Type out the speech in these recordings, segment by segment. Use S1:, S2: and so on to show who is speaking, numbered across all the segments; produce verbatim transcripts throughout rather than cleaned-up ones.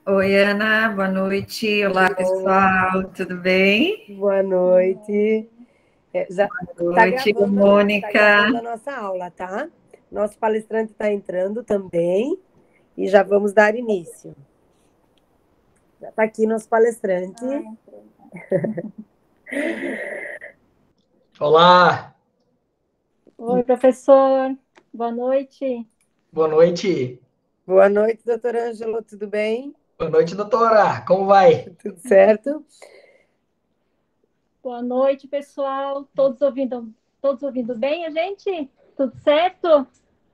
S1: Oi, Ana, boa noite. Olá, pessoal, tudo bem?
S2: Boa noite. É, já
S1: Boa
S2: está
S1: noite,
S2: gravando, tá
S1: Mônica.
S2: gravando a nossa aula, tá? Nosso palestrante está entrando também e já vamos dar início. Já está aqui nosso palestrante.
S3: Olá,
S4: Oi, professor. Boa noite.
S3: boa noite.
S2: Boa noite, doutor Ângelo, tudo bem?
S3: Boa noite, doutora. Como vai?
S2: Tudo certo?
S4: Boa noite, pessoal. Todos ouvindo, todos ouvindo bem a gente? Tudo certo?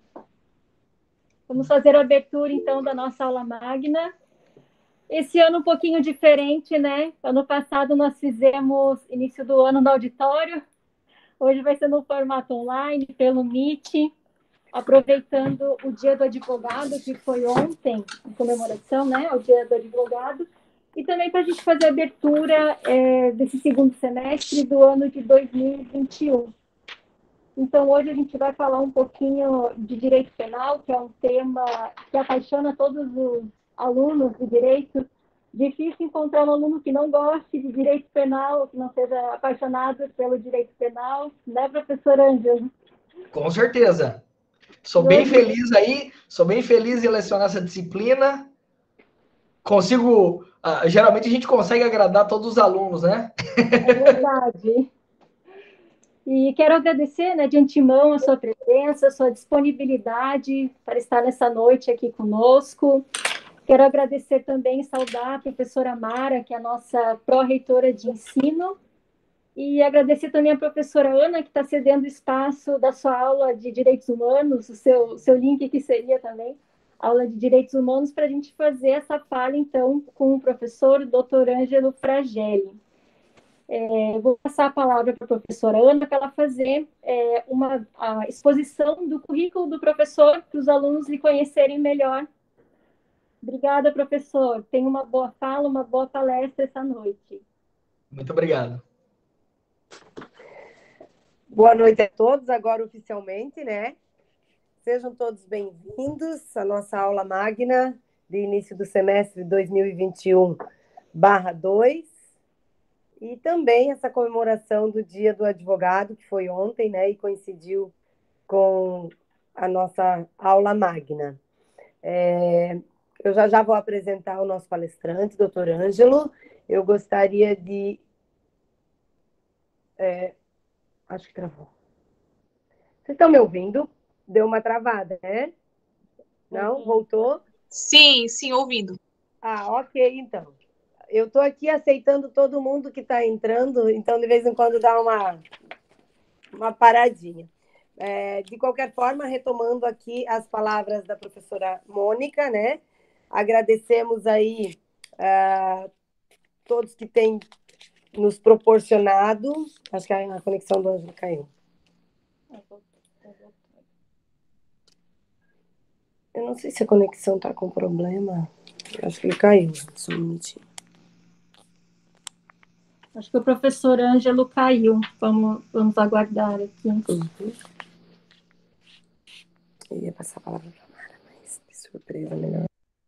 S4: Vamos fazer a abertura, então, da nossa aula magna. Esse ano um pouquinho diferente, né? Ano passado nós fizemos início do ano no auditório. Hoje vai ser no formato online, pelo Meet, aproveitando o Dia do Advogado, que foi ontem, em comemoração, né, ao Dia do Advogado, e também para a gente fazer a abertura é, desse segundo semestre do ano de dois mil e vinte e um. Então, hoje a gente vai falar um pouquinho de direito penal, que é um tema que apaixona todos os alunos de direito. Difícil encontrar um aluno que não goste de direito penal, que não seja apaixonado pelo direito penal, né, professor Ângelo?
S3: Com certeza. Sou
S4: E
S3: bem
S4: hoje,
S3: feliz aí, sou bem feliz em lecionar essa disciplina. Consigo, ah, geralmente a gente consegue agradar todos os alunos, né?
S4: é verdade. E quero agradecer, né, de antemão a sua presença, a sua disponibilidade para estar nessa noite aqui conosco. Quero agradecer também e saudar a professora Mara, que é a nossa pró-reitora de ensino, e agradecer também a professora Ana, que está cedendo espaço da sua aula de Direitos Humanos, o seu, seu link que seria também aula de Direitos Humanos, para a gente fazer essa fala, então, com o professor doutor Ângelo Fragelli. É, vou passar a palavra para a professora Ana para ela fazer é, uma a exposição do currículo do professor para os alunos lhe conhecerem melhor. Obrigada, professor. Tenha uma boa fala, uma boa palestra essa noite.
S3: Muito obrigado.
S2: Boa noite a todos, agora oficialmente, né? Sejam todos bem-vindos à nossa aula magna de início do semestre dois mil e vinte e um barra dois. E também essa comemoração do Dia do Advogado, que foi ontem, né, e coincidiu com a nossa aula magna. É, eu já já vou apresentar o nosso palestrante, doutor Ângelo. Eu gostaria de... É, acho que travou. Vocês estão me ouvindo? Deu uma travada, né? Não? Voltou?
S5: Sim, sim, ouvindo.
S2: Ah, ok, então. Eu estou aqui aceitando todo mundo que está entrando, então de vez em quando dá uma, uma paradinha. É, de qualquer forma, retomando aqui as palavras da professora Mônica, né? Agradecemos aí uh, todos que têm nos proporcionado. Acho que a conexão do Ângelo caiu. Eu não sei se a conexão está com problema. Acho que ele caiu. Só um minutinho.
S4: Acho que o professor Ângelo caiu. Vamos, vamos aguardar aqui.
S2: Uhum. Eu ia passar a palavra para a Mara, mas de surpresa, melhor.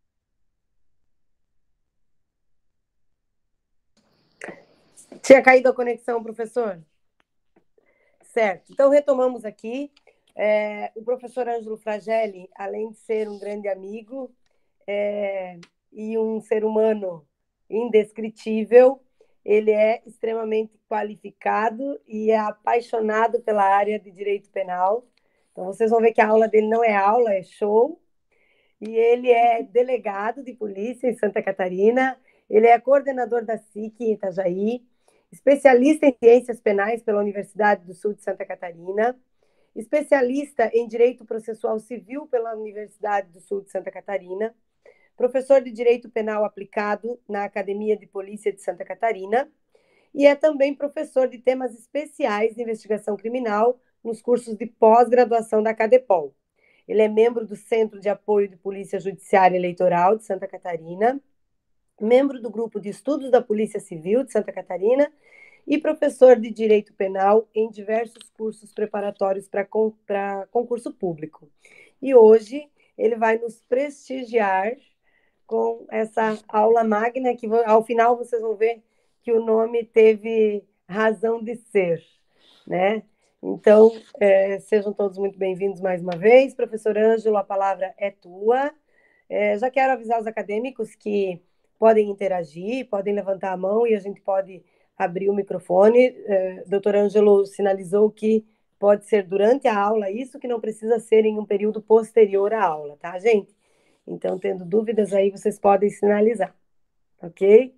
S2: Tinha caído a conexão, professor? Certo. Então, retomamos aqui. É, o professor Ângelo Fragelli, além de ser um grande amigo é, e um ser humano indescritível, ele é extremamente qualificado e é apaixonado pela área de direito penal. Então, vocês vão ver que a aula dele não é aula, é show. E ele é delegado de polícia em Santa Catarina, ele é coordenador da S I C em Itajaí, especialista em ciências penais pela Universidade do Sul de Santa Catarina, especialista em direito processual civil pela Universidade do Sul de Santa Catarina, professor de direito penal aplicado na Academia de Polícia de Santa Catarina e é também professor de temas especiais de investigação criminal nos cursos de pós-graduação da Cadepol. Ele é membro do Centro de Apoio de Polícia Judiciária Eleitoral de Santa Catarina, membro do Grupo de Estudos da Polícia Civil de Santa Catarina e professor de Direito Penal em diversos cursos preparatórios para concurso público. E hoje ele vai nos prestigiar com essa aula magna, que ao final vocês vão ver que o nome teve razão de ser, né? Então, é, sejam todos muito bem-vindos mais uma vez. Professor Ângelo, a palavra é tua. É, já quero avisar os acadêmicos que podem interagir, podem levantar a mão e a gente pode abrir o microfone. É, doutor Ângelo sinalizou que pode ser durante a aula, isso que não precisa ser em um período posterior à aula, tá, gente? Então, tendo dúvidas aí, vocês podem sinalizar, ok?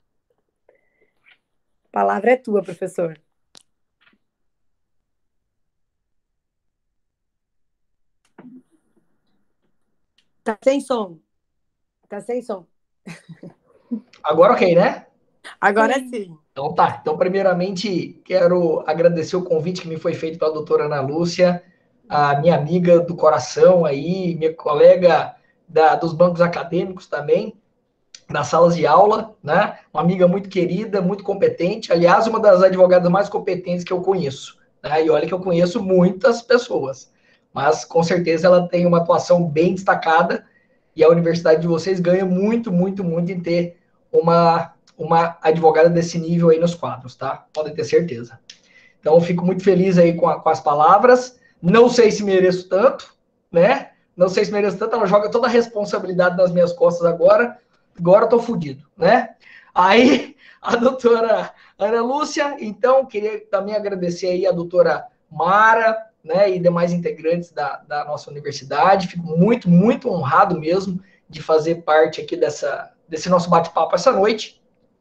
S2: A palavra é tua, professor. Tá sem som. Tá sem som.
S3: Agora ok, né?
S2: Agora sim. sim.
S3: Então tá. Então, primeiramente, quero agradecer o convite que me foi feito pela doutora Ana Lúcia, a minha amiga do coração aí, minha colega da, dos bancos acadêmicos também, nas salas de aula, né? Uma amiga muito querida, muito competente. Aliás, uma das advogadas mais competentes que eu conheço, né? E olha que eu conheço muitas pessoas, mas com certeza ela tem uma atuação bem destacada e a universidade de vocês ganha muito, muito, muito em ter uma, uma advogada desse nível aí nos quadros, tá? Podem ter certeza. Então, eu fico muito feliz aí com, a, com as palavras. Não sei se mereço tanto, né? Não sei se mereço tanto. Ela joga toda a responsabilidade nas minhas costas agora. Agora eu tô fudido, né? Aí, a doutora Ana Lúcia, então, queria também agradecer aí a doutora Mara, né, e demais integrantes da, da nossa universidade. Fico muito, muito honrado mesmo de fazer parte aqui dessa, desse nosso bate-papo essa noite.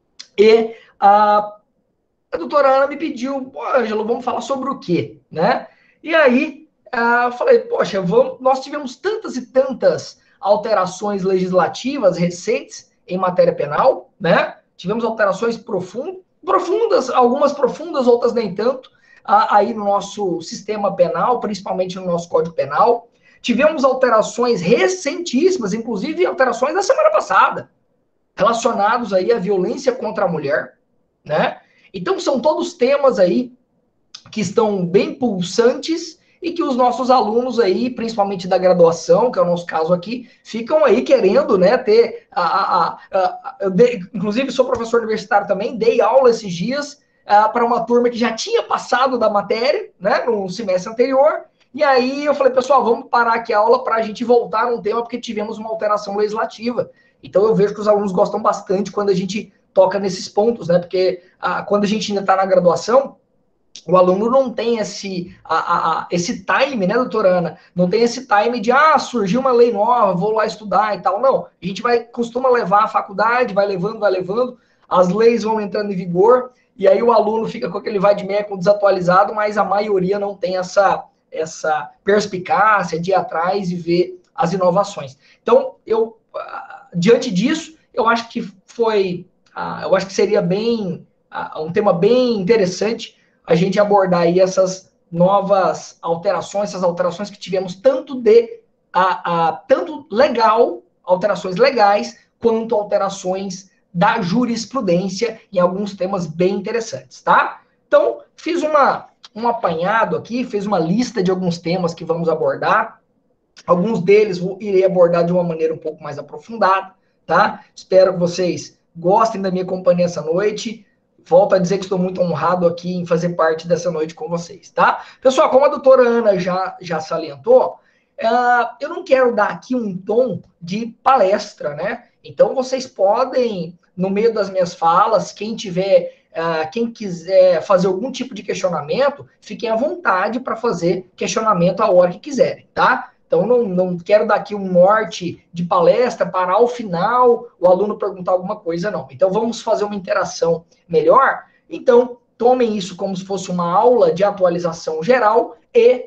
S3: E a, a doutora Ana me pediu, pô, Ângelo, vamos falar sobre o quê, né? E aí, eu falei, poxa, vamos, nós tivemos tantas e tantas alterações legislativas recentes em matéria penal, né? Tivemos alterações profundas, profundas, algumas profundas, outras nem tanto, aí no nosso sistema penal, principalmente no nosso Código Penal. Tivemos alterações recentíssimas, inclusive alterações da semana passada, relacionados aí à violência contra a mulher, né? Então são todos temas aí que estão bem pulsantes e que os nossos alunos aí, principalmente da graduação, que é o nosso caso aqui, ficam aí querendo, né, ter a, a, a, a eu dei, inclusive sou professor universitário também, dei aula esses dias uh, para uma turma que já tinha passado da matéria, né, no semestre anterior, e aí eu falei, pessoal, vamos parar aqui a aula para a gente voltar num tema, porque tivemos uma alteração legislativa. Então eu vejo que os alunos gostam bastante quando a gente toca nesses pontos, né, porque uh, quando a gente ainda está na graduação, o aluno não tem esse, a, a, a, esse time, né, doutora Ana? Não tem esse time de, ah, surgiu uma lei nova, vou lá estudar e tal. Não, a gente vai, costuma levar a faculdade, vai levando, vai levando, as leis vão entrando em vigor, e aí o aluno fica com aquele vai de meia com desatualizado, mas a maioria não tem essa, essa perspicácia de ir atrás e ver as inovações. Então, eu, diante disso, eu acho que foi, eu acho que seria bem, um tema bem interessante a gente abordar aí essas novas alterações, essas alterações que tivemos tanto de a, a, tanto legal, alterações legais, quanto alterações da jurisprudência em alguns temas bem interessantes, tá? Então, fiz uma, um apanhado aqui, fiz uma lista de alguns temas que vamos abordar. Alguns deles eu irei abordar de uma maneira um pouco mais aprofundada, tá? Espero que vocês gostem da minha companhia essa noite. Volto a dizer que estou muito honrado aqui em fazer parte dessa noite com vocês, tá? Pessoal, como a doutora Ana já, já salientou, uh, eu não quero dar aqui um tom de palestra, né? Então, vocês podem, no meio das minhas falas, quem tiver, uh, quem quiser fazer algum tipo de questionamento, fiquem à vontade para fazer questionamento a hora que quiserem, tá? Então, não, não quero dar aqui um norte de palestra para, ao final, o aluno perguntar alguma coisa, não. Então, vamos fazer uma interação melhor. Então, tomem isso como se fosse uma aula de atualização geral e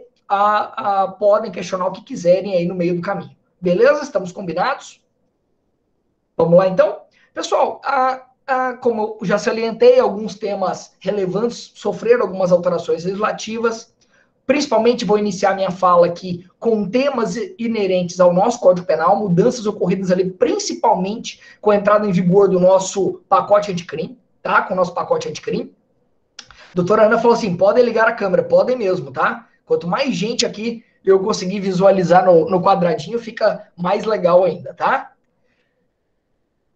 S3: a, a, podem questionar o que quiserem aí no meio do caminho. Beleza? Estamos combinados? Vamos lá, então? Pessoal, a, a, como eu já salientei, alguns temas relevantes sofreram algumas alterações legislativas. Principalmente vou iniciar minha fala aqui com temas inerentes ao nosso Código Penal, mudanças ocorridas ali principalmente com a entrada em vigor do nosso pacote anticrime, tá? Com o nosso pacote anticrime. Doutora Ana falou assim, podem ligar a câmera, podem mesmo, tá? Quanto mais gente aqui eu conseguir visualizar no, no quadradinho, fica mais legal ainda, tá?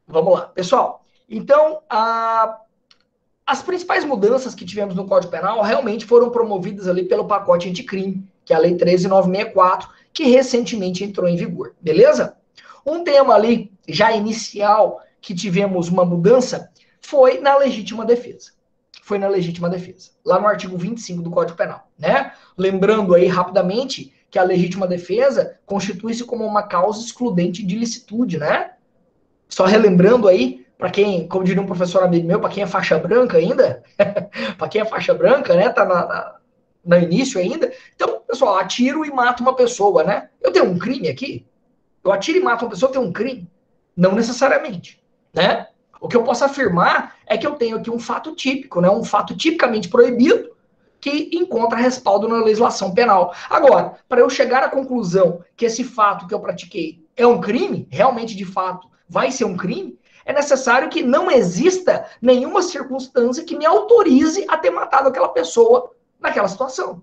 S3: Vamos lá, pessoal. Então, a... as principais mudanças que tivemos no Código Penal realmente foram promovidas ali pelo pacote anticrime, que é a Lei treze mil novecentos e sessenta e quatro, que recentemente entrou em vigor, beleza? Um tema ali, já inicial, que tivemos uma mudança, foi na legítima defesa. Foi na legítima defesa, lá no artigo vinte e cinco do Código Penal, né? Lembrando aí rapidamente que a legítima defesa constitui-se como uma causa excludente de ilicitude, né? Só relembrando aí, para quem, como diria um professor amigo meu, para quem é faixa branca ainda, para quem é faixa branca, né, tá na, na, no início ainda. Então, pessoal, atiro e mato uma pessoa, né? Eu tenho um crime aqui? Eu atiro e mato uma pessoa, eu tenho um crime? Não necessariamente, né? O que eu posso afirmar é que eu tenho aqui um fato típico, né? Um fato tipicamente proibido que encontra respaldo na legislação penal. Agora, para eu chegar à conclusão que esse fato que eu pratiquei é um crime, realmente de fato vai ser um crime, é necessário que não exista nenhuma circunstância que me autorize a ter matado aquela pessoa naquela situação.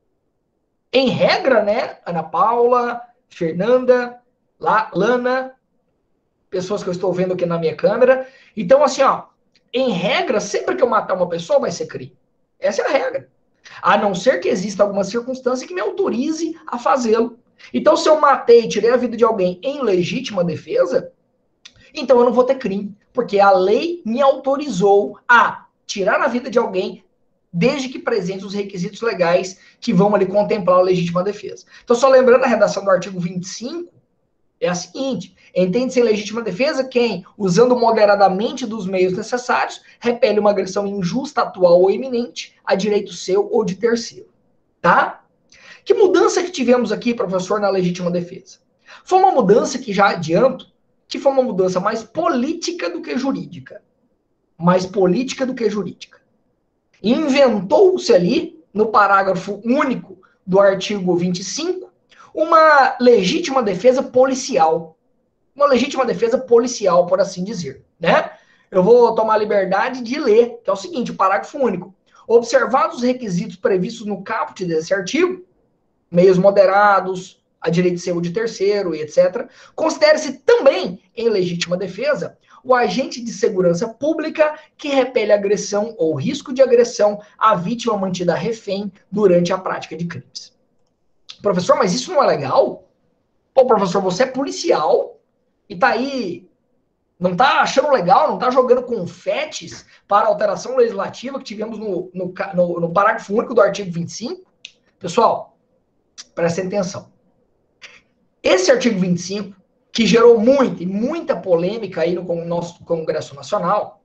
S3: Em regra, né, Ana Paula, Fernanda, La, Lana, pessoas que eu estou vendo aqui na minha câmera. Então, assim, ó, em regra, sempre que eu matar uma pessoa vai ser crime. Essa é a regra. A não ser que exista alguma circunstância que me autorize a fazê-lo. Então, se eu matei e tirei a vida de alguém em legítima defesa, então eu não vou ter crime, porque a lei me autorizou a tirar a vida de alguém desde que presente os requisitos legais que vão ali contemplar a legítima defesa. Então, só lembrando a redação do artigo vinte e cinco, é a seguinte: entende-se em legítima defesa quem, usando moderadamente dos meios necessários, repele uma agressão injusta, atual ou iminente a direito seu ou de terceiro. Tá? Que mudança que tivemos aqui, professor, na legítima defesa? Foi uma mudança que já adianto, que foi uma mudança mais política do que jurídica. Mais política do que jurídica. Inventou-se ali, no parágrafo único do artigo vinte e cinco, uma legítima defesa policial. Uma legítima defesa policial, por assim dizer, né? Eu vou tomar a liberdade de ler, que é o seguinte, o parágrafo único. Observados os requisitos previstos no caput desse artigo, meios moderados, a direito seu de terceiro e etcétera, considere-se também, em legítima defesa, o agente de segurança pública que repele agressão ou risco de agressão à vítima mantida refém durante a prática de crimes. Professor, mas isso não é legal? Pô, professor, você é policial e tá aí, não tá achando legal, não tá jogando confetes para a alteração legislativa que tivemos no, no, no, no parágrafo único do artigo vinte e cinco? Pessoal, prestem atenção. Esse artigo vinte e cinco, que gerou muita e muita polêmica aí no nosso Congresso Nacional,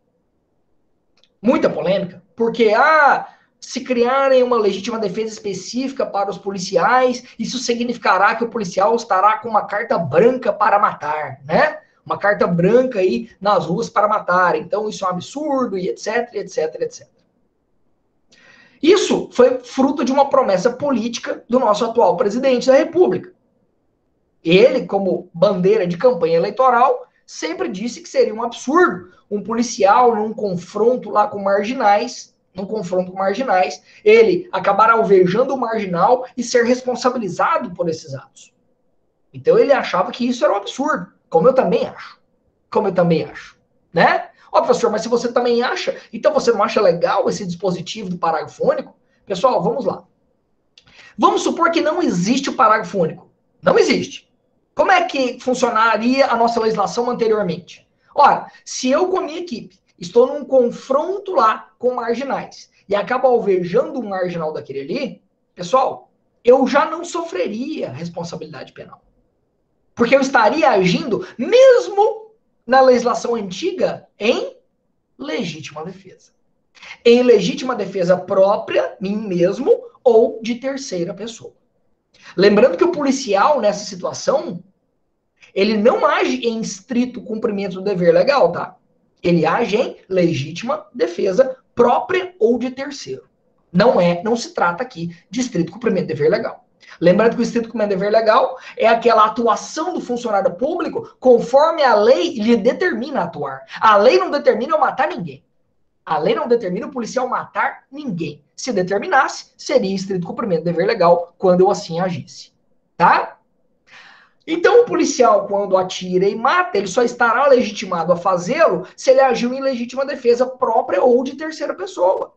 S3: muita polêmica, porque, ah, se criarem uma legítima defesa específica para os policiais, isso significará que o policial estará com uma carta branca para matar, né? Uma carta branca aí nas ruas para matar. Então, isso é um absurdo, e etc, etc, etcétera. Isso foi fruto de uma promessa política do nosso atual presidente da República. Ele, como bandeira de campanha eleitoral, sempre disse que seria um absurdo um policial num confronto lá com marginais, num confronto com marginais, ele acabar alvejando o marginal e ser responsabilizado por esses atos. Então ele achava que isso era um absurdo, como eu também acho. Como eu também acho, né? Ó, professor, mas se você também acha, então você não acha legal esse dispositivo do parágrafo único? Pessoal, vamos lá. Vamos supor que não existe o parágrafo único. Não existe. Como é que funcionaria a nossa legislação anteriormente? Ora, se eu com a minha equipe estou num confronto lá com marginais e acabo alvejando um marginal daquele ali, pessoal, eu já não sofreria responsabilidade penal. Porque eu estaria agindo, mesmo na legislação antiga, em legítima defesa. Em legítima defesa própria, mim mesmo, ou de terceira pessoa. Lembrando que o policial, nessa situação, ele não age em estrito cumprimento do dever legal, tá? Ele age em legítima defesa própria ou de terceiro. Não é, não se trata aqui de estrito cumprimento do dever legal. Lembrando que o estrito cumprimento do dever legal é aquela atuação do funcionário público conforme a lei lhe determina atuar. A lei não determina eu matar ninguém. A lei não determina o policial matar ninguém. Se determinasse, seria estrito cumprimento do dever legal quando eu assim agisse. Tá? Então, o policial, quando atira e mata, ele só estará legitimado a fazê-lo se ele agiu em legítima defesa própria ou de terceira pessoa.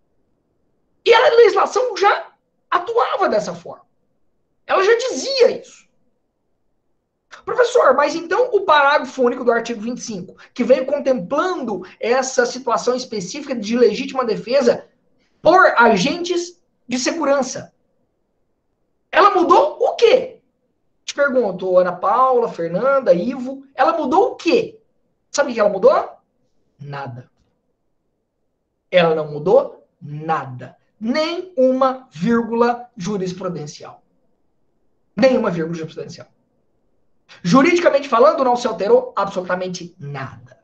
S3: E a legislação já atuava dessa forma. Ela já dizia isso. Professor, mas então o parágrafo único do artigo vinte e cinco, que veio contemplando essa situação específica de legítima defesa por agentes de segurança, ela mudou o quê? Te pergunto, Ana Paula, Fernanda, Ivo, ela mudou o quê? Sabe o que ela mudou? Nada. Ela não mudou nada. Nem uma vírgula jurisprudencial. Nenhuma vírgula jurisprudencial. Juridicamente falando, não se alterou absolutamente nada.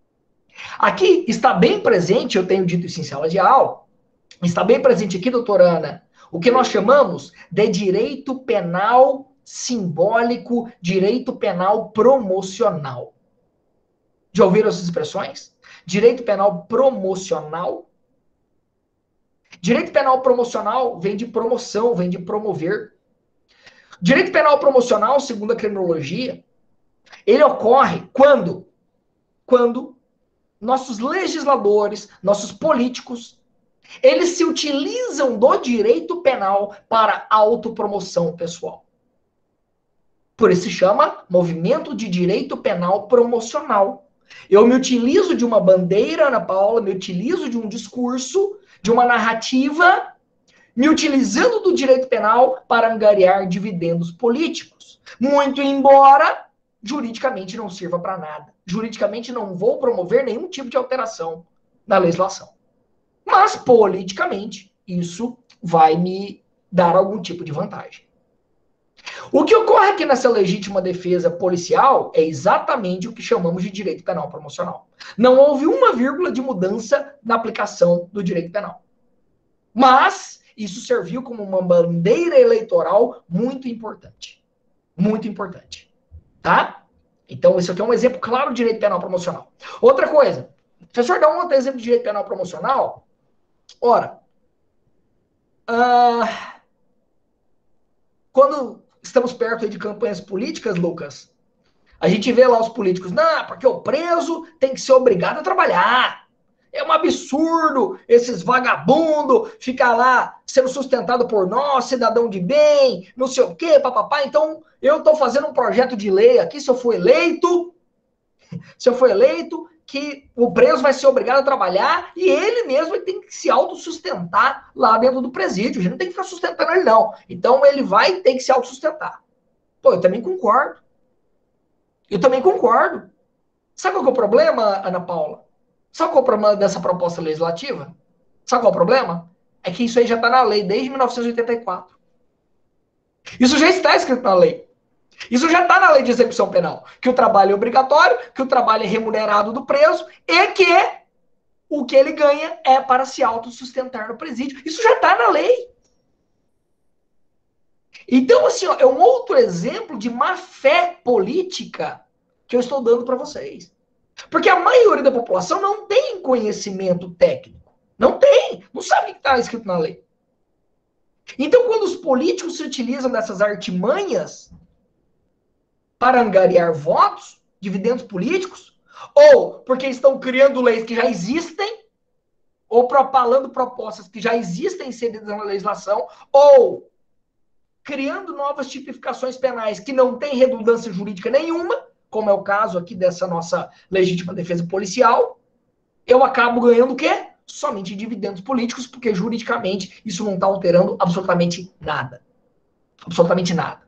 S3: Aqui está bem presente, eu tenho dito isso em sala de aula, está bem presente aqui, doutora Ana, o que nós chamamos de direito penal simbólico, direito penal promocional. Já ouviram essas expressões? Direito penal promocional. Direito penal promocional vem de promoção, vem de promover. Direito penal promocional, segundo a criminologia, ele ocorre quando? Quando nossos legisladores, nossos políticos, eles se utilizam do direito penal para autopromoção pessoal. Por isso se chama movimento de direito penal promocional. Eu me utilizo de uma bandeira, Ana Paula, me utilizo de um discurso, de uma narrativa, me utilizando do direito penal para angariar dividendos políticos. Muito embora juridicamente não sirva para nada. Juridicamente não vou promover nenhum tipo de alteração na legislação. Mas politicamente isso vai me dar algum tipo de vantagem. O que ocorre aqui nessa legítima defesa policial é exatamente o que chamamos de direito penal promocional. Não houve uma vírgula de mudança na aplicação do direito penal. Mas isso serviu como uma bandeira eleitoral muito importante. Muito importante. Tá? Então, isso aqui é um exemplo claro de direito penal promocional. Outra coisa. Professor, dá um outro exemplo de direito penal promocional? Ora, uh, quando estamos perto de campanhas políticas, Lucas, a gente vê lá os políticos, não, porque o preso tem que ser obrigado a trabalhar. É um absurdo esses vagabundos ficar lá sendo sustentado por nós, cidadão de bem, não sei o quê, papapá. Então, eu estou fazendo um projeto de lei aqui, se eu for eleito, se eu for eleito, que o preso vai ser obrigado a trabalhar e ele mesmo tem que se autossustentar lá dentro do presídio. A gente não tem que ficar sustentando ele, não. Então, ele vai ter que se autossustentar. Pô, eu também concordo. Eu também concordo. Sabe qual que é o problema, Ana Paula? Sabe qual é o problema dessa proposta legislativa? Sabe qual é o problema? É que isso aí já está na lei desde mil novecentos e oitenta e quatro. Isso já está escrito na lei. Isso já está na lei de execução penal. Que o trabalho é obrigatório, que o trabalho é remunerado do preso e que o que ele ganha é para se autossustentar no presídio. Isso já está na lei. Então, assim, ó, é um outro exemplo de má-fé política que eu estou dando para vocês. Porque a maioria da população não tem conhecimento técnico. Não tem. Não sabe o que está escrito na lei. Então, quando os políticos se utilizam dessas artimanhas para angariar votos, dividendos políticos, ou porque estão criando leis que já existem, ou propalando propostas que já existem inseridas na legislação, ou criando novas tipificações penais que não têm redundância jurídica nenhuma, como é o caso aqui dessa nossa legítima defesa policial, eu acabo ganhando o quê? Somente dividendos políticos, porque juridicamente isso não está alterando absolutamente nada. Absolutamente nada.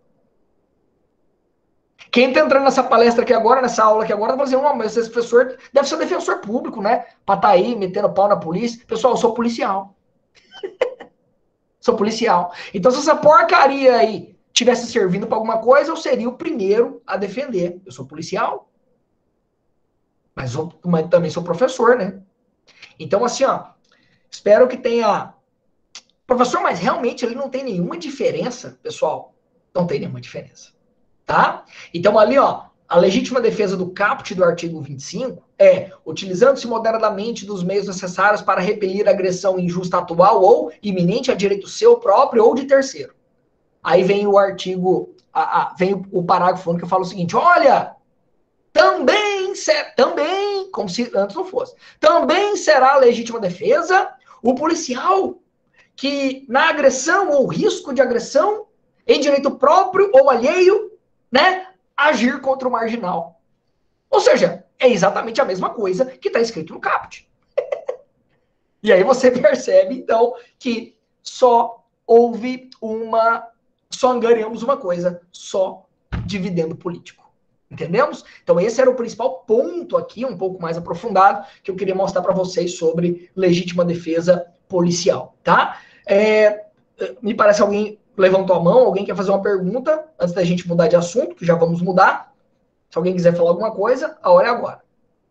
S3: Quem está entrando nessa palestra aqui agora, nessa aula aqui agora, vai dizer, oh, mas esse professor deve ser defensor público, né? Para estar tá aí metendo pau na polícia. Pessoal, eu sou policial. Sou policial. Então, se essa porcaria aí tivesse servindo para alguma coisa, eu seria o primeiro a defender. Eu sou policial. Mas, eu, mas também sou professor, né? Então, assim, ó, espero que tenha... Professor, mas realmente ele não tem nenhuma diferença, pessoal. Não tem nenhuma diferença. Tá? Então, ali, ó, a legítima defesa do caput do artigo vinte e cinco é utilizando-se moderadamente dos meios necessários para repelir a agressão injusta atual ou iminente a direito seu próprio ou de terceiro. Aí vem o artigo a, a, vem o, o parágrafo único que fala o seguinte, olha, também, ser, também, como se antes não fosse, também será legítima defesa o policial que na agressão ou risco de agressão, em direito próprio ou alheio, né, agir contra o marginal. Ou seja, é exatamente a mesma coisa que está escrito no caput. E aí você percebe, então, que só houve uma, só angariamos uma coisa, só dividendo político. Entendemos? Então esse era o principal ponto aqui, um pouco mais aprofundado, que eu queria mostrar para vocês sobre legítima defesa policial, tá? É, me parece alguém levantou a mão, alguém quer fazer uma pergunta antes da gente mudar de assunto, que já vamos mudar. Se alguém quiser falar alguma coisa, a hora é agora.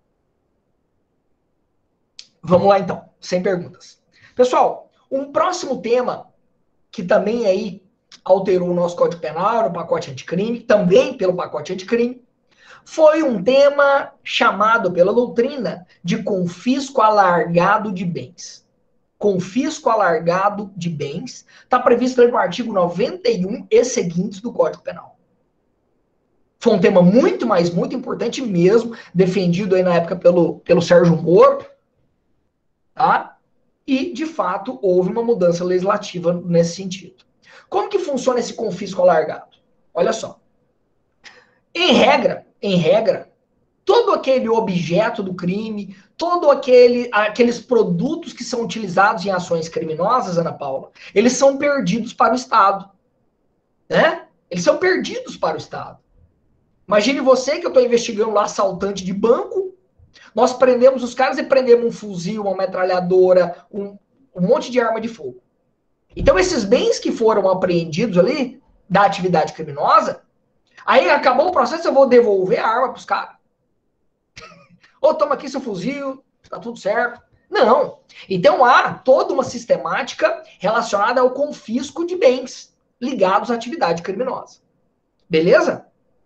S3: Vamos lá então, sem perguntas. Pessoal, um próximo tema que também aí alterou o nosso Código Penal, o pacote anticrime, também pelo pacote anticrime, foi um tema chamado pela doutrina de confisco alargado de bens. Confisco alargado de bens está previsto no artigo noventa e um e seguintes do Código Penal. Foi um tema muito, mas muito importante mesmo, defendido aí na época pelo, pelo Sérgio Moro, tá? E, de fato, houve uma mudança legislativa nesse sentido. Como que funciona esse confisco alargado? Olha só. Em regra, em regra, todo aquele objeto do crime, todo aquele, aqueles produtos que são utilizados em ações criminosas, Ana Paula, eles são perdidos para o Estado. Né? Eles são perdidos para o Estado. Imagine você que eu estou investigando lá assaltante de banco, nós prendemos os caras e prendemos um fuzil, uma metralhadora, um, um monte de arma de fogo. Então esses bens que foram apreendidos ali, da atividade criminosa, aí acabou o processo, eu vou devolver a arma para os caras. Ou toma aqui seu fuzil, tá tudo certo. Não. Então há toda uma sistemática relacionada ao confisco de bens ligados à atividade criminosa. Beleza?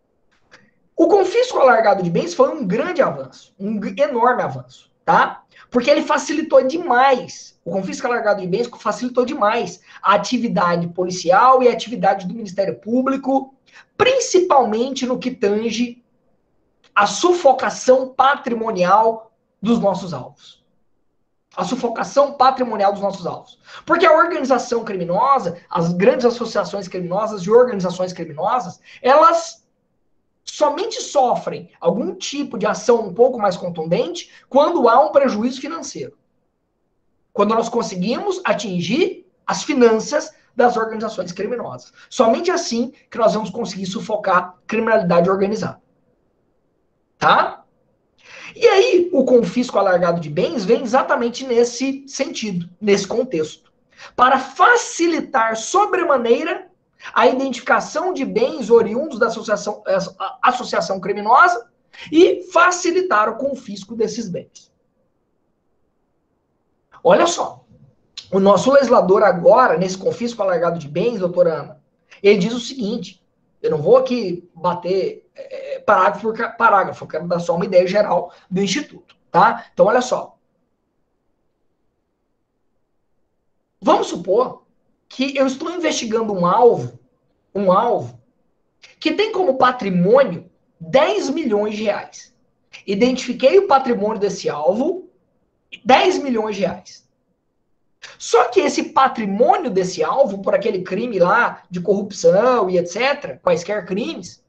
S3: O confisco alargado de bens foi um grande avanço, um enorme avanço, tá? Porque ele facilitou demais, o confisco alargado de bens facilitou demais a atividade policial e a atividade do Ministério Público, principalmente no que tange a sufocação patrimonial dos nossos alvos. A sufocação patrimonial dos nossos alvos. Porque a organização criminosa, as grandes associações criminosas e organizações criminosas, elas somente sofrem algum tipo de ação um pouco mais contundente quando há um prejuízo financeiro. Quando nós conseguimos atingir as finanças das organizações criminosas. Somente assim que nós vamos conseguir sufocar criminalidade organizada. Tá? E aí, o confisco alargado de bens vem exatamente nesse sentido, nesse contexto. Para facilitar sobremaneira a identificação de bens oriundos da associação, associação criminosa e facilitar o confisco desses bens. Olha só, o nosso legislador agora, nesse confisco alargado de bens, doutora Ana, ele diz o seguinte, eu não vou aqui bater é, parágrafo por parágrafo, eu quero dar só uma ideia geral do Instituto, tá? Então, olha só. Vamos supor que eu estou investigando um alvo, um alvo, que tem como patrimônio dez milhões de reais. Identifiquei o patrimônio desse alvo, dez milhões de reais. Só que esse patrimônio desse alvo, por aquele crime lá de corrupção e etcétera, quaisquer crimes,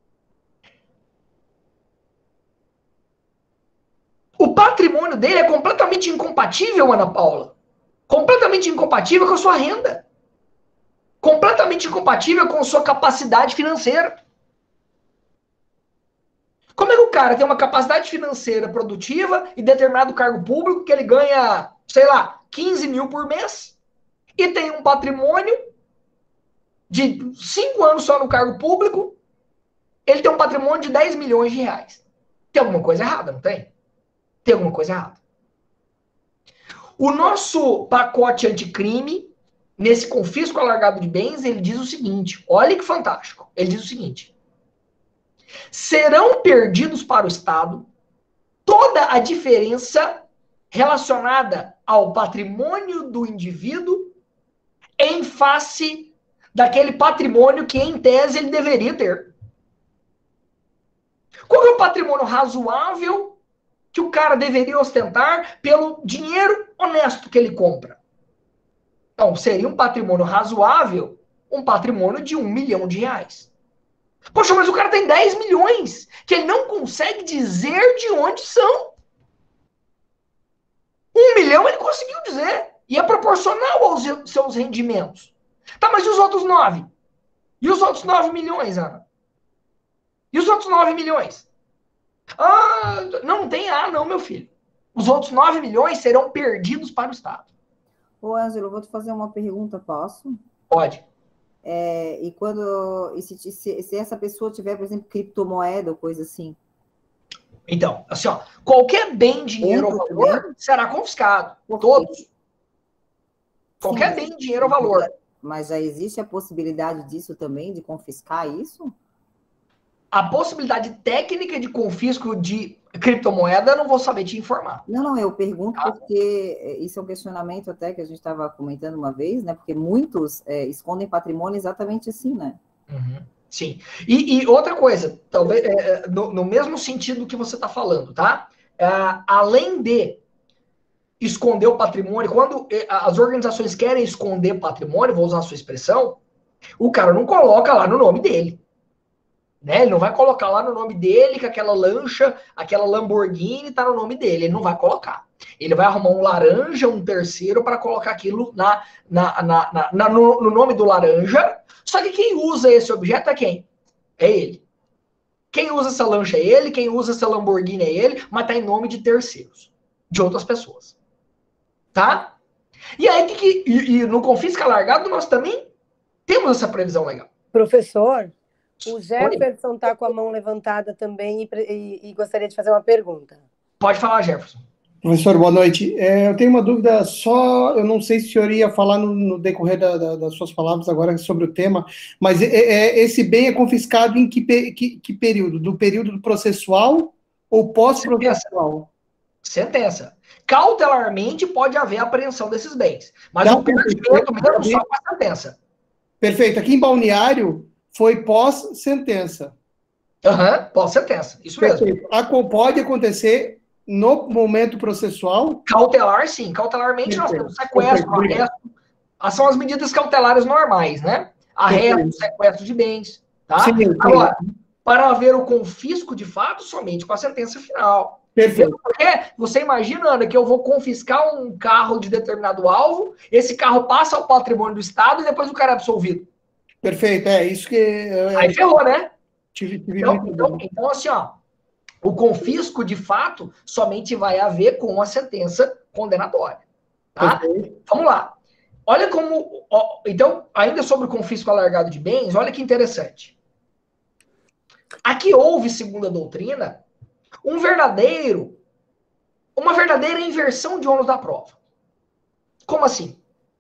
S3: o patrimônio dele é completamente incompatível, Ana Paula. Completamente incompatível com a sua renda. Completamente incompatível com a sua capacidade financeira. Como é que o cara tem uma capacidade financeira produtiva e determinado cargo público que ele ganha, sei lá, quinze mil por mês e tem um patrimônio de cinco anos só no cargo público, ele tem um patrimônio de dez milhões de reais. Tem alguma coisa errada, não tem? Tem alguma coisa errada. O nosso pacote anticrime, nesse confisco alargado de bens, ele diz o seguinte, olha que fantástico, ele diz o seguinte, serão perdidos para o Estado toda a diferença relacionada ao patrimônio do indivíduo em face daquele patrimônio que, em tese, ele deveria ter. Qual é o patrimônio razoável que o cara deveria ostentar pelo dinheiro honesto que ele compra? Então, seria um patrimônio razoável, um patrimônio de um milhão de reais. Poxa, mas o cara tem dez milhões, que ele não consegue dizer de onde são. Um milhão ele conseguiu dizer. E é proporcional aos seus rendimentos. Tá, mas e os outros nove? E os outros nove milhões, Ana? E os outros nove milhões? Ah, não tem A, não, meu filho. Os outros nove milhões serão perdidos para o Estado.
S6: Ô, Ângelo, eu vou te fazer uma pergunta, posso?
S3: Pode.
S6: É, e quando e se, se, se essa pessoa tiver, por exemplo, criptomoeda ou coisa assim?
S3: Então, assim, ó, qualquer bem, dinheiro ou valor também será confiscado. Todos. Qualquer Sim, bem, dinheiro ou valor.
S6: Mas já existe a possibilidade disso também, de confiscar isso?
S3: A possibilidade técnica de confisco de criptomoeda, eu não vou saber te informar.
S6: Não, não, eu pergunto tá? porque isso é um questionamento até que a gente estava comentando uma vez, né? Porque muitos é, escondem patrimônio exatamente assim, né?
S3: Uhum. Sim. E, e outra coisa, talvez é, no, no mesmo sentido que você está falando, tá? É, além de esconder o patrimônio, quando as organizações querem esconder patrimônio, vou usar a sua expressão, o cara não coloca lá no nome dele. Né? Ele não vai colocar lá no nome dele que aquela lancha, aquela Lamborghini está no nome dele. Ele não vai colocar. Ele vai arrumar um laranja, um terceiro, para colocar aquilo na, na, na, na, na no, no nome do laranja. Só que quem usa esse objeto é quem? É ele. Quem usa essa lancha é ele, quem usa essa Lamborghini é ele, mas está em nome de terceiros, de outras pessoas. Tá? E aí, que, que, e, e no confisca largado, nós também temos essa previsão legal.
S2: Professor, o Jefferson está com a mão levantada também e, e, e gostaria de fazer uma pergunta.
S3: Pode falar, Jefferson.
S7: Professor, boa noite. É, eu tenho uma dúvida só, eu não sei se o senhor ia falar no, no decorrer da, da, das suas palavras agora sobre o tema, mas é, é, esse bem é confiscado em que, que, que período? Do período processual ou pós-processual?
S3: Sentença. Cautelarmente pode haver apreensão desses bens, mas não, o perdimento mesmo só com a sentença.
S7: Perfeito. Aqui em Balneário foi pós-sentença.
S3: Aham, uhum, pós-sentença, isso
S7: Perfeito.
S3: mesmo.
S7: Pode acontecer no momento processual?
S3: Cautelar, sim. Cautelarmente nós temos sequestro, arresto. São as medidas cautelares normais, né? Arresto, sequestro de bens, tá? Sim, sim. Agora, para haver o confisco de fato, somente com a sentença final.
S7: Perfeito.
S3: Porque você imagina, Ana, que eu vou confiscar um carro de determinado alvo, esse carro passa ao patrimônio do Estado e depois o cara é absolvido.
S7: Perfeito, é isso que... É...
S3: Aí ferrou, né?
S7: Tive, tive
S3: então, então, então, assim, ó, o confisco, de fato, somente vai haver com a sentença condenatória. Tá?
S7: Perfeito.
S3: Vamos lá. Olha como... Ó, então, ainda sobre o confisco alargado de bens, olha que interessante. Aqui houve, segundo a doutrina, um verdadeiro, uma verdadeira inversão de ônus da prova. Como assim?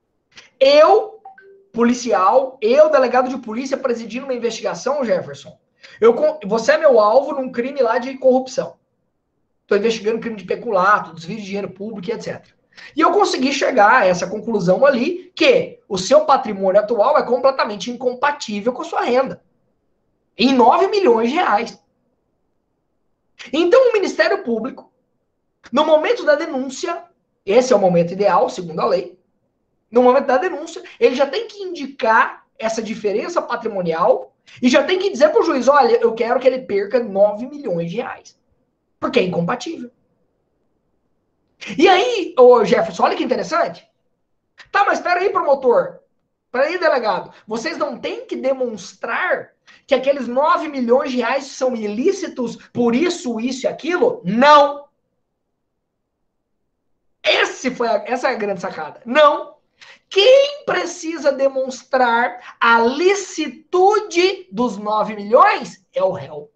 S3: Eu, policial, eu, delegado de polícia, presidindo uma investigação, Jefferson, eu, você é meu alvo num crime lá de corrupção. Estou investigando crime de peculato, desvio de dinheiro público e etcétera. E eu consegui chegar a essa conclusão ali, que o seu patrimônio atual é completamente incompatível com a sua renda. Em nove milhões de reais. Então, o Ministério Público, no momento da denúncia, esse é o momento ideal, segundo a lei, no momento da denúncia, ele já tem que indicar essa diferença patrimonial e já tem que dizer para o juiz, olha, eu quero que ele perca nove milhões de reais. Porque é incompatível. E aí, ô Jefferson, olha que interessante. Tá, mas espera aí, promotor. Espera aí, delegado. Vocês não têm que demonstrar que aqueles nove milhões de reais são ilícitos por isso, isso e aquilo? Não. Esse foi a, essa é a grande sacada. Não. Quem precisa demonstrar a licitude dos nove milhões é o réu.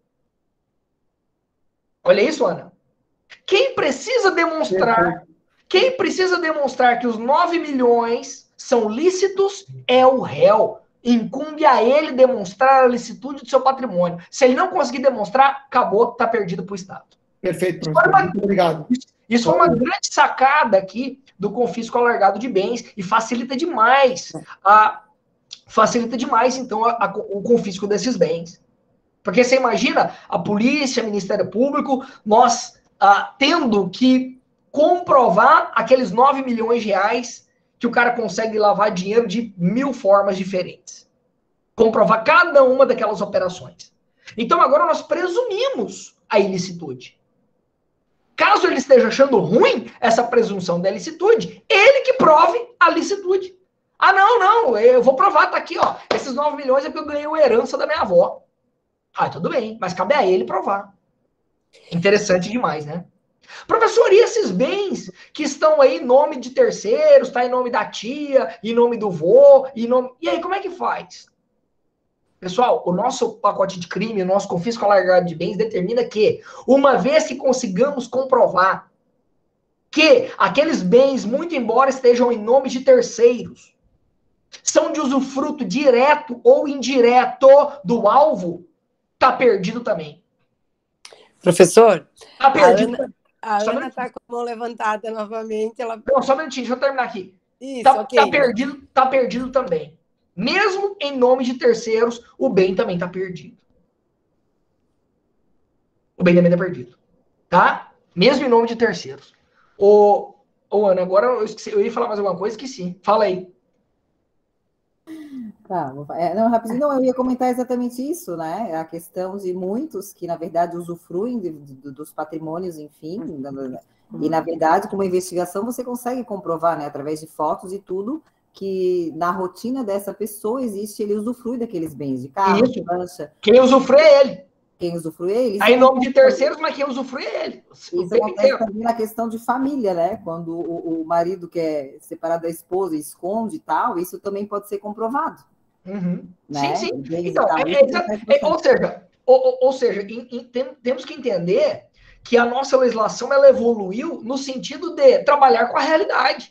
S3: Olha isso, Ana. Quem precisa demonstrar, quem precisa demonstrar que os nove milhões são lícitos é o réu. Incumbe a ele demonstrar a licitude do seu patrimônio. Se ele não conseguir demonstrar, acabou, está perdido para o Estado.
S7: Perfeito, professor. Uma, muito obrigado.
S3: Isso, isso foi uma grande sacada aqui do confisco alargado de bens e facilita demais a, facilita demais, então, a, a, o confisco desses bens. Porque você imagina a polícia, o Ministério Público, nós ah, tendo que comprovar aqueles nove milhões de reais que o cara consegue lavar dinheiro de mil formas diferentes. Comprovar cada uma daquelas operações. Então, agora nós presumimos a ilicitude. Caso ele esteja achando ruim essa presunção da ilicitude, ele que prove a licitude. Ah, não, não, eu vou provar, tá aqui, ó. Esses nove milhões é porque eu ganhei uma herança da minha avó. Ah, tudo bem, mas cabe a ele provar. Interessante demais, né? Professor, e esses bens que estão aí em nome de terceiros, tá em nome da tia, em nome do vô, em nome... E aí, como é que faz? Pessoal, o nosso pacote de crime, o nosso confisco alargado de bens determina que, uma vez que consigamos comprovar que aqueles bens, muito embora estejam em nome de terceiros, são de usufruto direto ou indireto do alvo, tá perdido também.
S2: Professor,
S3: tá perdido.
S2: A Ana está com a mão levantada novamente. Ela...
S3: Não, só um minutinho, deixa eu terminar aqui.
S2: Isso,
S3: tá,
S2: ok.
S3: Tá perdido, tá perdido também. Mesmo em nome de terceiros, o bem também tá perdido. O bem também tá perdido. Tá? Mesmo em nome de terceiros. Ô, ô Ana, agora eu, esqueci, eu ia falar mais alguma coisa, esqueci. Fala aí.
S6: Tá, é, não, rapidinho, não, eu ia comentar exatamente isso, né? A questão de muitos que, na verdade, usufruem de, de, dos patrimônios, enfim, uhum. E, na verdade, com uma investigação, você consegue comprovar, né, através de fotos e tudo, que na rotina dessa pessoa existe, ele usufrui daqueles bens, de carro,
S3: isso.
S6: De lancha.
S3: Quem usufrui é ele.
S6: Quem usufrui é ele.
S3: Aí, em nome de terceiros, mas quem usufrui é ele.
S6: Isso acontece também na questão de família, né? Quando o, o marido quer separar da esposa e esconde e tal, isso também pode ser comprovado.
S3: Uhum.
S6: Né?
S3: Sim, sim. Então, é, é, é, ou seja, ou, ou seja em, em, tem, temos que entender que a nossa legislação ela evoluiu no sentido de trabalhar com a realidade.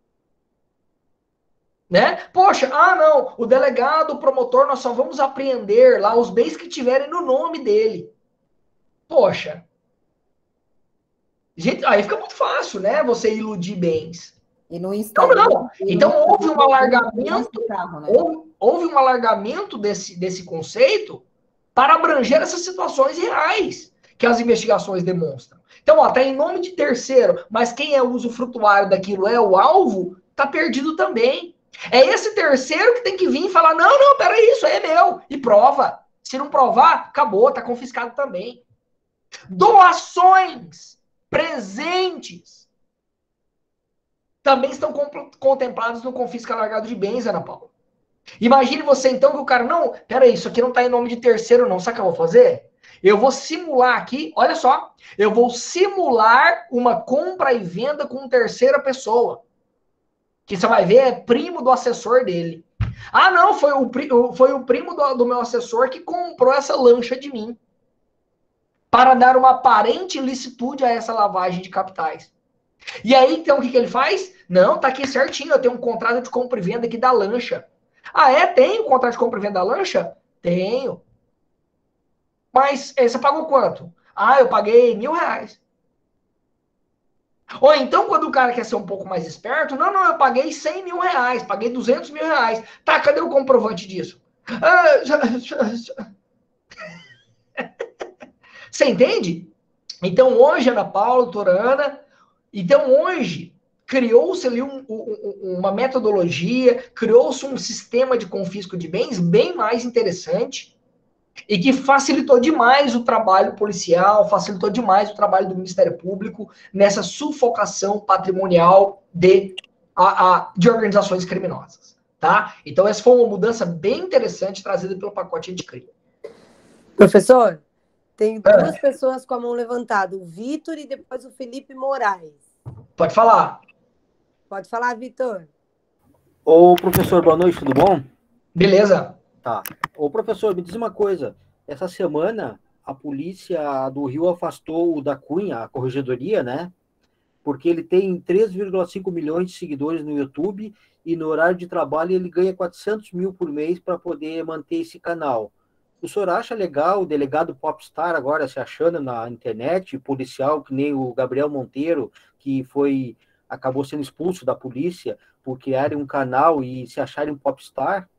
S3: Né? Poxa, ah não, o delegado, o promotor, nós só vamos apreender lá os bens que tiverem no nome dele. Poxa. Gente, aí fica muito fácil, né? Você iludir bens.
S6: E no Instagram,
S3: não, não. Então
S6: no
S3: houve um alargamento,
S6: carro, né?
S3: houve, houve um alargamento desse, desse conceito para abranger essas situações reais que as investigações demonstram. Então, ó, tá em nome de terceiro, mas quem é o usufrutuário daquilo é o alvo, tá perdido também. É esse terceiro que tem que vir e falar, não, não, peraí, isso aí é meu, e prova. Se não provar, acabou, tá confiscado também. Doações, presentes, também estão contemplados no confisco alargado de bens, Ana Paula. Imagine você, então, que o cara, não, peraí, isso aqui não tá em nome de terceiro, não. Sabe o que eu vou fazer? Eu vou simular aqui, olha só, eu vou simular uma compra e venda com terceira pessoa. Que você vai ver, é primo do assessor dele. Ah, não, foi o, foi o primo do, do meu assessor que comprou essa lancha de mim. Para dar uma aparente licitude a essa lavagem de capitais. E aí, então, o que, que ele faz? Não, tá aqui certinho, eu tenho um contrato de compra e venda aqui da lancha. Ah, é? Tem um contrato de compra e venda da lancha? Tenho. Mas você pagou quanto? Ah, eu paguei mil reais. Ou então, quando o cara quer ser um pouco mais esperto, não, não, eu paguei cem mil reais, paguei duzentos mil reais. Tá, cadê o comprovante disso? Ah, já, já, já. Você entende? Então, hoje, Ana Paula, doutora Ana, então hoje criou-se ali um, um, uma metodologia, criou-se um sistema de confisco de bens bem mais interessante e que facilitou demais o trabalho policial, facilitou demais o trabalho do Ministério Público nessa sufocação patrimonial de, a, a, de organizações criminosas. Tá? Então, essa foi uma mudança bem interessante trazida pelo pacote anticrime.
S2: Professor, tem duas ah. pessoas com a mão levantada, o Vitor e depois o Felipe Moraes.
S3: Pode falar.
S2: Pode falar, Vitor.
S8: Ô, professor, boa noite, tudo bom?
S3: Beleza.
S8: Tá. Ô, professor, me diz uma coisa. Essa semana, a polícia do Rio afastou o da Cunha, a corregedoria, né? Porque ele tem três vírgula cinco milhões de seguidores no YouTube e no horário de trabalho ele ganha quatrocentos mil por mês para poder manter esse canal. O senhor acha legal o delegado Popstar agora se achando na internet, policial, que nem o Gabriel Monteiro, que foi, acabou sendo expulso da polícia por criarem um canal e se acharem um Popstar?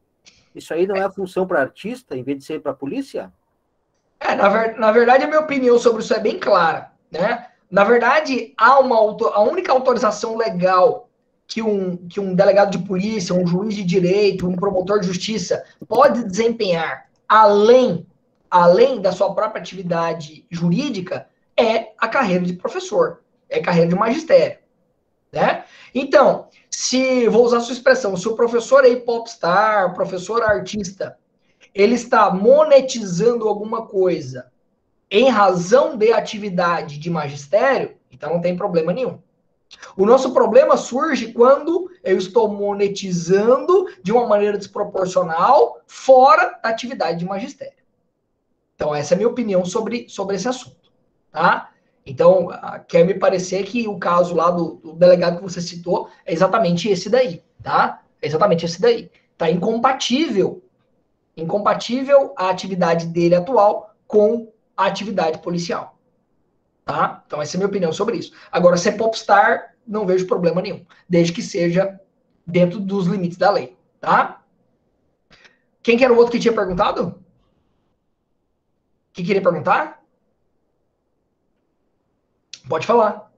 S8: Isso aí não é função para artista, em vez de ser para a polícia?
S3: É, na, ver, na verdade, a minha opinião sobre isso é bem clara, né? Na verdade, há uma a única autorização legal que um, que um delegado de polícia, um juiz de direito, um promotor de justiça pode desempenhar além, além da sua própria atividade jurídica é a carreira de professor, é a carreira de magistério, né? Então, se, vou usar a sua expressão, se o professor é popstar, professor artista, ele está monetizando alguma coisa em razão de atividade de magistério, então não tem problema nenhum. O nosso problema surge quando eu estou monetizando de uma maneira desproporcional fora da atividade de magistério. Então, essa é a minha opinião sobre, sobre esse assunto, tá? Então, quer me parecer que o caso lá do, do delegado que você citou é exatamente esse daí, tá? É exatamente esse daí. Tá incompatível, incompatível a atividade dele atual com a atividade policial, tá? Então, essa é a minha opinião sobre isso. Agora, ser popstar, não vejo problema nenhum, desde que seja dentro dos limites da lei, tá? Quem que era o outro que tinha perguntado? Que queria perguntar? Pode falar.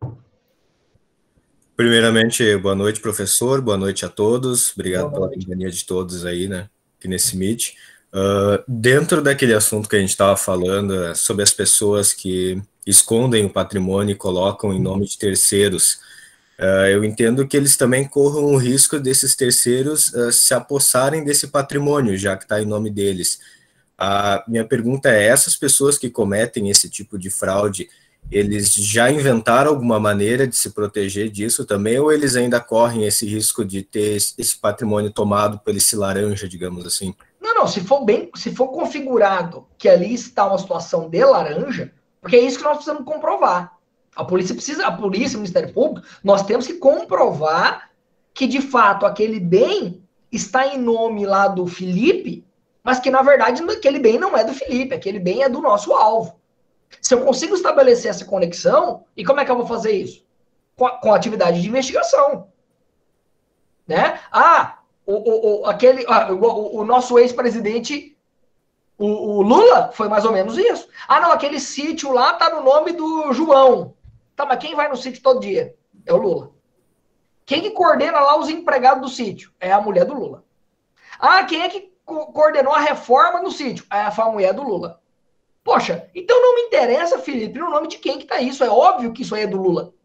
S9: Primeiramente, boa noite, professor, boa noite a todos, obrigado pela companhia de todos aí, né, aqui nesse Meet. Uh, dentro daquele assunto que a gente estava falando, sobre as pessoas que escondem o patrimônio e colocam em nome de terceiros, uh, eu entendo que eles também corram o risco desses terceiros uh, se apossarem desse patrimônio, já que está em nome deles. A minha pergunta é, essas pessoas que cometem esse tipo de fraude, eles já inventaram alguma maneira de se proteger disso também, ou eles ainda correm esse risco de ter esse patrimônio tomado por esse laranja, digamos assim?
S3: Não, não, se for bem, se for configurado que ali está uma situação de laranja, porque é isso que nós precisamos comprovar. A polícia precisa, a polícia, o Ministério Público, nós temos que comprovar que, de fato, aquele bem está em nome lá do Felipe, mas que, na verdade, aquele bem não é do Felipe, aquele bem é do nosso alvo. Se eu consigo estabelecer essa conexão, e como é que eu vou fazer isso? Com a, com a atividade de investigação. Né? Ah, o, o, o, aquele, ah, o, o nosso ex-presidente, o, o Lula, foi mais ou menos isso. Ah, não, aquele sítio lá tá no nome do João. Tá, mas quem vai no sítio todo dia? É o Lula. Quem que coordena lá os empregados do sítio? É a mulher do Lula. Ah, quem é que co coordenou a reforma no sítio? É a mulher do Lula. Poxa, então não me interessa, Felipe, no nome de quem que tá isso. É óbvio que isso aí é do Lula.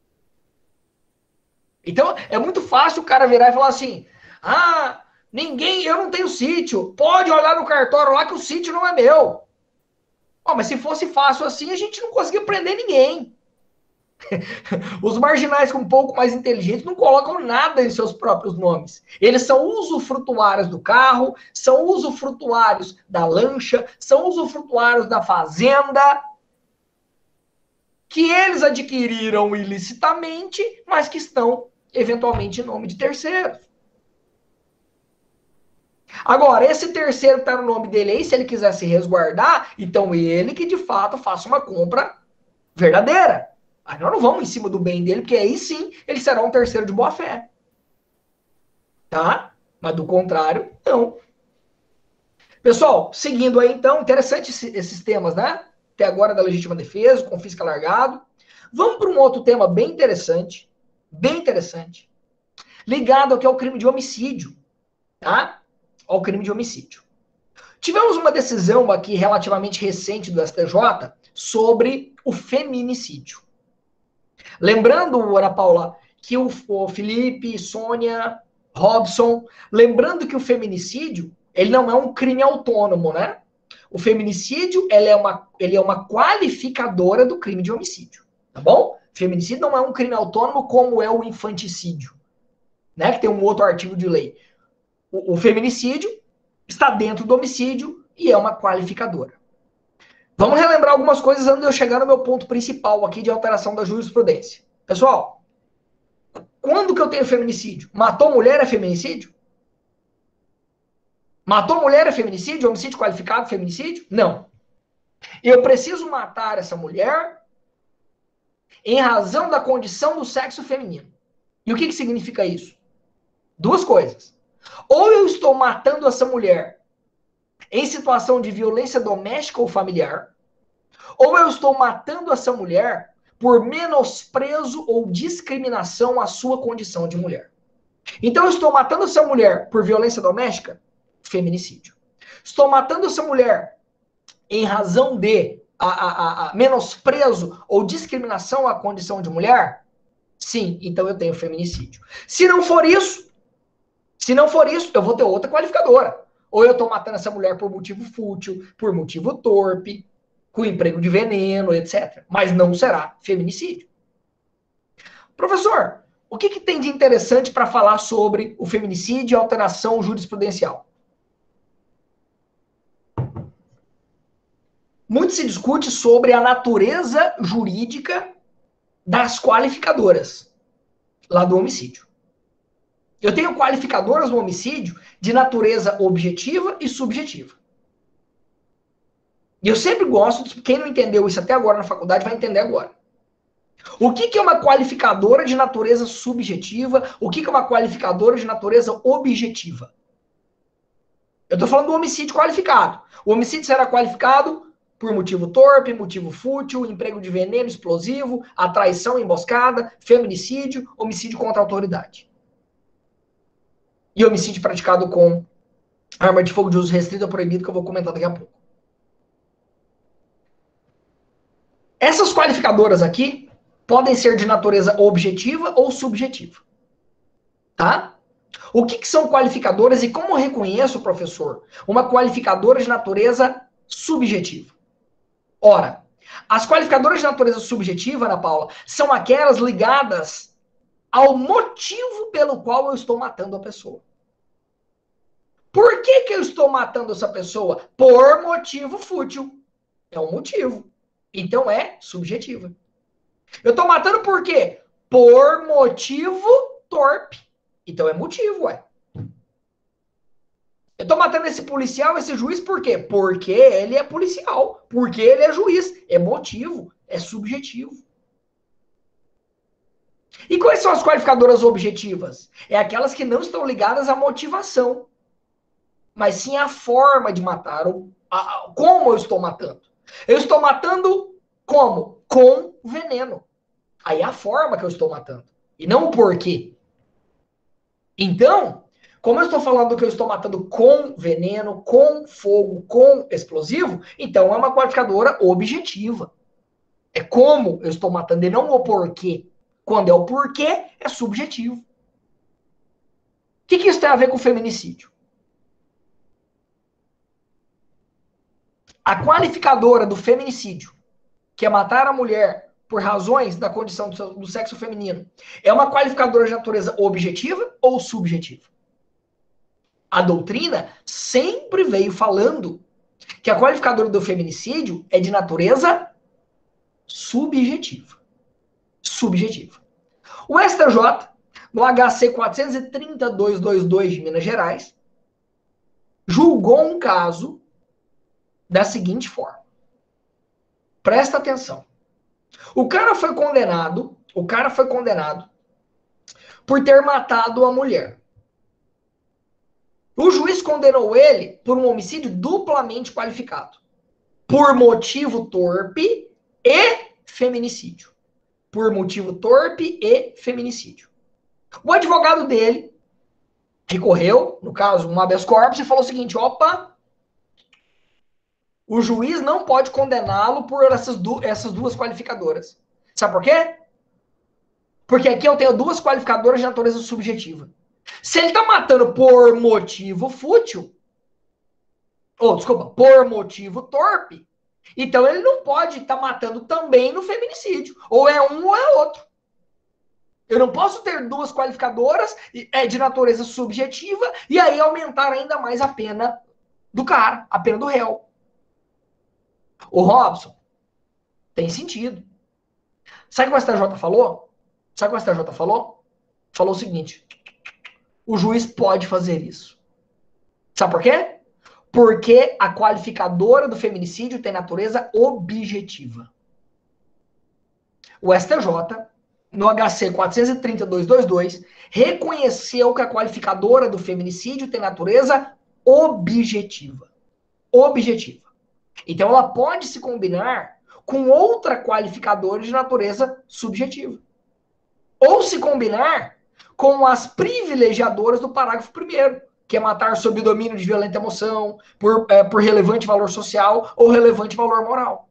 S3: Então, é muito fácil o cara virar e falar assim, ah, ninguém, eu não tenho sítio, pode olhar no cartório lá que o sítio não é meu. Oh, mas se fosse fácil assim, a gente não conseguia prender ninguém. Os marginais com um pouco mais inteligentes não colocam nada em seus próprios nomes. Eles são usufrutuários do carro, são usufrutuários da lancha, são usufrutuários da fazenda, que eles adquiriram ilicitamente, mas que estão, eventualmente, em nome de terceiros. Agora, esse terceiro que está no nome dele aí, se ele quiser se resguardar, então ele que, de fato, faça uma compra verdadeira. Aí nós não vamos em cima do bem dele, porque aí sim ele será um terceiro de boa fé. Tá? Mas do contrário, não. Pessoal, seguindo aí então, interessante esses temas, né? Até agora da legítima defesa, confisca largado. Vamos para um outro tema bem interessante, bem interessante, ligado ao que é o crime de homicídio, tá? Ao crime de homicídio. Tivemos uma decisão aqui relativamente recente do S T J sobre o feminicídio. Lembrando, Ana Paula, que o, o Felipe, Sônia, Robson, lembrando que o feminicídio, ele não é um crime autônomo, né? O feminicídio, ele é uma, ele é uma qualificadora do crime de homicídio, tá bom? Feminicídio não é um crime autônomo como é o infanticídio, né? Que tem um outro artigo de lei. O, o feminicídio está dentro do homicídio e é uma qualificadora. Vamos relembrar algumas coisas antes de eu chegar no meu ponto principal aqui de alteração da jurisprudência. Pessoal, quando que eu tenho feminicídio? Matou mulher é feminicídio? Matou mulher é feminicídio? Homicídio qualificado feminicídio? Não. Eu preciso matar essa mulher em razão da condição do sexo feminino. E o que que significa isso? Duas coisas. Ou eu estou matando essa mulher em situação de violência doméstica ou familiar, ou eu estou matando essa mulher por menosprezo ou discriminação à sua condição de mulher. Então, eu estou matando essa mulher por violência doméstica? Feminicídio. Estou matando essa mulher em razão de a, a, a menosprezo ou discriminação à condição de mulher? Sim, então eu tenho feminicídio. Se não for isso, se não for isso, eu vou ter outra qualificadora. Ou eu estou matando essa mulher por motivo fútil, por motivo torpe, com emprego de veneno, etcétera. Mas não será feminicídio. Professor, o que, que tem de interessante para falar sobre o feminicídio e alteração jurisprudencial? Muito se discute sobre a natureza jurídica das qualificadoras lá do homicídio. Eu tenho qualificadoras no homicídio de natureza objetiva e subjetiva. E eu sempre gosto, de, quem não entendeu isso até agora na faculdade vai entender agora. O que, que é uma qualificadora de natureza subjetiva? O que, que é uma qualificadora de natureza objetiva? Eu estou falando do homicídio qualificado. O homicídio será qualificado por motivo torpe, motivo fútil, emprego de veneno explosivo, a traição emboscada, feminicídio, homicídio contra a autoridade. E homicídio praticado com arma de fogo de uso restrito ou proibido, que eu vou comentar daqui a pouco. Essas qualificadoras aqui podem ser de natureza objetiva ou subjetiva. Tá? O que, que são qualificadoras e como eu reconheço, professor, uma qualificadora de natureza subjetiva? Ora, as qualificadoras de natureza subjetiva, Ana Paula, são aquelas ligadas ao motivo pelo qual eu estou matando a pessoa. Por que, que eu estou matando essa pessoa? Por motivo fútil. É um motivo. Então é subjetiva. Eu estou matando por quê? Por motivo torpe. Então é motivo, ué. Eu estou matando esse policial, esse juiz, por quê? Porque ele é policial. Porque ele é juiz. É motivo. É subjetivo. E quais são as qualificadoras objetivas? É aquelas que não estão ligadas à motivação, mas sim à forma de matar, ou a, como eu estou matando. Eu estou matando como? Com veneno. Aí é a forma que eu estou matando. E não o porquê. Então, como eu estou falando que eu estou matando com veneno, com fogo, com explosivo, então é uma qualificadora objetiva. É como eu estou matando e não o porquê. Quando é o porquê, é subjetivo. O que, que isso tem a ver com feminicídio? A qualificadora do feminicídio, que é matar a mulher por razões da condição do, seu, do sexo feminino, é uma qualificadora de natureza objetiva ou subjetiva? A doutrina sempre veio falando que a qualificadora do feminicídio é de natureza subjetiva. Subjetiva. O S T J, no H C quatrocentos e trinta, duzentos e vinte e dois de Minas Gerais, julgou um caso da seguinte forma. Presta atenção. O cara foi condenado, o cara foi condenado por ter matado a mulher. O juiz condenou ele por um homicídio duplamente qualificado. Por motivo torpe e feminicídio. Por motivo torpe e feminicídio. O advogado dele recorreu, no caso, um habeas corpus, e falou o seguinte, opa, o juiz não pode condená-lo por essas, du essas duas qualificadoras. Sabe por quê? Porque aqui eu tenho duas qualificadoras de natureza subjetiva. Se ele está matando por motivo fútil, ou, desculpa, por motivo torpe, então ele não pode estar tá matando também no feminicídio. Ou é um ou é outro. Eu não posso ter duas qualificadoras de natureza subjetiva e aí aumentar ainda mais a pena do cara, a pena do réu. Ô, Robson, tem sentido. Sabe o que o S T J falou? Sabe o que o S T J falou? Falou o seguinte, o juiz pode fazer isso. Sabe por quê? Porque a qualificadora do feminicídio tem natureza objetiva. O S T J, no H C quatrocentos e trinta ponto duzentos e vinte e dois, reconheceu que a qualificadora do feminicídio tem natureza objetiva. Objetiva. Então, ela pode se combinar com outra qualificadora de natureza subjetiva. Ou se combinar com as privilegiadoras do parágrafo primeiro, que é matar sob o domínio de violenta emoção, por, é, por relevante valor social ou relevante valor moral.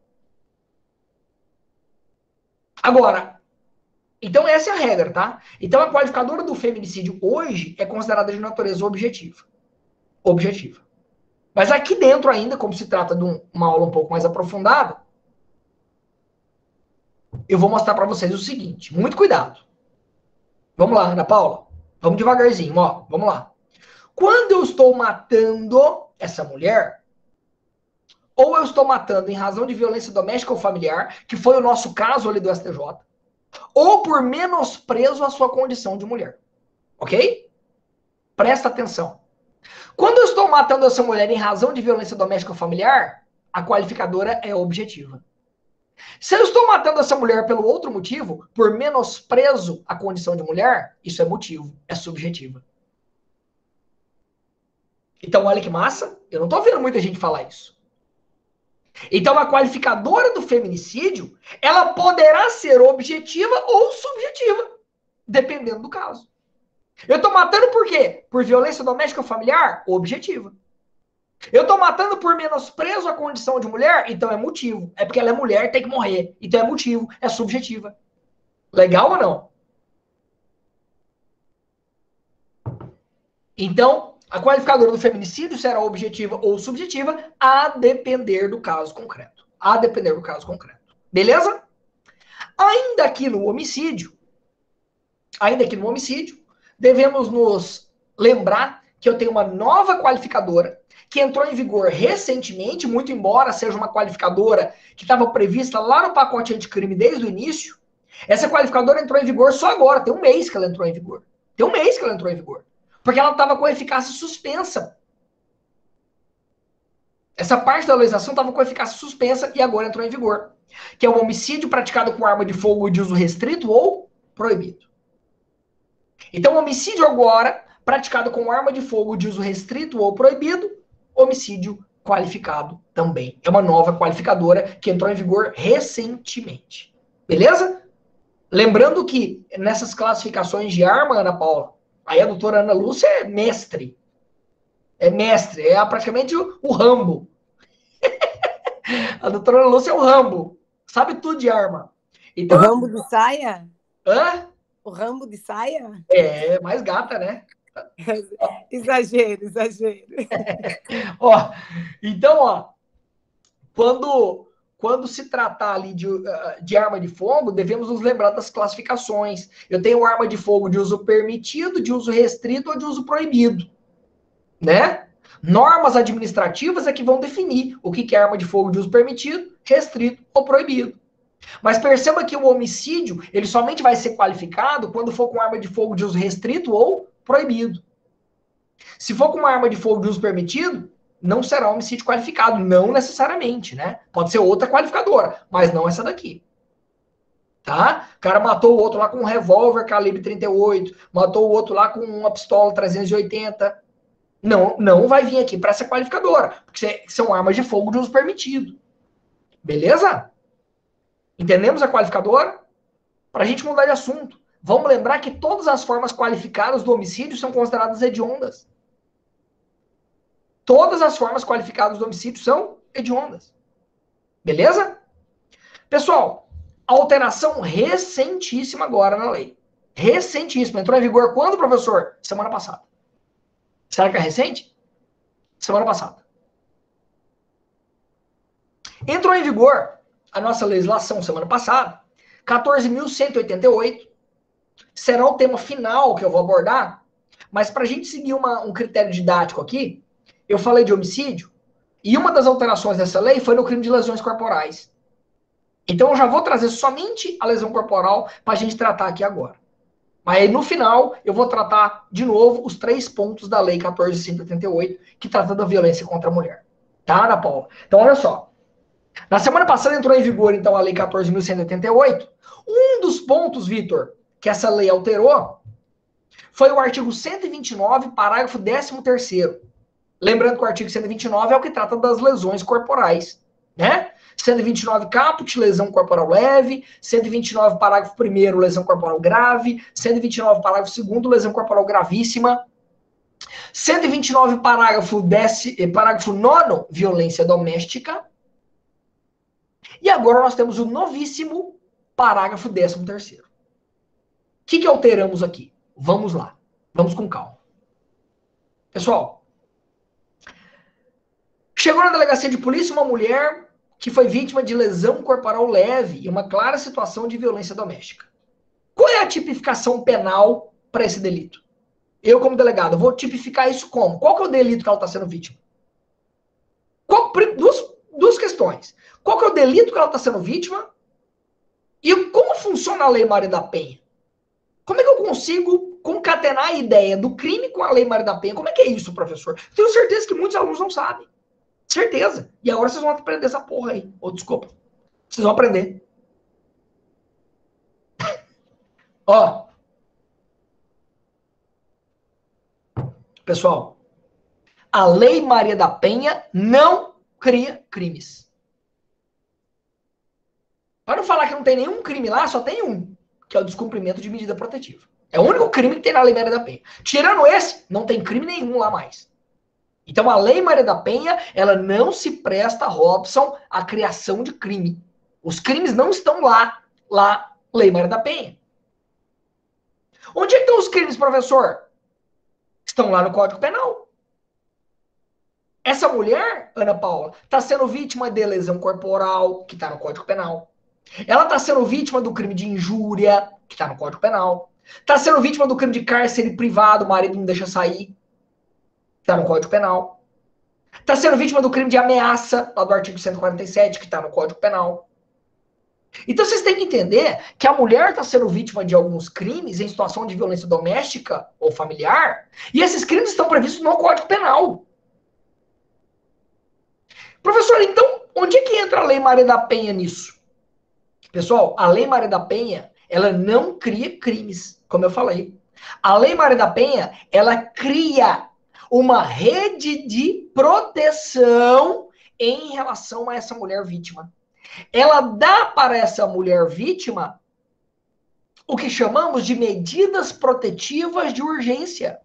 S3: Agora, então essa é a regra, tá? Então a qualificadora do feminicídio hoje é considerada de natureza objetiva. Objetiva. Mas aqui dentro ainda, como se trata de um, uma aula um pouco mais aprofundada, eu vou mostrar para vocês o seguinte, muito cuidado. Vamos lá, Ana Paula. Vamos devagarzinho, ó. Vamos lá. Quando eu estou matando essa mulher, ou eu estou matando em razão de violência doméstica ou familiar, que foi o nosso caso ali do S T J, ou por menosprezo à sua condição de mulher. Ok? Presta atenção. Quando eu estou matando essa mulher em razão de violência doméstica ou familiar, a qualificadora é objetiva. Se eu estou matando essa mulher pelo outro motivo, por menosprezo à condição de mulher, isso é motivo, é subjetiva. Então, olha que massa. Eu não estou ouvindo muita gente falar isso. Então, a qualificadora do feminicídio, ela poderá ser objetiva ou subjetiva, dependendo do caso. Eu estou matando por quê? Por violência doméstica ou familiar? Objetiva. Eu estou matando por menosprezo à condição de mulher? Então é motivo. É porque ela é mulher, tem que morrer. Então é motivo, é subjetiva. Legal ou não? Então, a qualificadora do feminicídio será objetiva ou subjetiva, a depender do caso concreto. A depender do caso concreto. Beleza? Ainda aqui no homicídio, ainda aqui no homicídio, devemos nos lembrar que eu tenho uma nova qualificadora que entrou em vigor recentemente, muito embora seja uma qualificadora que estava prevista lá no pacote anticrime desde o início. Essa qualificadora entrou em vigor só agora, tem um mês que ela entrou em vigor. Tem um mês que ela entrou em vigor. Porque ela estava com eficácia suspensa. Essa parte da legislação estava com eficácia suspensa e agora entrou em vigor. Que é o homicídio praticado com arma de fogo de uso restrito ou proibido. Então, o homicídio agora, praticado com arma de fogo de uso restrito ou proibido, homicídio qualificado também. É uma nova qualificadora que entrou em vigor recentemente. Beleza? Lembrando que nessas classificações de arma, Ana Paula, aí a doutora Ana Lúcia é mestre. É mestre, é praticamente o, o Rambo. A doutora Ana Lúcia é o Rambo. Sabe tudo de arma. Então,
S2: o Rambo de saia?
S3: Hã?
S2: O Rambo de saia?
S3: É, mais gata, né?
S2: Exagero, exagero.
S3: Ó, então, ó, quando, quando se tratar ali de, de arma de fogo, devemos nos lembrar das classificações. Eu tenho arma de fogo de uso permitido, de uso restrito ou de uso proibido, né? Normas administrativas é que vão definir o que é arma de fogo de uso permitido, restrito ou proibido. Mas perceba que o homicídio, ele somente vai ser qualificado quando for com arma de fogo de uso restrito ou proibido. Se for com uma arma de fogo de uso permitido, não será homicídio qualificado, não necessariamente, né? Pode ser outra qualificadora, mas não essa daqui. Tá? O cara matou o outro lá com um revólver calibre trinta e oito, matou o outro lá com uma pistola trezentos e oitenta. Não, não vai vir aqui para essa qualificadora, porque são armas de fogo de uso permitido. Beleza? Entendemos a qualificadora? Para a gente mudar de assunto, vamos lembrar que todas as formas qualificadas do homicídio são consideradas hediondas. Todas as formas qualificadas do homicídio são hediondas. Beleza? Pessoal, alteração recentíssima agora na lei. Recentíssima. Entrou em vigor quando, professor? Semana passada. Será que é recente? Semana passada. Entrou em vigor a nossa legislação semana passada, quatorze mil cento e oitenta e oito, será o tema final que eu vou abordar, mas para a gente seguir uma, um critério didático aqui, eu falei de homicídio, e uma das alterações dessa lei foi no crime de lesões corporais. Então eu já vou trazer somente a lesão corporal para a gente tratar aqui agora. Mas aí no final eu vou tratar de novo os três pontos da lei quatorze mil cento e oitenta e oito, que trata da violência contra a mulher. Tá, Ana Paula? Então olha só. Na semana passada entrou em vigor, então, a Lei quatorze mil cento e oitenta e oito. Um dos pontos, Vitor, que essa lei alterou foi o artigo cento e vinte e nove, parágrafo décimo terceiro. Lembrando que o artigo cento e vinte e nove é o que trata das lesões corporais, né? cento e vinte e nove caput, lesão corporal leve. cento e vinte e nove, parágrafo primeiro, lesão corporal grave. cento e vinte e nove, parágrafo segundo, lesão corporal gravíssima. cento e vinte e nove, parágrafo, décimo, parágrafo nono, violência doméstica. E agora nós temos o novíssimo parágrafo décimo terceiro. O que, que alteramos aqui? Vamos lá. Vamos com calma. Pessoal, chegou na delegacia de polícia uma mulher que foi vítima de lesão corporal leve e uma clara situação de violência doméstica. Qual é a tipificação penal para esse delito? Eu, como delegado, vou tipificar isso como? Qual que é o delito que ela está sendo vítima? Qual, duas, duas questões. Qual que é o delito que ela está sendo vítima? E como funciona a Lei Maria da Penha? Como é que eu consigo concatenar a ideia do crime com a Lei Maria da Penha? Como é que é isso, professor? Tenho certeza que muitos alunos não sabem. Certeza. E agora vocês vão aprender essa porra aí. Ou, oh, desculpa. Vocês vão aprender. Ó. Pessoal, a Lei Maria da Penha não cria crimes. Para não falar que não tem nenhum crime lá, só tem um, que é o descumprimento de medida protetiva. É o único crime que tem na Lei Maria da Penha. Tirando esse, não tem crime nenhum lá mais. Então, a Lei Maria da Penha, ela não se presta, Robson, à criação de crime. Os crimes não estão lá, lá, Lei Maria da Penha. Onde é que estão os crimes, professor? Estão lá no Código Penal. Essa mulher, Ana Paula, está sendo vítima de lesão corporal, que está no Código Penal. Ela está sendo vítima do crime de injúria, que está no Código Penal. Está sendo vítima do crime de cárcere privado, o marido não deixa sair. Está no Código Penal. Está sendo vítima do crime de ameaça, lá do artigo cento e quarenta e sete, que está no Código Penal. Então vocês têm que entender que a mulher está sendo vítima de alguns crimes em situação de violência doméstica ou familiar, e esses crimes estão previstos no Código Penal. Professor, então, onde é que entra a Lei Maria da Penha nisso? Pessoal, a Lei Maria da Penha, ela não cria crimes, como eu falei. A Lei Maria da Penha, ela cria uma rede de proteção em relação a essa mulher vítima. Ela dá para essa mulher vítima o que chamamos de medidas protetivas de urgência.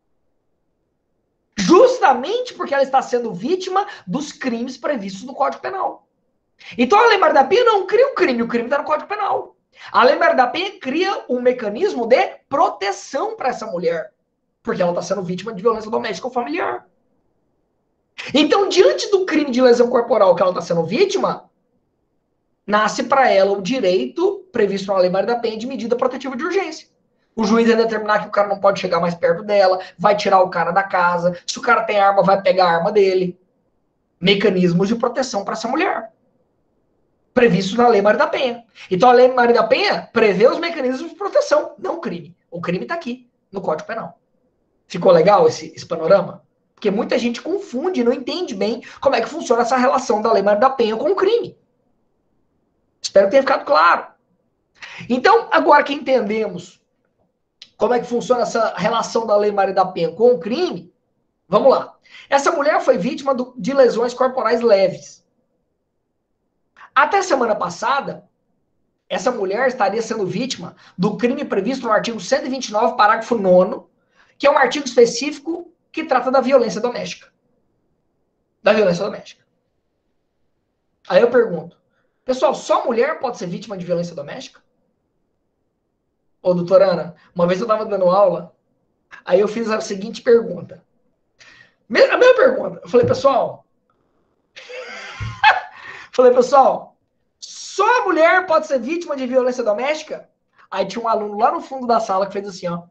S3: Justamente porque ela está sendo vítima dos crimes previstos no Código Penal. Então a Lei Maria da Penha não cria o crime, o crime está no Código Penal. A Lei Maria da Penha cria um mecanismo de proteção para essa mulher. Porque ela está sendo vítima de violência doméstica ou familiar. Então, diante do crime de lesão corporal que ela está sendo vítima, nasce para ela o direito previsto na Lei Maria da Penha de medida protetiva de urgência. O juiz vai determinar que o cara não pode chegar mais perto dela, vai tirar o cara da casa. Se o cara tem arma, vai pegar a arma dele. Mecanismos de proteção para essa mulher. Previstos na Lei Maria da Penha. Então, a Lei Maria da Penha prevê os mecanismos de proteção, não o crime. O crime está aqui, no Código Penal. Ficou legal esse, esse panorama? Porque muita gente confunde, não entende bem como é que funciona essa relação da Lei Maria da Penha com o crime. Espero que tenha ficado claro. Então, agora que entendemos como é que funciona essa relação da Lei Maria da Penha com o crime, vamos lá. Essa mulher foi vítima do, de lesões corporais leves. Até semana passada, essa mulher estaria sendo vítima do crime previsto no artigo cento e vinte e nove, parágrafo nono, que é um artigo específico que trata da violência doméstica. Da violência doméstica. Aí eu pergunto, pessoal, só mulher pode ser vítima de violência doméstica? Ô, doutora Ana, uma vez eu estava dando aula, aí eu fiz a seguinte pergunta. A mesma pergunta. Eu falei, pessoal... falei, pessoal, só a mulher pode ser vítima de violência doméstica? Aí tinha um aluno lá no fundo da sala que fez assim, ó.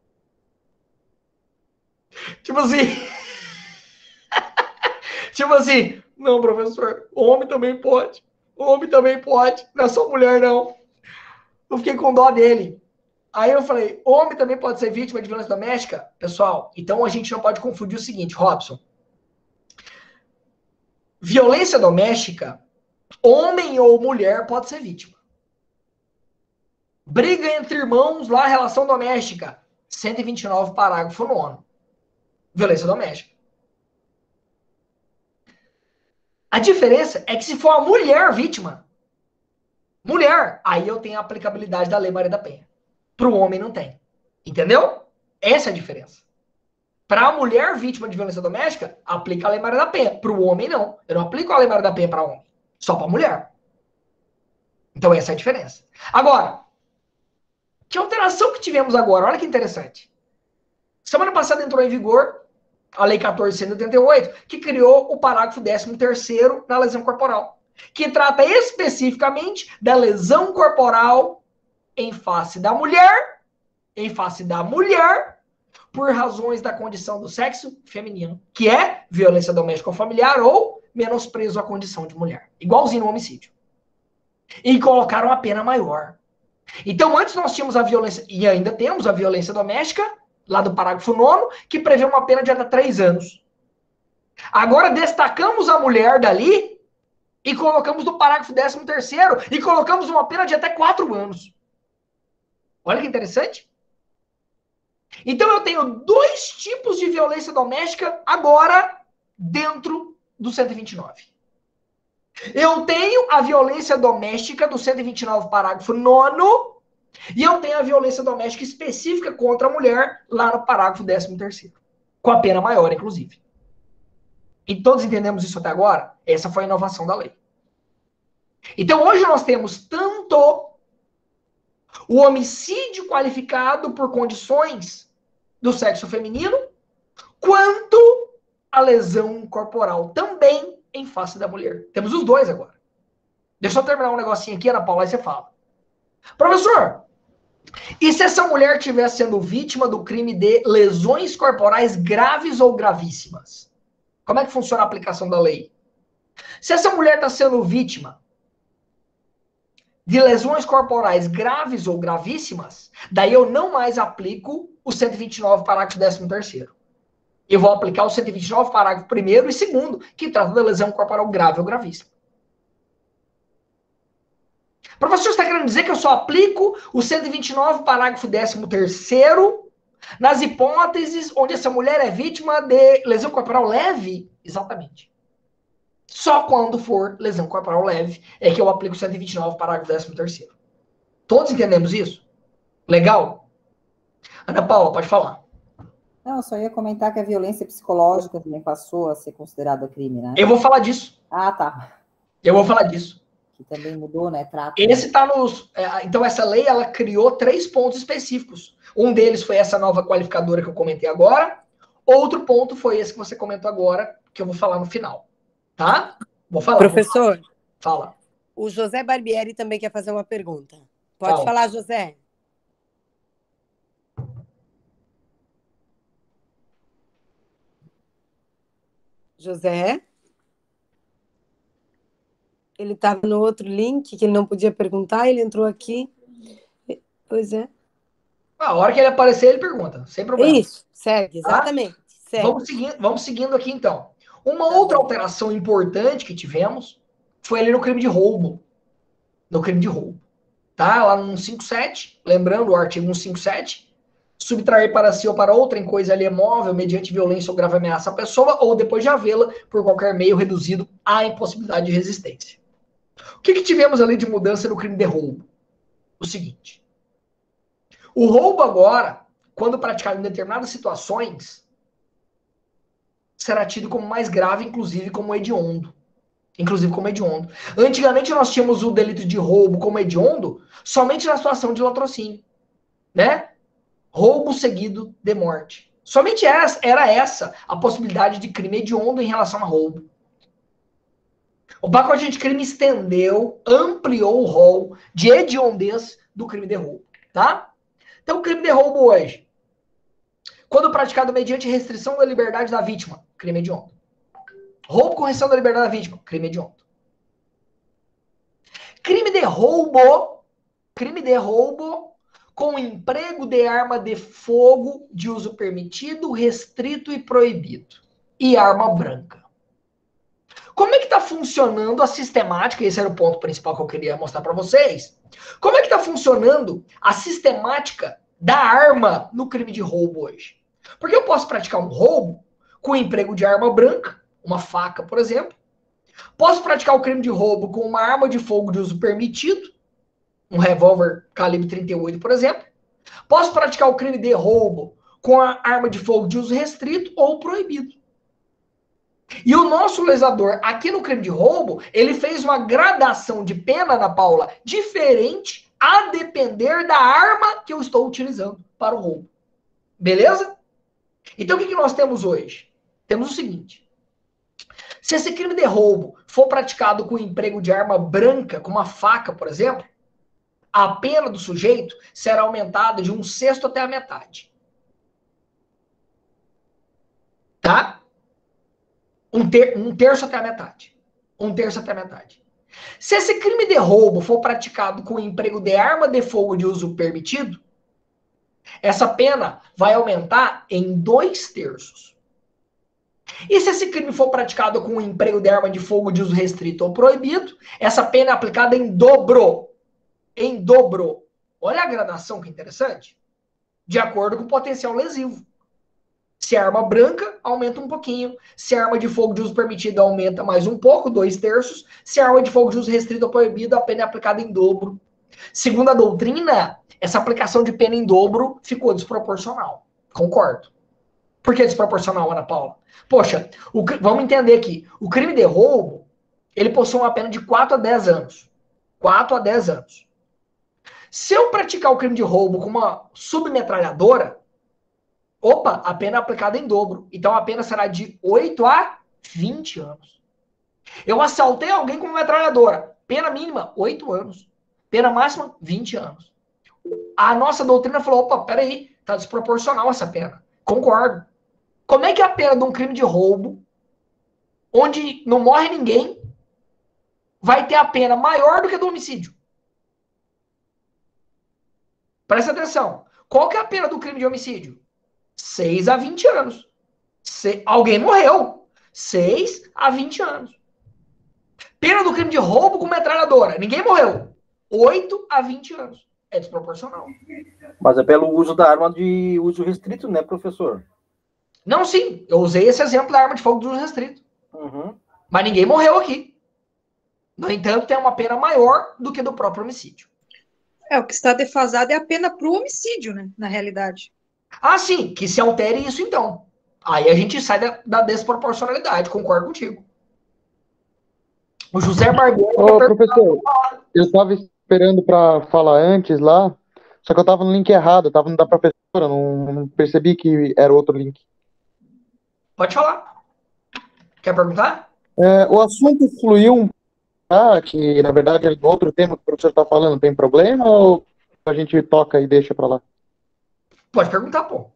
S3: Tipo assim... tipo assim, não, professor, o homem também pode. O homem também pode, não é só mulher, não. Eu fiquei com dó dele. Aí eu falei, homem também pode ser vítima de violência doméstica? Pessoal, então a gente não pode confundir o seguinte, Robson. Violência doméstica Homem ou mulher pode ser vítima. Briga entre irmãos lá, relação doméstica. cento e vinte e nove, parágrafo nono. Violência doméstica. A diferença é que se for a mulher vítima, mulher, aí eu tenho a aplicabilidade da Lei Maria da Penha. Para o homem não tem. Entendeu? Essa é a diferença. Para a mulher vítima de violência doméstica, aplica a Lei Maria da Penha. Para o homem, não. Eu não aplico a Lei Maria da Penha para homem. Só para mulher. Então essa é a diferença. Agora, que alteração que tivemos agora? Olha que interessante. Semana passada entrou em vigor a Lei quatorze mil cento e oitenta e oito, que criou o parágrafo décimo terceiro na lesão corporal, que trata especificamente da lesão corporal em face da mulher, em face da mulher, por razões da condição do sexo feminino, que é violência doméstica ou familiar ou menosprezo à condição de mulher. Igualzinho no homicídio. E colocaram a pena maior. Então, antes nós tínhamos a violência, e ainda temos a violência doméstica, lá do parágrafo nono, que prevê uma pena de até três anos. Agora destacamos a mulher dali e colocamos no parágrafo décimo terceiro e colocamos uma pena de até quatro anos. Olha que interessante. Então eu tenho dois tipos de violência doméstica agora dentro do cento e vinte e nove. Eu tenho a violência doméstica do cento e vinte e nove, parágrafo nono, e eu tenho a violência doméstica específica contra a mulher lá no parágrafo décimo terceiro, com a pena maior, inclusive. E todos entendemos isso até agora? Essa foi a inovação da lei. Então hoje nós temos tanto o homicídio qualificado por condições do sexo feminino, quanto a lesão corporal também em face da mulher. Temos os dois agora. Deixa eu terminar um negocinho aqui, Ana Paula, aí você fala. Professor, e se essa mulher estiver sendo vítima do crime de lesões corporais graves ou gravíssimas? Como é que funciona a aplicação da lei? Se essa mulher está sendo vítima de lesões corporais graves ou gravíssimas, daí eu não mais aplico o cento e vinte e nove, parágrafo décimo terceiro. Eu vou aplicar o cento e vinte e nove, parágrafo primeiro e segundo, que trata da lesão corporal grave ou gravíssima. Professor, você está querendo dizer que eu só aplico o cento e vinte e nove, parágrafo décimo terceiro, nas hipóteses onde essa mulher é vítima de lesão corporal leve? Exatamente. Só quando for lesão corporal leve é que eu aplico o cento e vinte e nove, parágrafo décimo terceiro. Todos entendemos isso? Legal? Ana Paula, pode falar.
S6: Não, eu só ia comentar que a violência psicológica também passou a ser considerada crime, né?
S3: Eu vou falar disso.
S6: Ah, tá.
S3: Eu vou falar disso.
S6: Que também mudou, né? Trata.
S3: Esse tá nos... Então, essa lei, ela criou três pontos específicos. Um deles foi essa nova qualificadora que eu comentei agora. Outro ponto foi esse que você comentou agora, que eu vou falar no final. Tá? Vou falar.
S2: Professor,
S3: vou falar. Fala.
S2: O José Barbieri também quer fazer uma pergunta. Pode
S3: Fala.
S2: falar, José. José? Ele estava no outro link, que ele não podia perguntar, ele entrou aqui. Pois é.
S3: A hora que ele aparecer, ele pergunta, sem problema.
S2: Isso, segue, exatamente.
S3: Tá?
S2: Segue.
S3: Vamos, seguindo, vamos seguindo aqui, então. Uma tá outra bom. alteração importante que tivemos foi ali no crime de roubo. No crime de roubo. Tá? Lá no cento e cinquenta e sete, lembrando o artigo cento e cinquenta e sete, subtrair para si ou para outra em coisa alienível mediante violência ou grave ameaça à pessoa ou depois de havê-la por qualquer meio reduzido à impossibilidade de resistência. O que, que tivemos ali de mudança no crime de roubo? O seguinte. O roubo agora, quando praticado em determinadas situações, será tido como mais grave, inclusive como hediondo. Inclusive como hediondo. Antigamente nós tínhamos o delito de roubo como hediondo somente na situação de latrocínio. Né? Roubo seguido de morte. Somente era essa a possibilidade de crime hediondo em relação a roubo. O pacote anticrime estendeu, ampliou o rol de hediondez do crime de roubo. Tá? Então, o crime de roubo hoje, quando praticado mediante restrição da liberdade da vítima, crime hediondo. Roubo com restrição da liberdade da vítima, crime hediondo. Crime de roubo, crime de roubo com emprego de arma de fogo de uso permitido, restrito e proibido. E arma branca. Como é que está funcionando a sistemática? Esse era o ponto principal que eu queria mostrar para vocês. Como é que está funcionando a sistemática da arma no crime de roubo hoje? Porque eu posso praticar um roubo com o emprego de arma branca, uma faca, por exemplo. Posso praticar o crime de roubo com uma arma de fogo de uso permitido, um revólver calibre trinta e oito, por exemplo. Posso praticar o crime de roubo com a arma de fogo de uso restrito ou proibido. E o nosso legislador, aqui no crime de roubo, ele fez uma gradação de pena, Ana Paula, diferente a depender da arma que eu estou utilizando para o roubo. Beleza? Então, o que, que nós temos hoje? Temos o seguinte. Se esse crime de roubo for praticado com o emprego de arma branca, com uma faca, por exemplo, a pena do sujeito será aumentada de um sexto até a metade. Tá? Um, ter, um terço até a metade. Um terço até a metade. Se esse crime de roubo for praticado com o emprego de arma de fogo de uso permitido, essa pena vai aumentar em dois terços. E se esse crime for praticado com o emprego de arma de fogo de uso restrito ou proibido, essa pena é aplicada em dobro. Em dobro. Olha a gradação que interessante. De acordo com o potencial lesivo. Se é arma branca, aumenta um pouquinho. Se é arma de fogo de uso permitido, aumenta mais um pouco, dois terços. Se é arma de fogo de uso restrito ou proibido, a pena é aplicada em dobro. Segundo a doutrina, essa aplicação de pena em dobro ficou desproporcional. Concordo. Por que desproporcional, Ana Paula? Poxa, o, vamos entender aqui. O crime de roubo, ele possui uma pena de quatro a dez anos. quatro a dez anos. Se eu praticar o crime de roubo com uma submetralhadora, opa, a pena é aplicada em dobro. Então a pena será de oito a vinte anos. Eu assaltei alguém com uma metralhadora. Pena mínima, oito anos. Pena máxima, vinte anos. A nossa doutrina falou, opa, peraí, tá desproporcional essa pena. Concordo. Como é que a pena de um crime de roubo, onde não morre ninguém, vai ter a pena maior do que do homicídio? Presta atenção. Qual que é a pena do crime de homicídio? seis a vinte anos. Se... Alguém morreu. seis a vinte anos. Pena do crime de roubo com metralhadora. Ninguém morreu. oito a vinte anos. É desproporcional.
S8: Mas é pelo uso da arma de uso restrito, né, professor?
S3: Não, sim. Eu usei esse exemplo da arma de fogo de uso restrito.
S8: Uhum.
S3: Mas ninguém morreu aqui. No entanto, tem uma pena maior do que do próprio homicídio.
S5: É, o que está defasado é a pena para o homicídio, né, na realidade.
S3: Ah, sim, que se altere isso então. Aí a gente sai da, da desproporcionalidade, concordo contigo. O José Barbeiro...
S10: Ô, professor, eu estava esperando para falar antes lá, só que eu estava no link errado, eu estava no da professora, não, não percebi que era outro link.
S3: Pode falar. Quer perguntar?
S10: É, o assunto fluiu um ah, que na verdade é outro tema que o professor está falando, tem problema ou a gente toca e deixa para lá?
S3: Pode perguntar, pô.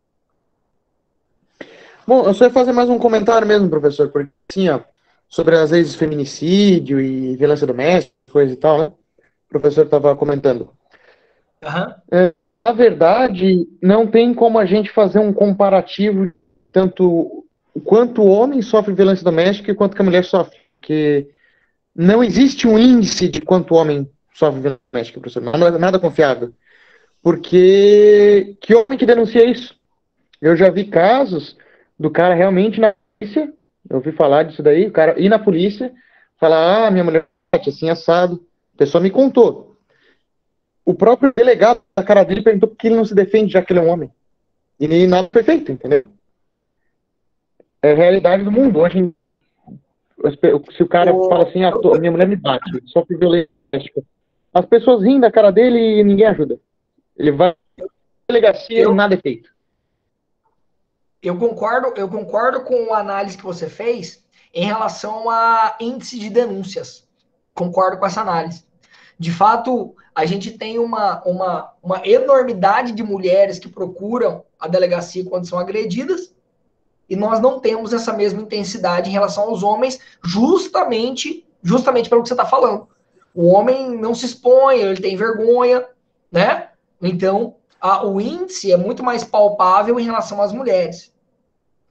S10: Bom, eu só ia fazer mais um comentário mesmo, professor, porque assim, ó, sobre as leis de feminicídio e violência doméstica, coisa e tal, né? O professor estava comentando.
S3: Uhum.
S10: É, na verdade, não tem como a gente fazer um comparativo tanto o quanto o homem sofre violência doméstica e quanto que a mulher sofre, porque não existe um índice de quanto o homem sofre violência doméstica, professor, não é nada confiável. Porque que homem que denuncia isso? Eu já vi casos do cara realmente na polícia, eu ouvi falar disso daí, o cara ir na polícia, falar, ah, minha mulher assim, assado, a pessoa me contou. O próprio delegado da cara dele perguntou por que ele não se defende, já que ele é um homem. E nem nada foi feito, entendeu? É a realidade do mundo. Hoje, se o cara oh, fala assim, ah, tô, minha mulher me bate, sofre violência doméstica, as pessoas riem da cara dele e ninguém ajuda. Ele vai na delegacia e nada é feito.
S3: Eu concordo, eu concordo com a análise que você fez em relação a índice de denúncias. Concordo com essa análise. De fato, a gente tem uma, uma, uma enormidade de mulheres que procuram a delegacia quando são agredidas, e nós não temos essa mesma intensidade em relação aos homens, justamente, justamente pelo que você está falando. O homem não se expõe, ele tem vergonha, né? Então, a, o índice é muito mais palpável em relação às mulheres.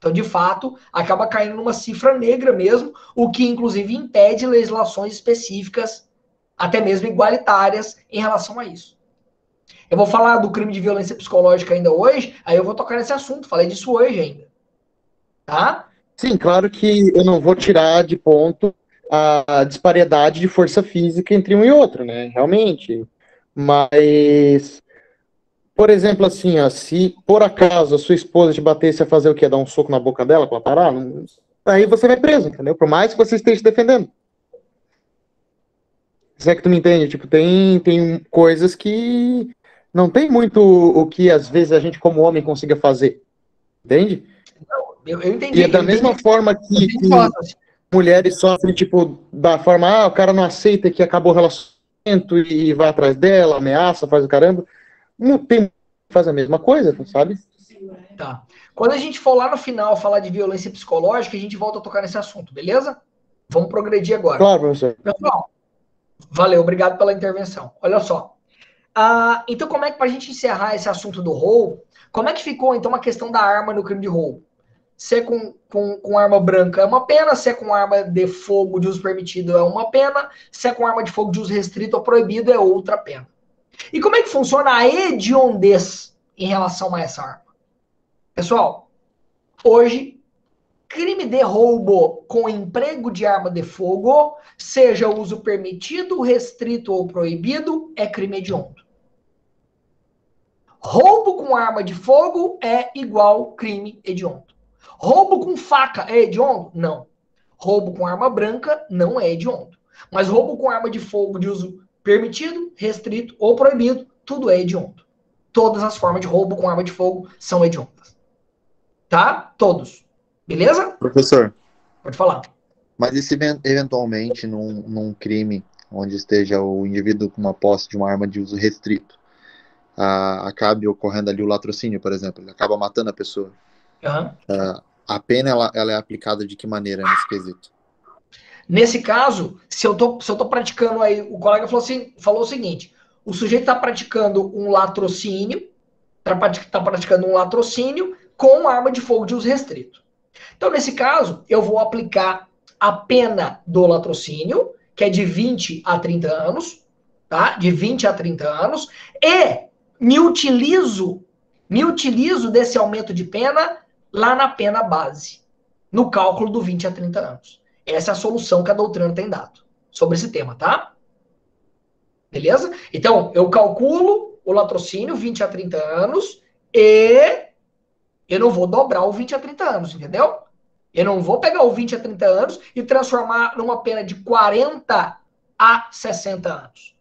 S3: Então, de fato, acaba caindo numa cifra negra mesmo, o que, inclusive, impede legislações específicas, até mesmo igualitárias, em relação a isso. Eu vou falar do crime de violência psicológica ainda hoje, aí eu vou tocar nesse assunto, falei disso hoje ainda. Tá?
S10: Sim, claro que eu não vou tirar de ponto a disparidade de força física entre um e outro, né? Realmente. Mas, por exemplo, assim, ó, se por acaso a sua esposa te batesse a fazer o quê? Dar um soco na boca dela pra parar? Não... Aí você vai preso, entendeu? Por mais que você esteja se defendendo. Se é que tu me entende? Tipo, tem, tem coisas que não tem muito o que, às vezes, a gente como homem consiga fazer. Entende?
S3: Eu, eu entendi.
S10: E é da mesma
S3: entendi.
S10: forma que, que mulheres sofrem, tipo, da forma, ah, o cara não aceita que acabou o relacionamento e vai atrás dela, ameaça, faz o caramba. Não tem, faz a mesma coisa, sabe?
S3: Tá. Quando a gente for lá no final falar de violência psicológica, a gente volta a tocar nesse assunto, beleza? Vamos progredir agora.
S10: Claro, professor.
S3: Pessoal, valeu, obrigado pela intervenção. Olha só. Ah, então, como é que, pra gente encerrar esse assunto do roubo, como é que ficou, então, a questão da arma no crime de roubo? Se é com, com, com arma branca é uma pena, se é com arma de fogo de uso permitido é uma pena, se é com arma de fogo de uso restrito ou proibido é outra pena. E como é que funciona a hediondez em relação a essa arma? Pessoal, hoje, crime de roubo com emprego de arma de fogo, seja uso permitido, restrito ou proibido, é crime hediondo. Roubo com arma de fogo é igual crime hediondo. Roubo com faca é hediondo? Não. Roubo com arma branca não é hediondo. Mas roubo com arma de fogo de uso permitido, restrito ou proibido, tudo é hediondo. Todas as formas de roubo com arma de fogo são hediondas. Tá? Todos. Beleza?
S11: Professor.
S3: Pode falar.
S11: Mas e se eventualmente num, num crime onde esteja o indivíduo com uma posse de uma arma de uso restrito, a, acabe ocorrendo ali o latrocínio, por exemplo, ele acaba matando a pessoa.
S3: Uhum.
S11: A, a pena ela, ela é aplicada de que maneira nesse quesito?
S3: Nesse caso, se eu tô, se eu tô praticando aí, o colega falou, assim, falou o seguinte, o sujeito está praticando um latrocínio, está praticando um latrocínio com arma de fogo de uso restrito. Então, nesse caso, eu vou aplicar a pena do latrocínio, que é de vinte a trinta anos, tá? De vinte a trinta anos, e me utilizo, me utilizo desse aumento de pena lá na pena base, no cálculo do vinte a trinta anos. Essa é a solução que a doutrina tem dado sobre esse tema, tá? Beleza? Então, eu calculo o latrocínio vinte a trinta anos e eu não vou dobrar o vinte a trinta anos, entendeu? Eu não vou pegar o vinte a trinta anos e transformar numa pena de quarenta a sessenta anos.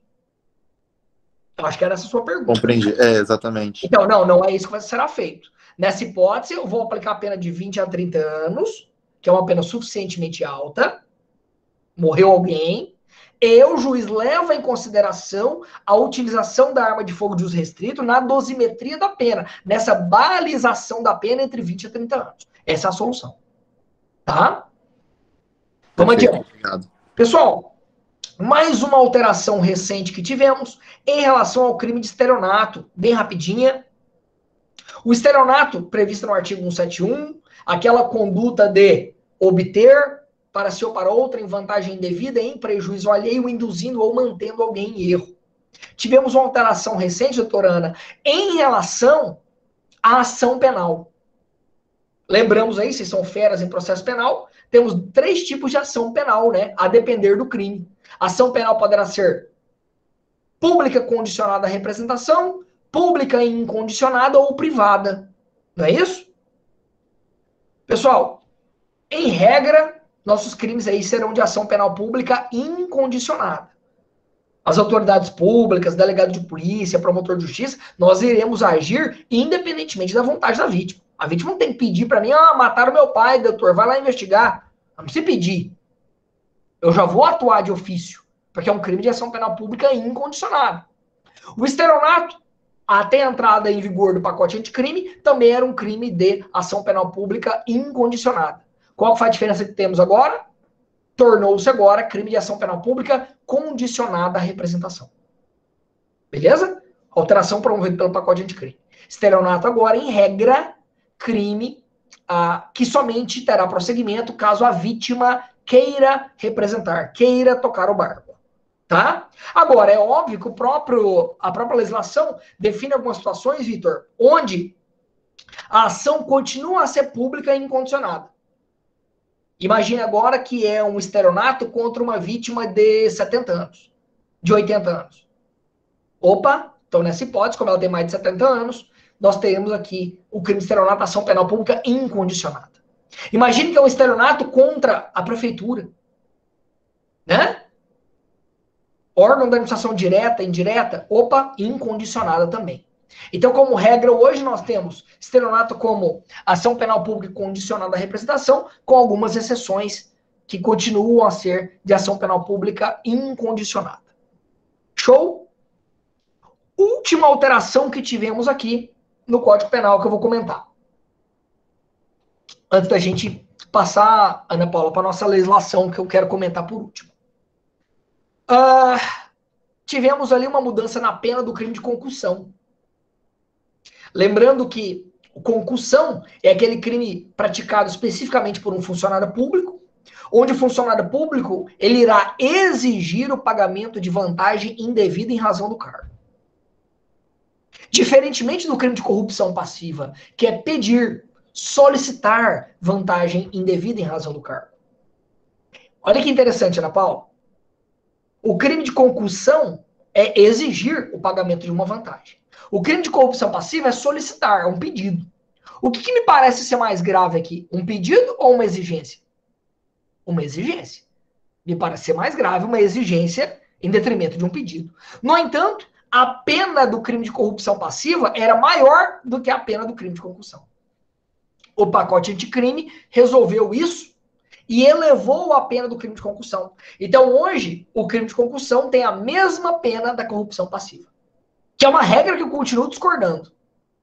S3: Eu acho que era essa a sua pergunta.
S11: Compreendi, é, exatamente.
S3: Então, não, não é isso que será feito. Nessa hipótese, eu vou aplicar a pena de vinte a trinta anos, que é uma pena suficientemente alta, morreu alguém, e o juiz leva em consideração a utilização da arma de fogo de uso restrito na dosimetria da pena, nessa balização da pena entre vinte a trinta anos. Essa é a solução. Tá? Vamos adiante.
S11: Obrigado.
S3: Pessoal, mais uma alteração recente que tivemos em relação ao crime de estelionato, bem rapidinha. O estelionato, previsto no artigo cento e setenta e um, aquela conduta de obter para si ou para outra em vantagem indevida, em prejuízo alheio, induzindo ou mantendo alguém em erro. Tivemos uma alteração recente, doutora Ana, em relação à ação penal. Lembramos aí, vocês são feras em processo penal, temos três tipos de ação penal, né? A depender do crime. A ação penal poderá ser pública condicionada à representação, pública e incondicionada ou privada. Não é isso? Pessoal, em regra, nossos crimes aí serão de ação penal pública incondicionada. As autoridades públicas, delegado de polícia, promotor de justiça, nós iremos agir independentemente da vontade da vítima. A vítima não tem que pedir para mim, ah, mataram meu pai, doutor, vai lá investigar. Não precisa pedir. Eu já vou atuar de ofício, porque é um crime de ação penal pública incondicionada. O estelionato, até a entrada em vigor do pacote anticrime, também era um crime de ação penal pública incondicionada. Qual foi a diferença que temos agora? Tornou-se agora crime de ação penal pública condicionada à representação. Beleza? Alteração promovida pelo pacote anticrime. Estelionato agora, em regra, crime ah, que somente terá prosseguimento caso a vítima queira representar, queira tocar o barco. Tá? Agora, é óbvio que o próprio, a própria legislação define algumas situações, Vitor, onde a ação continua a ser pública e incondicionada. Imagine agora que é um estelionato contra uma vítima de setenta anos, de oitenta anos. Opa, então nessa hipótese, como ela tem mais de setenta anos, nós teremos aqui o crime de estelionato, ação penal pública incondicionada. Imagine que é um estelionato contra a prefeitura, né? Órgão da administração direta, indireta, opa, incondicionada também. Então, como regra, hoje nós temos estelionato como ação penal pública condicionada à representação, com algumas exceções que continuam a ser de ação penal pública incondicionada. Show? Última alteração que tivemos aqui no Código Penal que eu vou comentar. Antes da gente passar, Ana Paula, para a nossa legislação que eu quero comentar por último. Uh, tivemos ali uma mudança na pena do crime de concussão. Lembrando que concussão é aquele crime praticado especificamente por um funcionário público, onde o funcionário público ele irá exigir o pagamento de vantagem indevida em razão do cargo. Diferentemente do crime de corrupção passiva, que é pedir, solicitar vantagem indevida em razão do cargo. Olha que interessante, Ana Paula. O crime de concussão é exigir o pagamento de uma vantagem. O crime de corrupção passiva é solicitar, é um pedido. O que, que me parece ser mais grave aqui? Um pedido ou uma exigência? Uma exigência. Me parece ser mais grave uma exigência em detrimento de um pedido. No entanto, a pena do crime de corrupção passiva era maior do que a pena do crime de concussão. O pacote anticrime resolveu isso e elevou a pena do crime de concussão. Então, hoje, o crime de concussão tem a mesma pena da corrupção passiva. Que é uma regra que eu continuo discordando.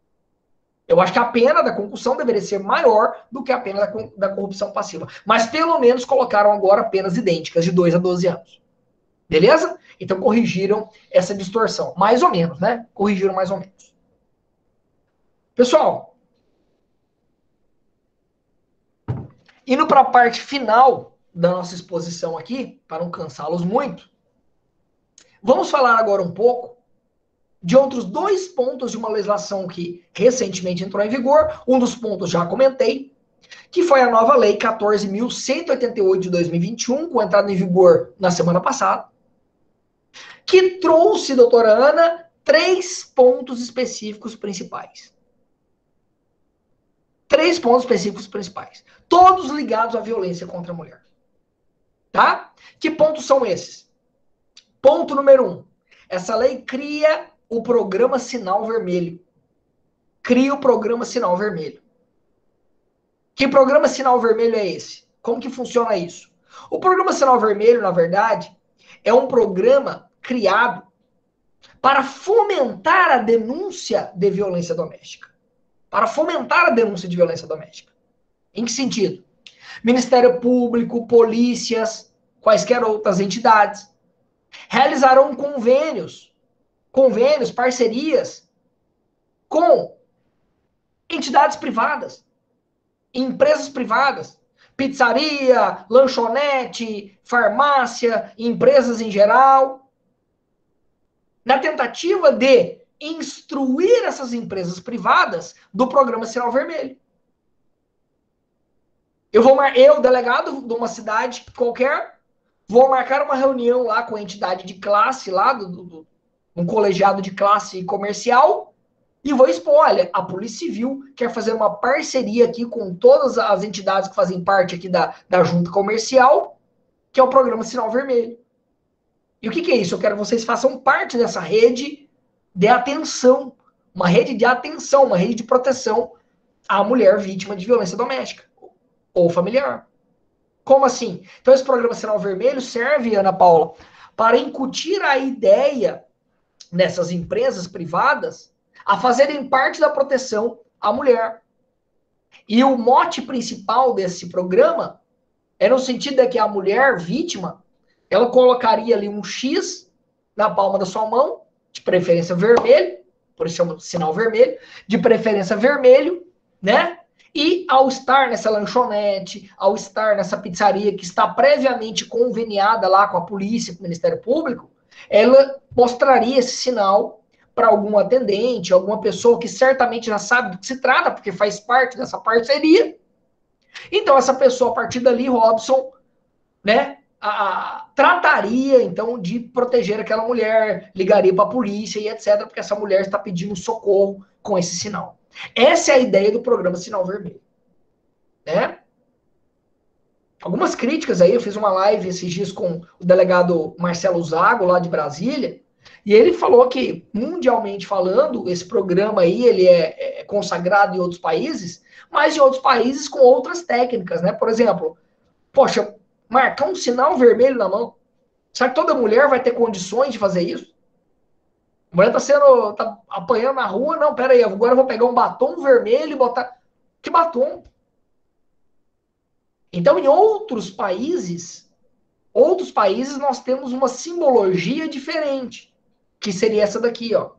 S3: Eu acho que a pena da concussão deveria ser maior do que a pena da, da corrupção passiva. Mas, pelo menos, colocaram agora penas idênticas, de dois a doze anos. Beleza? Então, corrigiram essa distorção. Mais ou menos, né? Corrigiram mais ou menos. Pessoal, indo para a parte final da nossa exposição aqui, para não cansá-los muito, vamos falar agora um pouco de outros dois pontos de uma legislação que recentemente entrou em vigor. Um dos pontos já comentei, que foi a nova Lei quatorze mil cento e oitenta e oito de dois mil e vinte e um, com entrada em vigor na semana passada, que trouxe, doutora Ana, três pontos específicos principais. Três pontos específicos principais. Todos ligados à violência contra a mulher. Tá? Que pontos são esses? Ponto número um. Essa lei cria o programa Sinal Vermelho. Cria o programa Sinal Vermelho. Que programa Sinal Vermelho é esse? Como que funciona isso? O programa Sinal Vermelho, na verdade, é um programa criado para fomentar a denúncia de violência doméstica. Para fomentar a denúncia de violência doméstica. Em que sentido? Ministério Público, polícias, quaisquer outras entidades realizarão convênios, convênios, parcerias com entidades privadas, empresas privadas, pizzaria, lanchonete, farmácia, empresas em geral, na tentativa de instruir essas empresas privadas do programa Sinal Vermelho. Eu, vou mar... eu, delegado de uma cidade qualquer, vou marcar uma reunião lá com a entidade de classe, lá, do, do, do, um colegiado de classe comercial, e vou expor, olha, a Polícia Civil quer fazer uma parceria aqui com todas as entidades que fazem parte aqui da, da junta comercial, que é o programa Sinal Vermelho. E o que, que é isso? Eu quero que vocês façam parte dessa rede de atenção, uma rede de atenção, uma rede de proteção à mulher vítima de violência doméstica ou familiar. Como assim? Então esse programa Sinal Vermelho serve, Ana Paula, para incutir a ideia nessas empresas privadas a fazerem parte da proteção à mulher. E o mote principal desse programa é no sentido de que a mulher vítima, ela colocaria ali um X na palma da sua mão, de preferência vermelho, por isso chama sinal vermelho, de preferência vermelho, né? E ao estar nessa lanchonete, ao estar nessa pizzaria que está previamente conveniada lá com a polícia, com o Ministério Público, ela mostraria esse sinal para algum atendente, alguma pessoa que certamente já sabe do que se trata, porque faz parte dessa parceria. Então, essa pessoa, a partir dali, Robson, né, a, a, trataria, então, de proteger aquela mulher, ligaria para a polícia e etcétera, porque essa mulher está pedindo socorro com esse sinal. Essa é a ideia do programa Sinal Vermelho. Né? Algumas críticas aí, eu fiz uma live esses dias com o delegado Marcelo Zago, lá de Brasília, e ele falou que, mundialmente falando, esse programa aí, ele é, é consagrado em outros países, mas em outros países com outras técnicas, né? Por exemplo, poxa, marcar um sinal vermelho na mão. Será que toda mulher vai ter condições de fazer isso? A mulher tá sendo, tá apanhando na rua, não, pera aí, agora eu vou pegar um batom vermelho e botar... Que batom? Então, em outros países, outros países nós temos uma simbologia diferente, que seria essa daqui, ó.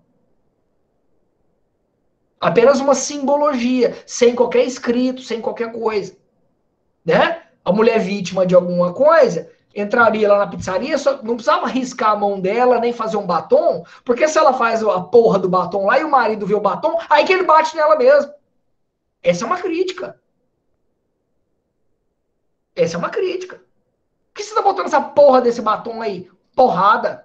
S3: Apenas uma simbologia, sem qualquer escrito, sem qualquer coisa. Né? A mulher vítima de alguma coisa entraria lá na pizzaria, só não precisava riscar a mão dela, nem fazer um batom, porque se ela faz a porra do batom lá e o marido vê o batom, aí que ele bate nela mesmo. Essa é uma crítica. Essa é uma crítica. Por que você tá botando essa porra desse batom aí? Porrada.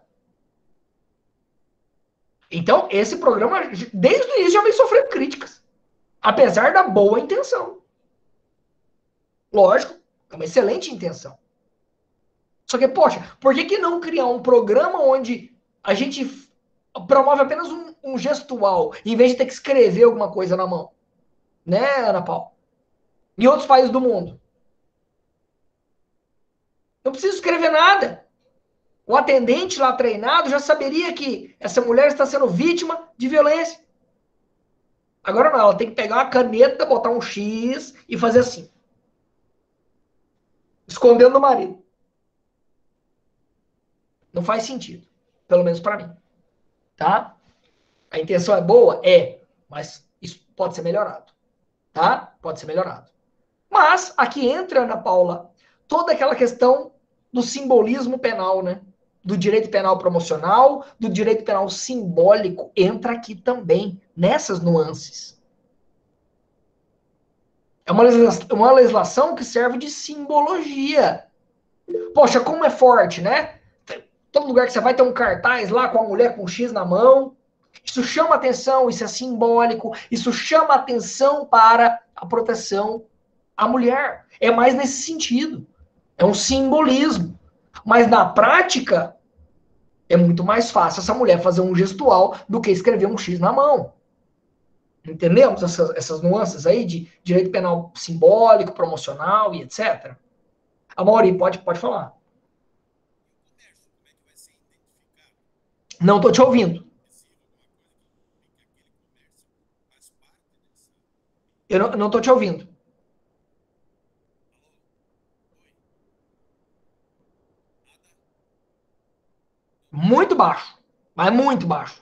S3: Então, esse programa, desde o início, já vem sofrendo críticas. Apesar da boa intenção. Lógico, é uma excelente intenção. Só que, poxa, por que que não criar um programa onde a gente promove apenas um, um gestual, em vez de ter que escrever alguma coisa na mão? Né, Ana Paula? Em outros países do mundo. Não preciso escrever nada. O atendente lá treinado já saberia que essa mulher está sendo vítima de violência. Agora não, ela tem que pegar uma caneta, botar um X e fazer assim. Escondendo do marido. Não faz sentido. Pelo menos para mim. Tá? A intenção é boa? É. Mas isso pode ser melhorado. Tá? Pode ser melhorado. Mas aqui entra, Ana Paula, toda aquela questão do simbolismo penal, né? Do direito penal promocional, do direito penal simbólico, entra aqui também, nessas nuances. É uma legislação, uma legislação que serve de simbologia. Poxa, como é forte, né? Todo lugar que você vai ter um cartaz lá com a mulher com um X na mão. Isso chama atenção, isso é simbólico, isso chama atenção para a proteção à mulher. É mais nesse sentido. É um simbolismo. Mas na prática, é muito mais fácil essa mulher fazer um gestual do que escrever um X na mão. Entendemos essas, essas nuances aí de direito penal simbólico, promocional e etcétera? A Mauri, pode, pode falar. Não estou te ouvindo. Eu não, não tô te ouvindo. Muito baixo. Mas muito baixo.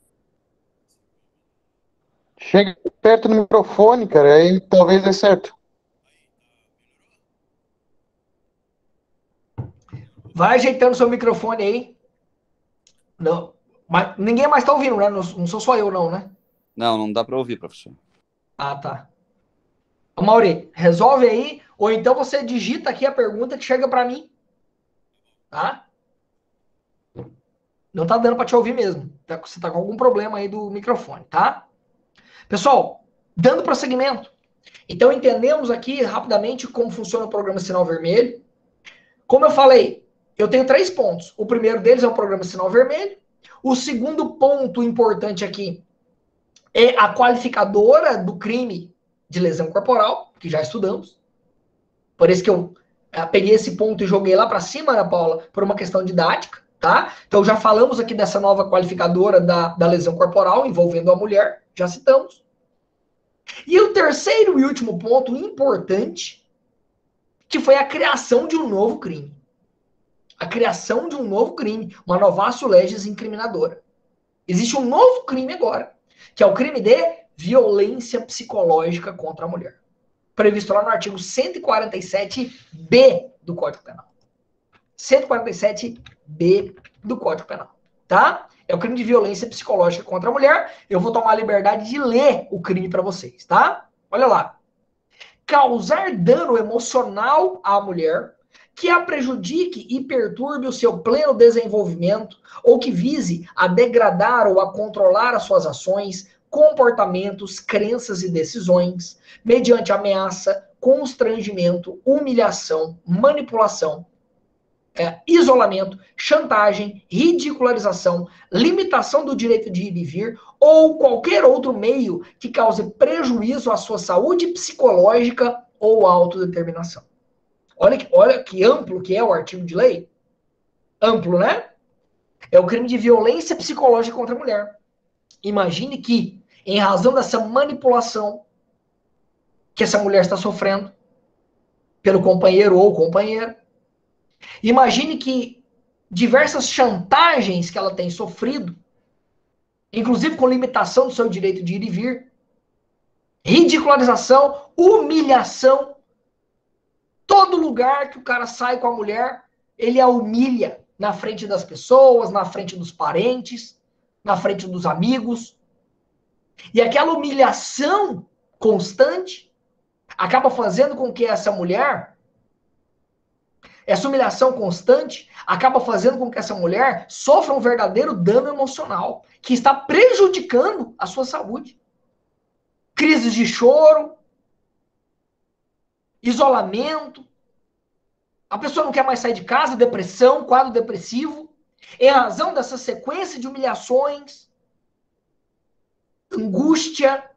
S10: Chega perto do microfone, cara, aí talvez dê certo.
S3: Vai ajeitando seu microfone aí. Não, mas ninguém mais tá ouvindo, né? Não, não sou só eu, não, né?
S12: Não, não dá para ouvir, professor.
S3: Ah, tá. Ô, Mauri, resolve aí, ou então você digita aqui a pergunta que chega para mim. Tá? Não tá dando para te ouvir mesmo. Você tá com algum problema aí do microfone, tá? Pessoal, dando prosseguimento. Então, entendemos aqui rapidamente como funciona o programa Sinal Vermelho. Como eu falei, eu tenho três pontos. O primeiro deles é o programa Sinal Vermelho. O segundo ponto importante aqui é a qualificadora do crime de lesão corporal, que já estudamos. Por isso que eu uh, peguei esse ponto e joguei lá para cima, Ana Paula, por uma questão didática, tá? Então já falamos aqui dessa nova qualificadora da, da lesão corporal envolvendo a mulher, já citamos. E o terceiro e último ponto importante, que foi a criação de um novo crime. A criação de um novo crime, uma novatio legis incriminadora. Existe um novo crime agora, que é o crime de violência psicológica contra a mulher. previsto lá no artigo cento e quarenta e sete B do Código Penal. cento e quarenta e sete B do Código Penal, tá? É o crime de violência psicológica contra a mulher. Eu vou tomar a liberdade de ler o crime para vocês, tá? Olha lá. Causar dano emocional à mulher que a prejudique e perturbe o seu pleno desenvolvimento ou que vise a degradar ou a controlar as suas ações, comportamentos, crenças e decisões, mediante ameaça, constrangimento, humilhação, manipulação, é, isolamento, chantagem, ridicularização, limitação do direito de ir e vir ou qualquer outro meio que cause prejuízo à sua saúde psicológica ou autodeterminação. Olha que, olha que amplo que é o artigo de lei. Amplo, né? É o crime de violência psicológica contra a mulher. Imagine que, em razão dessa manipulação que essa mulher está sofrendo pelo companheiro ou companheira, imagine que diversas chantagens que ela tem sofrido, inclusive com limitação do seu direito de ir e vir, ridicularização, humilhação, todo lugar que o cara sai com a mulher, ele a humilha na frente das pessoas, na frente dos parentes, na frente dos amigos. E aquela humilhação constante acaba fazendo com que essa mulher, essa humilhação constante, acaba fazendo com que essa mulher sofra um verdadeiro dano emocional, que está prejudicando a sua saúde. Crises de choro, isolamento, a pessoa não quer mais sair de casa, depressão, quadro depressivo, em razão dessa sequência de humilhações, angústia.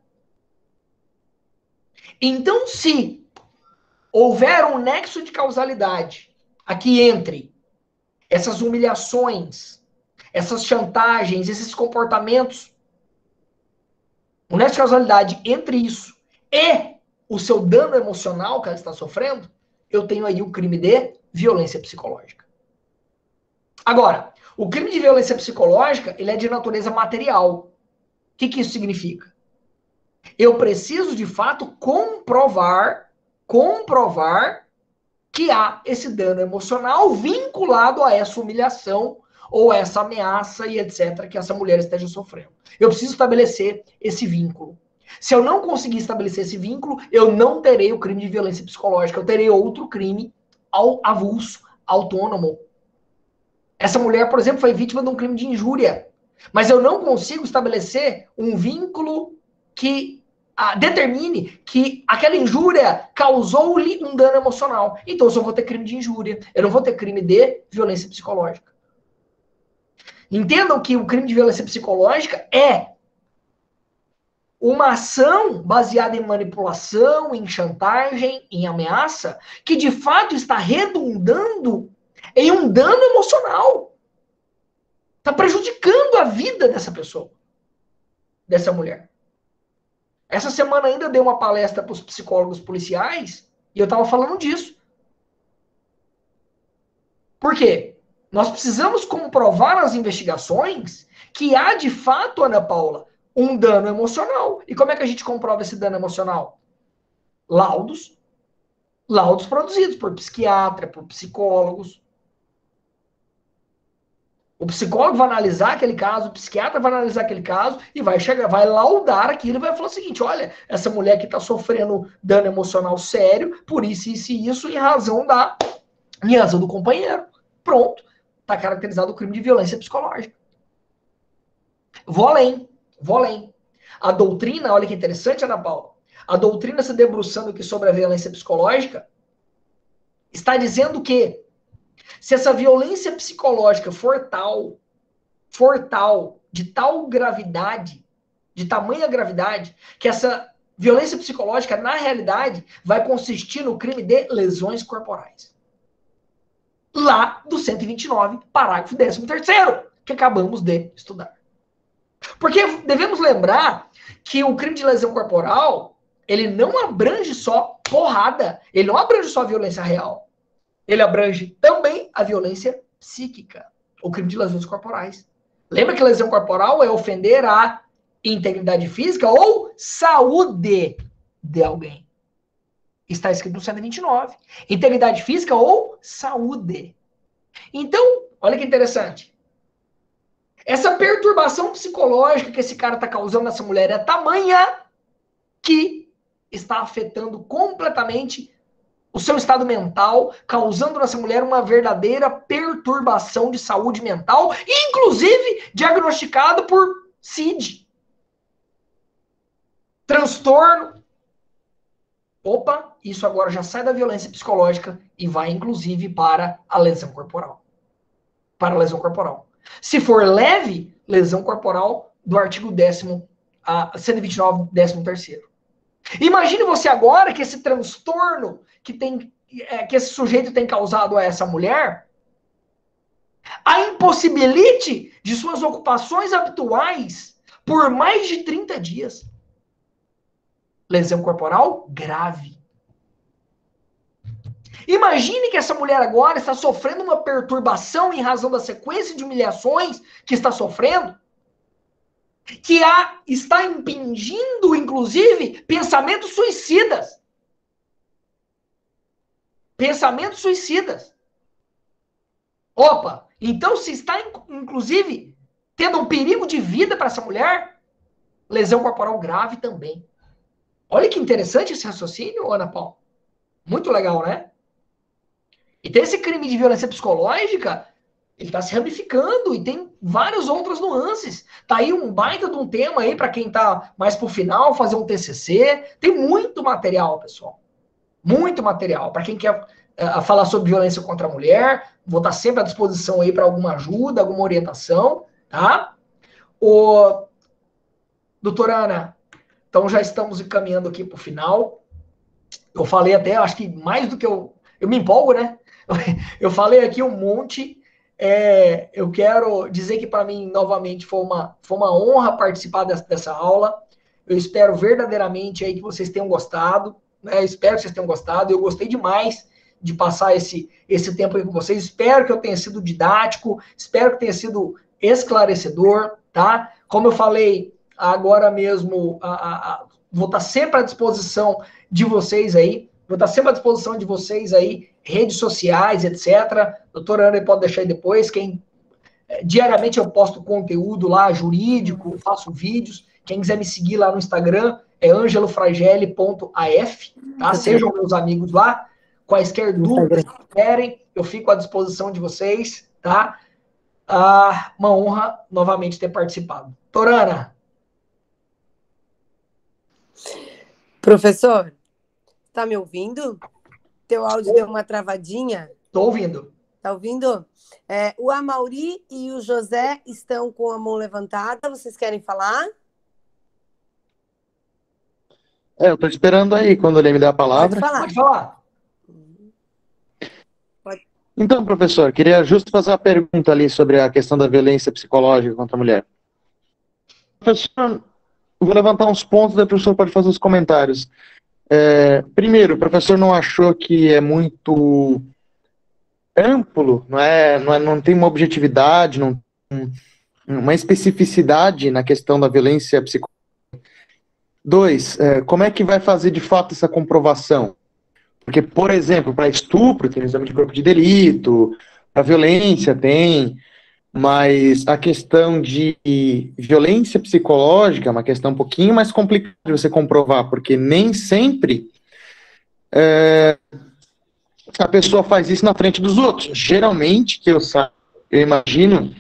S3: Então, se houver um nexo de causalidade aqui entre essas humilhações, essas chantagens, esses comportamentos, um nexo de causalidade entre isso e o seu dano emocional que ela está sofrendo, eu tenho aí o crime de violência psicológica. Agora, o crime de violência psicológica, ele é de natureza material. O que, que isso significa? Eu preciso, de fato, comprovar, comprovar que há esse dano emocional vinculado a essa humilhação ou essa ameaça e etcétera que essa mulher esteja sofrendo. Eu preciso estabelecer esse vínculo. Se eu não conseguir estabelecer esse vínculo, eu não terei o crime de violência psicológica, eu terei outro crime ao avulso, autônomo. Essa mulher, por exemplo, foi vítima de um crime de injúria, mas eu não consigo estabelecer um vínculo que ah, determine que aquela injúria causou-lhe um dano emocional. Então eu só vou ter crime de injúria, eu não vou ter crime de violência psicológica. Entendam que o crime de violência psicológica é uma ação baseada em manipulação, em chantagem, em ameaça, que de fato está redundando em um dano emocional. Está prejudicando a vida dessa pessoa, dessa mulher. Essa semana ainda dei uma palestra para os psicólogos policiais e eu estava falando disso. Por quê? Nós precisamos comprovar nas investigações que há de fato, Ana Paula, um dano emocional. E como é que a gente comprova esse dano emocional? Laudos. Laudos produzidos por psiquiatra, por psicólogos. O psicólogo vai analisar aquele caso, o psiquiatra vai analisar aquele caso e vai chegar, vai laudar aquilo e vai falar o seguinte: olha, essa mulher que está sofrendo dano emocional sério, por isso, isso e isso, em razão da em razão do companheiro. Pronto. Está caracterizado o crime de violência psicológica. Vou além. Vou além. A doutrina, olha que interessante, Ana Paula, a doutrina se debruçando aqui sobre a violência psicológica, está dizendo que se essa violência psicológica for tal, for tal, de tal gravidade, de tamanha gravidade, que essa violência psicológica, na realidade, vai consistir no crime de lesões corporais. Lá do cento e vinte e nove, parágrafo décimo terceiro, que acabamos de estudar. Porque devemos lembrar que o crime de lesão corporal, ele não abrange só porrada, ele não abrange só a violência real. Ele abrange também a violência psíquica, o crime de lesões corporais. Lembra que lesão corporal é ofender a integridade física ou saúde de alguém. Está escrito no cento e vinte e nove. Integridade física ou saúde. Então, olha que interessante. Essa perturbação psicológica que esse cara está causando nessa mulher é tamanha que está afetando completamente o seu estado mental, causando nessa mulher uma verdadeira perturbação de saúde mental, inclusive diagnosticado por C I D. Transtorno. Opa, isso agora já sai da violência psicológica e vai, inclusive, para a lesão corporal. Para a lesão corporal. Se for leve, lesão corporal do artigo décimo, a cento e vinte e nove, décimo terceiro. Imagine você agora que esse transtorno que, tem, é, que esse sujeito tem causado a essa mulher a impossibilite de suas ocupações habituais por mais de trinta dias. Lesão corporal grave. Imagine que essa mulher agora está sofrendo uma perturbação em razão da sequência de humilhações que está sofrendo, que a, está impingindo, inclusive, pensamentos suicidas. Pensamentos suicidas. Opa, então se está, inclusive, tendo um perigo de vida para essa mulher, lesão corporal grave também. Olha que interessante esse raciocínio, Ana Paula. Muito legal, né? Então esse crime de violência psicológica, ele está se ramificando e tem várias outras nuances. Tá aí um baita de um tema aí para quem está mais pro final, fazer um T C C. Tem muito material, pessoal. Muito material. Para quem quer uh, falar sobre violência contra a mulher, vou estar sempre à disposição aí para alguma ajuda, alguma orientação, tá? O... Doutora Ana, então já estamos encaminhando aqui para o final. Eu falei até, acho que mais do que eu... Eu me empolgo, né? Eu falei aqui um monte. É, eu quero dizer que para mim, novamente, foi uma, foi uma honra participar dessa, dessa aula. Eu espero verdadeiramente aí que vocês tenham gostado. Né? Eu espero que vocês tenham gostado. Eu gostei demais de passar esse, esse tempo aí com vocês. Espero que eu tenha sido didático. Espero que tenha sido esclarecedor, tá? Como eu falei agora mesmo, a, a, a, vou estar sempre à disposição de vocês aí. Vou estar sempre à disposição de vocês aí, redes sociais, etcétera. Doutora Ana pode deixar aí depois. Quem, diariamente eu posto conteúdo lá, jurídico, faço vídeos. Quem quiser me seguir lá no Instagram é angelo frageli ponto a f, tá? Sejam meus amigos lá. Quaisquer dúvidas que tiverem, eu fico à disposição de vocês, tá? Ah, uma honra novamente ter participado. Doutora Ana.
S2: Professor, tá me ouvindo? Teu áudio deu uma travadinha?
S3: Tô ouvindo.
S2: Tá ouvindo? É, o Amauri e o José estão com a mão levantada. Vocês querem falar?
S10: É, eu tô esperando aí quando ele me der a palavra.
S2: Pode falar.
S3: Pode falar.
S2: Pode.
S10: Então, professor, queria justo fazer uma pergunta ali sobre a questão da violência psicológica contra a mulher. Professor, vou levantar uns pontos, daí o professor pode fazer os comentários. É, primeiro, o professor não achou que é muito amplo, não, é, não, é, não tem uma objetividade, não tem uma especificidade na questão da violência psicológica? Dois, é, como é que vai fazer de fato essa comprovação? Porque, por exemplo, para estupro tem exame de corpo de delito, para violência tem, mas a questão de violência psicológica é uma questão um pouquinho mais complicada de você comprovar, porque nem sempre é, a pessoa faz isso na frente dos outros. Geralmente, que eu, eu imagino,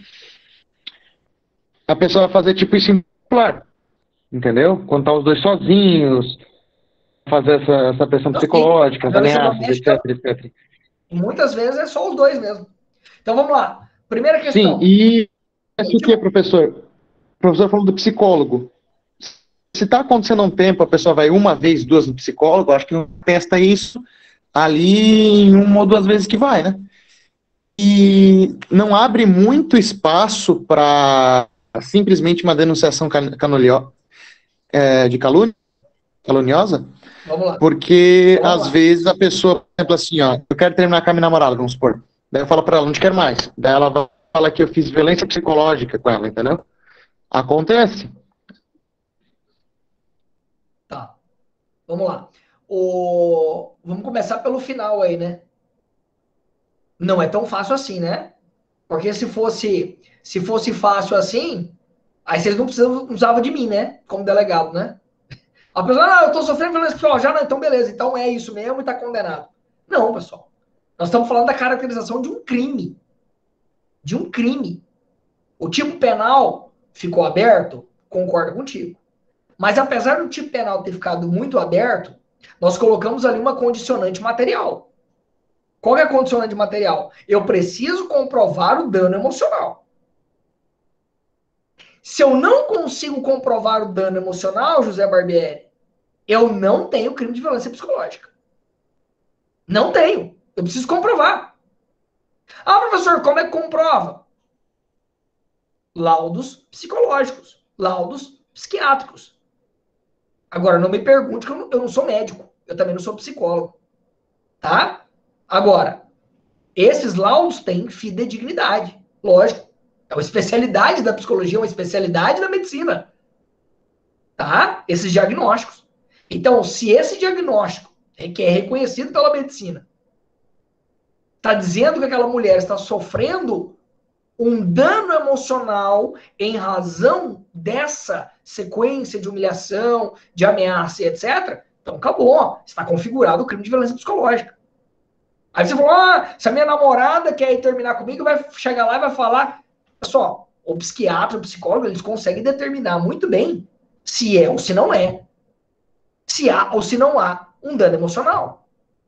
S10: a pessoa vai fazer tipo isso em particular, entendeu? Quando tá os dois sozinhos, fazer essa, essa pressão psicológica, as ameaças, etc, etcétera.
S3: Muitas vezes é só os dois mesmo. Então vamos lá. Primeira questão.
S10: Sim, e isso que, professor? O professor falou do psicólogo. Se está acontecendo há um tempo, a pessoa vai uma vez, duas no psicólogo, acho que não testa isso ali em uma ou duas vezes que vai, né? E não abre muito espaço para simplesmente uma denunciação canolio, é, de calúnia, caluniosa,
S3: Vamos lá.
S10: porque
S3: Vamos
S10: às
S3: lá.
S10: vezes a pessoa, por exemplo, assim, ó, eu quero terminar com a minha namorada, vamos supor. Daí eu falo pra ela, não te quero mais. Daí ela fala que eu fiz violência psicológica com ela, entendeu? Acontece.
S3: Tá. Vamos lá. o... vamos começar pelo final aí, né? Não é tão fácil assim, né? Porque se fosse, se fosse fácil assim, aí vocês não precisavam, precisavam de mim, né? Como delegado, né? A pessoa, ah, eu tô sofrendo violência psicológica, já não, então beleza, então é isso mesmo e tá condenado. Não, pessoal. Nós estamos falando da caracterização de um crime. De um crime. O tipo penal ficou aberto? Concordo contigo. Mas apesar do tipo penal ter ficado muito aberto, nós colocamos ali uma condicionante material. Qual é a condicionante material? Eu preciso comprovar o dano emocional. Se eu não consigo comprovar o dano emocional, José Barbieri, eu não tenho crime de violência psicológica. Não tenho. Eu preciso comprovar. Ah, professor, como é que comprova? Laudos psicológicos, laudos psiquiátricos. Agora, não me pergunte que eu não, eu não sou médico. Eu também não sou psicólogo. Tá? Agora, esses laudos têm fidedignidade. Lógico. É uma especialidade da psicologia, uma especialidade da medicina. Tá? Esses diagnósticos. Então, se esse diagnóstico, que é reconhecido pela medicina, está dizendo que aquela mulher está sofrendo um dano emocional em razão dessa sequência de humilhação, de ameaça, etcétera, então acabou. Está configurado o crime de violência psicológica. Aí você falou, ah, se a minha namorada quer ir terminar comigo, vai chegar lá e vai falar. Pessoal, o psiquiatra, o psicólogo, eles conseguem determinar muito bem se é ou se não é. Se há ou se não há um dano emocional.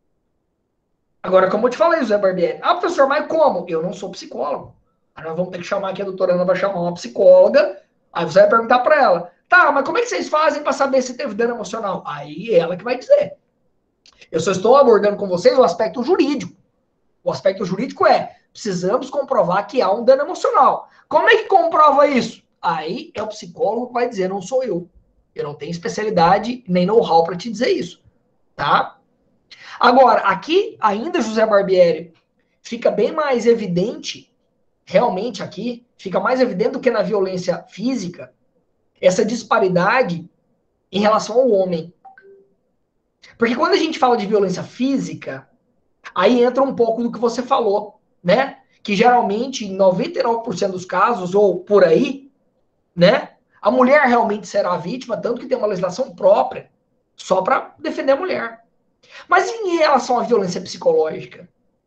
S3: Agora, como eu te falei, José Barbieri, ah, professor, mas como? Eu não sou psicólogo. Aí nós vamos ter que chamar aqui, a doutora Ana vai chamar uma psicóloga, aí você vai perguntar para ela, tá, mas como é que vocês fazem para saber se teve dano emocional? Aí ela que vai dizer. Eu só estou abordando com vocês o aspecto jurídico. O aspecto jurídico é, precisamos comprovar que há um dano emocional. Como é que comprova isso? Aí é o psicólogo que vai dizer, não sou eu. Eu não tenho especialidade nem know-how para te dizer isso. Tá? Agora, aqui, ainda, José Barbieri, fica bem mais evidente, realmente aqui, fica mais evidente do que na violência física, essa disparidade em relação ao homem. Porque quando a gente fala de violência física, aí entra um pouco do que você falou, né? Que geralmente, em noventa e nove por cento dos casos, ou por aí, né? A mulher realmente será a vítima, tanto que tem uma legislação própria, só para defender a mulher. Mas em relação à violência psicológica?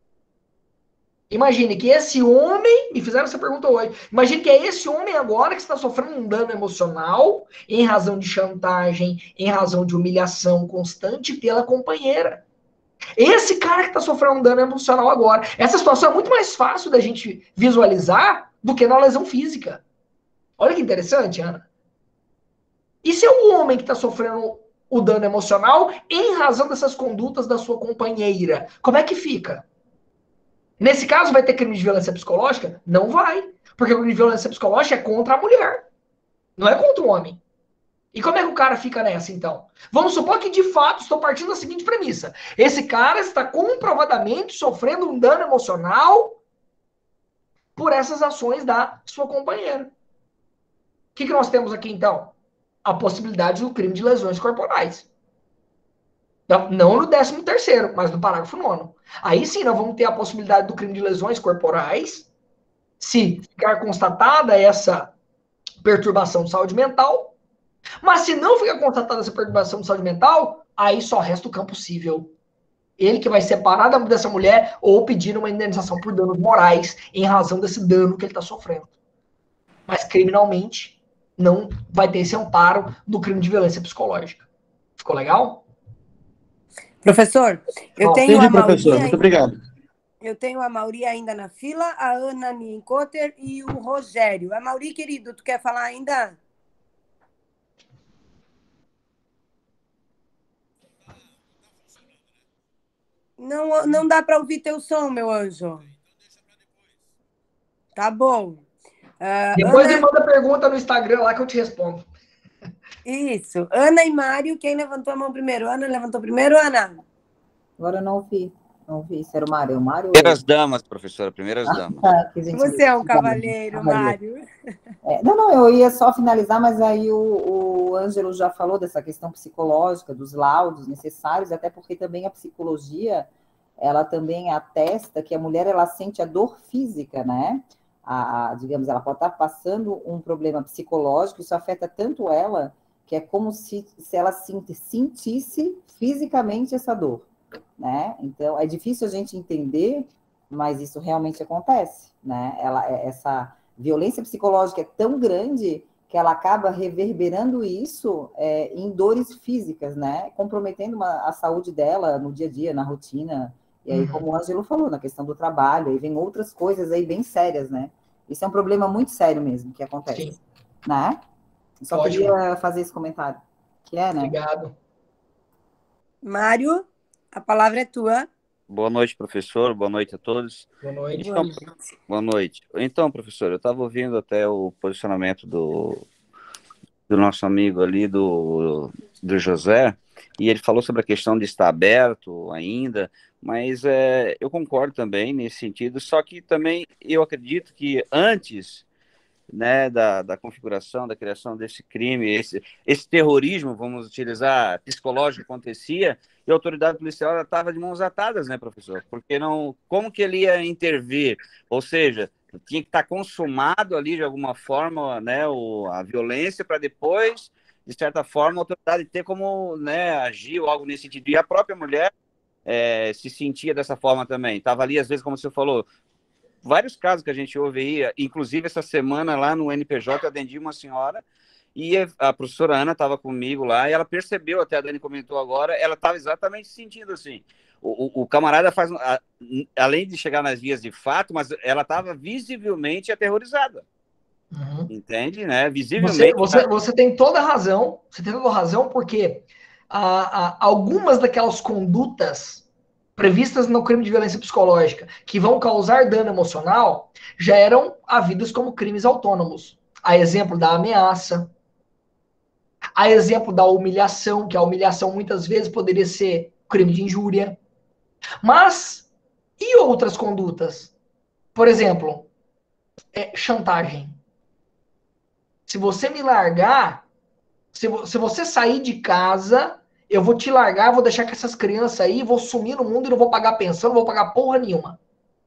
S3: Imagine que esse homem, me fizeram essa pergunta hoje, imagine que é esse homem agora que está sofrendo um dano emocional em razão de chantagem, em razão de humilhação constante pela companheira. Esse cara que está sofrendo um dano emocional agora. Essa situação é muito mais fácil da gente visualizar do que na lesão física. Olha que interessante, Ana. E se é o homem que está sofrendo o dano emocional em razão dessas condutas da sua companheira? Como é que fica? Nesse caso, vai ter crime de violência psicológica? Não vai. Porque o crime de violência psicológica é contra a mulher. Não é contra o homem. E como é que o cara fica nessa, então? Vamos supor que, de fato, estou partindo da seguinte premissa. Esse cara está comprovadamente sofrendo um dano emocional por essas ações da sua companheira. O que, que nós temos aqui, então? A possibilidade do crime de lesões corporais. Não no décimo terceiro, mas no parágrafo nono. Aí sim, nós vamos ter a possibilidade do crime de lesões corporais, se ficar constatada essa perturbação de saúde mental. Mas se não ficar constatada essa perturbação de saúde mental, aí só resta o campo civil. Ele que vai separar dessa mulher ou pedir uma indenização por danos morais em razão desse dano que ele está sofrendo. Mas criminalmente não vai ter esse amparo do crime de violência psicológica. Ficou legal?
S2: Professor, eu
S10: oh,
S2: tenho
S10: entendi,
S2: a Mauri
S10: professor. Muito
S2: ainda,
S10: obrigado.
S2: Eu tenho a Mauri ainda na fila, a Ana Nienkotter e o Rogério. A Mauri, querido, tu quer falar ainda? Não, não dá para ouvir teu som, meu anjo. Tá bom. Uh,
S3: Depois
S2: Ana...
S3: me manda pergunta no Instagram lá que eu te respondo.
S2: Isso. Ana e Mário, quem levantou a mão primeiro? Ana levantou primeiro, Ana?
S6: Agora eu não ouvi. Não vi se era o Mário. O Mário...
S12: Primeiras damas, professora, primeiras
S6: Ah,
S12: damas.
S6: tá, que gente...
S2: Você é um cavaleiro, Mário.
S6: É, não, não, eu ia só finalizar, mas aí o, o Ângelo já falou dessa questão psicológica, dos laudos necessários, até porque também a psicologia, ela também atesta que a mulher, ela sente a dor física, né? A, a, digamos, ela pode estar passando um problema psicológico, isso afeta tanto ela, que é como se, se ela sentisse fisicamente essa dor, né? Então, é difícil a gente entender, mas isso realmente acontece, né? Ela, essa violência psicológica é tão grande que ela acaba reverberando isso é, em dores físicas, né? Comprometendo uma, a saúde dela no dia a dia, na rotina. E aí, como o Ângelo falou, na questão do trabalho, aí vem outras coisas aí bem sérias, né? Isso é um problema muito sério mesmo que acontece, Sim. né? Eu só
S3: Ótimo.
S6: queria fazer esse comentário. Que é, né?
S3: Obrigado.
S2: Mário, a palavra é tua.
S12: Boa noite, professor. Boa noite a todos.
S3: Boa noite.
S12: Então, boa noite. Então, professor, eu estava ouvindo até o posicionamento do, do nosso amigo ali, do, do José, e ele falou sobre a questão de estar aberto ainda, mas é, eu concordo também nesse sentido, só que também eu acredito que antes, né, da, da configuração, da criação desse crime, esse, esse terrorismo, vamos utilizar, psicológico acontecia, e a autoridade policial estava de mãos atadas, né, professor? Porque não, como que ele ia intervir? Ou seja, tinha que estar consumado ali de alguma forma, né, o, a violência para depois, de certa forma, a autoridade ter como, né, agir ou algo nesse sentido. E a própria mulher é, se sentia dessa forma também. Estava ali, às vezes, como você falou, vários casos que a gente ouve aí, inclusive essa semana lá no N P J eu atendi uma senhora e a professora Ana estava comigo lá e ela percebeu, até a Dani comentou agora, ela estava exatamente sentindo assim. O, o, o camarada faz, a, além de chegar nas vias de fato, mas ela estava visivelmente aterrorizada. Uhum. Entende, né? Visivelmente.
S3: Você, você, você tem toda a razão, você tem toda a razão, porque a, a, algumas daquelas condutas previstas no crime de violência psicológica, que vão causar dano emocional, já eram havidas como crimes autônomos. A exemplo da ameaça, a exemplo da humilhação, que a humilhação muitas vezes poderia ser crime de injúria. Mas, e outras condutas? Por exemplo, é, chantagem. Se você me largar, se, se você sair de casa, eu vou te largar, vou deixar com essas crianças aí, vou sumir no mundo e não vou pagar pensão, não vou pagar porra nenhuma.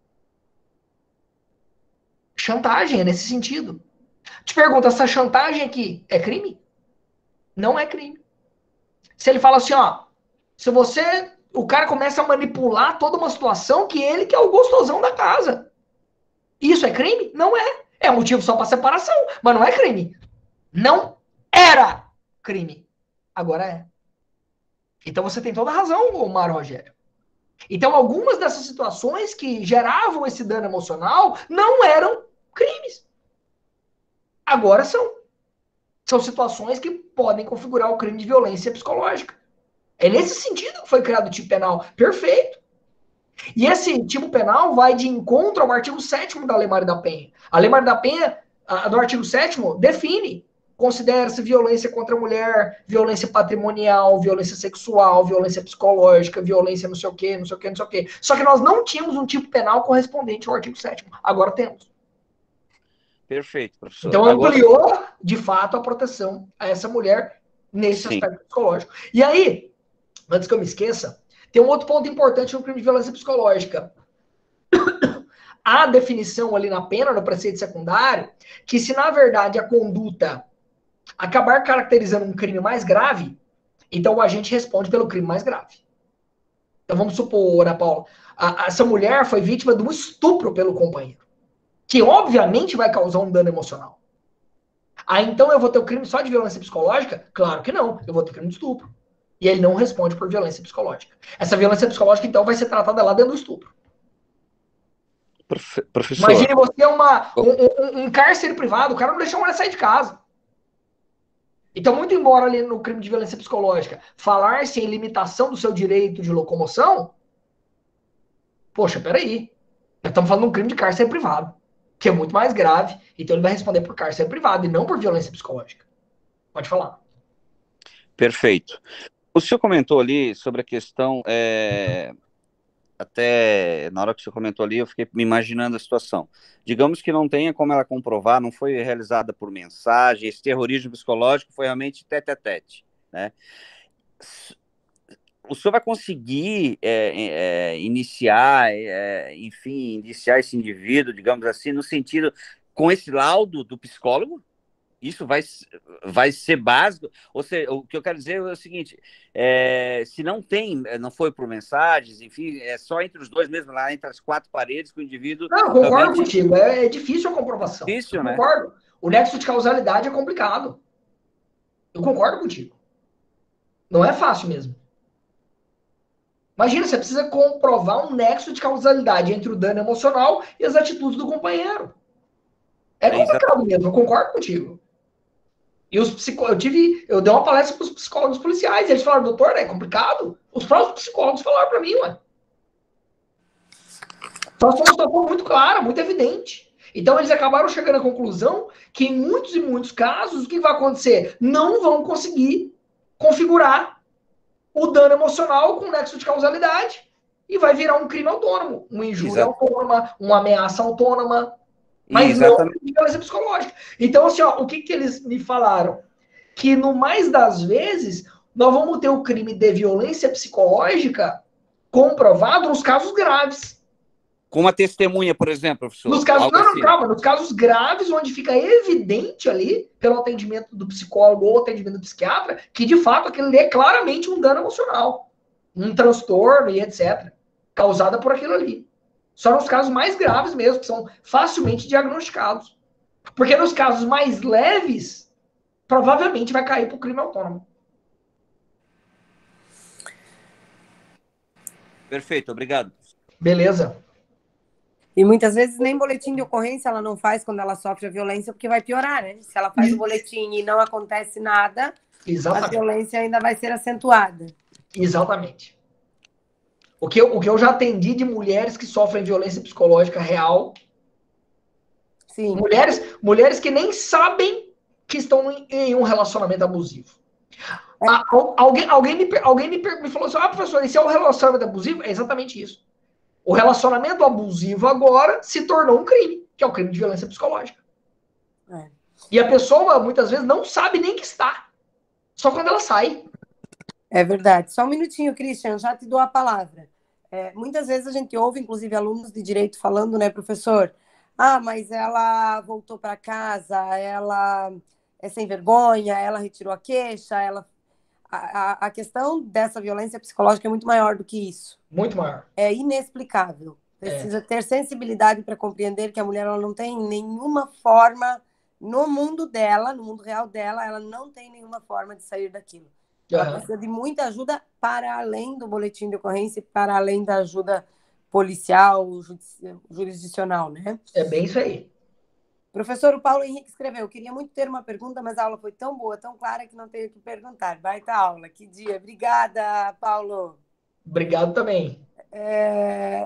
S3: Chantagem é nesse sentido. Te pergunto, essa chantagem aqui é crime? Não é crime. Se ele fala assim, ó, se você, o cara começa a manipular toda uma situação que ele que é o gostosão da casa. Isso é crime? Não é. É motivo só para separação, mas não é crime. Não era crime. Agora é. Então você tem toda a razão, Mário Rogério. Então algumas dessas situações que geravam esse dano emocional não eram crimes. Agora são. São situações que podem configurar o crime de violência psicológica. É nesse sentido que foi criado o tipo penal. Perfeito. E esse tipo penal vai de encontro ao artigo sétimo da Lei Maria da Penha. A Lei Maria da Penha, a, do artigo sétimo, define, considera-se violência contra a mulher, violência patrimonial, violência sexual, violência psicológica, violência não sei o quê, não sei o quê, não sei o quê. Só que nós não tínhamos um tipo penal correspondente ao artigo sétimo. Agora temos.
S12: Perfeito, professor.
S3: Então ampliou, Agora... de fato, a proteção a essa mulher nesse Sim. aspecto psicológico. E aí, antes que eu me esqueça, tem um outro ponto importante no crime de violência psicológica. Há definição ali na pena, no preceito secundário, que se na verdade a conduta acabar caracterizando um crime mais grave, então o agente responde pelo crime mais grave. Então vamos supor, Ana Paula, a, a, essa mulher foi vítima de um estupro pelo companheiro, que obviamente vai causar um dano emocional. Ah, então eu vou ter o crime só de violência psicológica? Claro que não, eu vou ter crime de estupro. E ele não responde por violência psicológica. Essa violência psicológica, então, vai ser tratada lá dentro do estupro.
S12: Profe- professor.
S3: Imagine você uma, um, um, um cárcere privado, o cara não deixa a mulher sair de casa. Então, muito embora ali no crime de violência psicológica falar-se em limitação do seu direito de locomoção, poxa, peraí. Nós estamos falando de um crime de cárcere privado, que é muito mais grave, então ele vai responder por cárcere privado e não por violência psicológica. Pode falar.
S12: Perfeito. O senhor comentou ali sobre a questão é, até na hora que você comentou ali, eu fiquei me imaginando a situação. Digamos que não tenha como ela comprovar, não foi realizada por mensagem, esse terrorismo psicológico foi realmente tete a tete, né? O senhor vai conseguir é, é, iniciar, é, enfim, iniciar esse indivíduo, digamos assim, no sentido, com esse laudo do psicólogo? Isso vai, vai ser básico? Ou seja, o que eu quero dizer é o seguinte, é, se não tem, não foi por mensagens, enfim, é só entre os dois mesmo, lá entre as quatro paredes que o indivíduo...
S3: Não, eu concordo
S12: realmente...
S3: contigo, é, é difícil a comprovação.
S12: Difícil,
S3: eu
S12: né?
S3: concordo. O nexo de causalidade é complicado. Eu concordo contigo. Não é fácil mesmo. Imagina, você precisa comprovar um nexo de causalidade entre o dano emocional e as atitudes do companheiro. É complicado mesmo, eu concordo contigo. E os psicólogos, eu tive, eu dei uma palestra para os psicólogos policiais, e eles falaram, doutor, é complicado? Os próprios psicólogos falaram para mim, ué. Só foi uma situação muito clara, muito evidente. Então eles acabaram chegando à conclusão que em muitos e muitos casos, o que vai acontecer? Não vão conseguir configurar o dano emocional com nexo de causalidade e vai virar um crime autônomo, uma injúria Exato. autônoma, uma ameaça autônoma, mas Exatamente. não de violência psicológica. Então, assim, ó, o que, que eles me falaram? Que no mais das vezes, nós vamos ter o crime de violência psicológica comprovado nos casos graves.
S12: Com uma testemunha, por exemplo, professor?
S3: Nos casos, não,
S12: assim.
S3: não, calma, nos casos graves, onde fica evidente ali, pelo atendimento do psicólogo ou atendimento do psiquiatra, que de fato aquilo ali é claramente um dano emocional, um transtorno e etcétera, causada por aquilo ali. Só nos casos mais graves mesmo, que são facilmente diagnosticados. Porque nos casos mais leves, provavelmente vai cair para o crime autônomo.
S12: Perfeito, obrigado.
S3: Beleza.
S2: E muitas vezes nem boletim de ocorrência ela não faz quando ela sofre a violência, porque vai piorar, né? Se ela faz o boletim e não acontece nada, Exatamente. a violência ainda vai ser acentuada.
S3: Exatamente. O que, eu, o que eu já atendi de mulheres que sofrem violência psicológica real.
S2: Sim.
S3: Mulheres, mulheres que nem sabem que estão em, em um relacionamento abusivo. É. Ah, alguém alguém, me, alguém me, me falou assim, ah, professor, esse é um relacionamento abusivo? É exatamente isso. O relacionamento abusivo agora se tornou um crime, que é o crime de violência psicológica. É. E a pessoa, muitas vezes, não sabe nem que está. Só quando ela sai.
S2: É verdade. Só um minutinho, Christian, já te dou a palavra. É, muitas vezes a gente ouve, inclusive, alunos de direito falando, né, professor? Ah, mas ela voltou para casa, ela é sem vergonha, ela retirou a queixa, ela... A, a, a questão dessa violência psicológica é muito maior do que isso.
S3: Muito maior.
S2: É inexplicável. Precisa é. ter sensibilidade para compreender que a mulher ela não tem nenhuma forma, no mundo dela, no mundo real dela, ela não tem nenhuma forma de sair daquilo. Ela uhum. precisa de muita ajuda para além do boletim de ocorrência, para além da ajuda policial, jurisdicional, né?
S3: É bem isso aí.
S2: Professor, o Paulo Henrique escreveu, queria muito ter uma pergunta, mas a aula foi tão boa, tão clara, que não tenho que perguntar. Baita aula, que dia. Obrigada, Paulo.
S3: Obrigado também.
S2: É...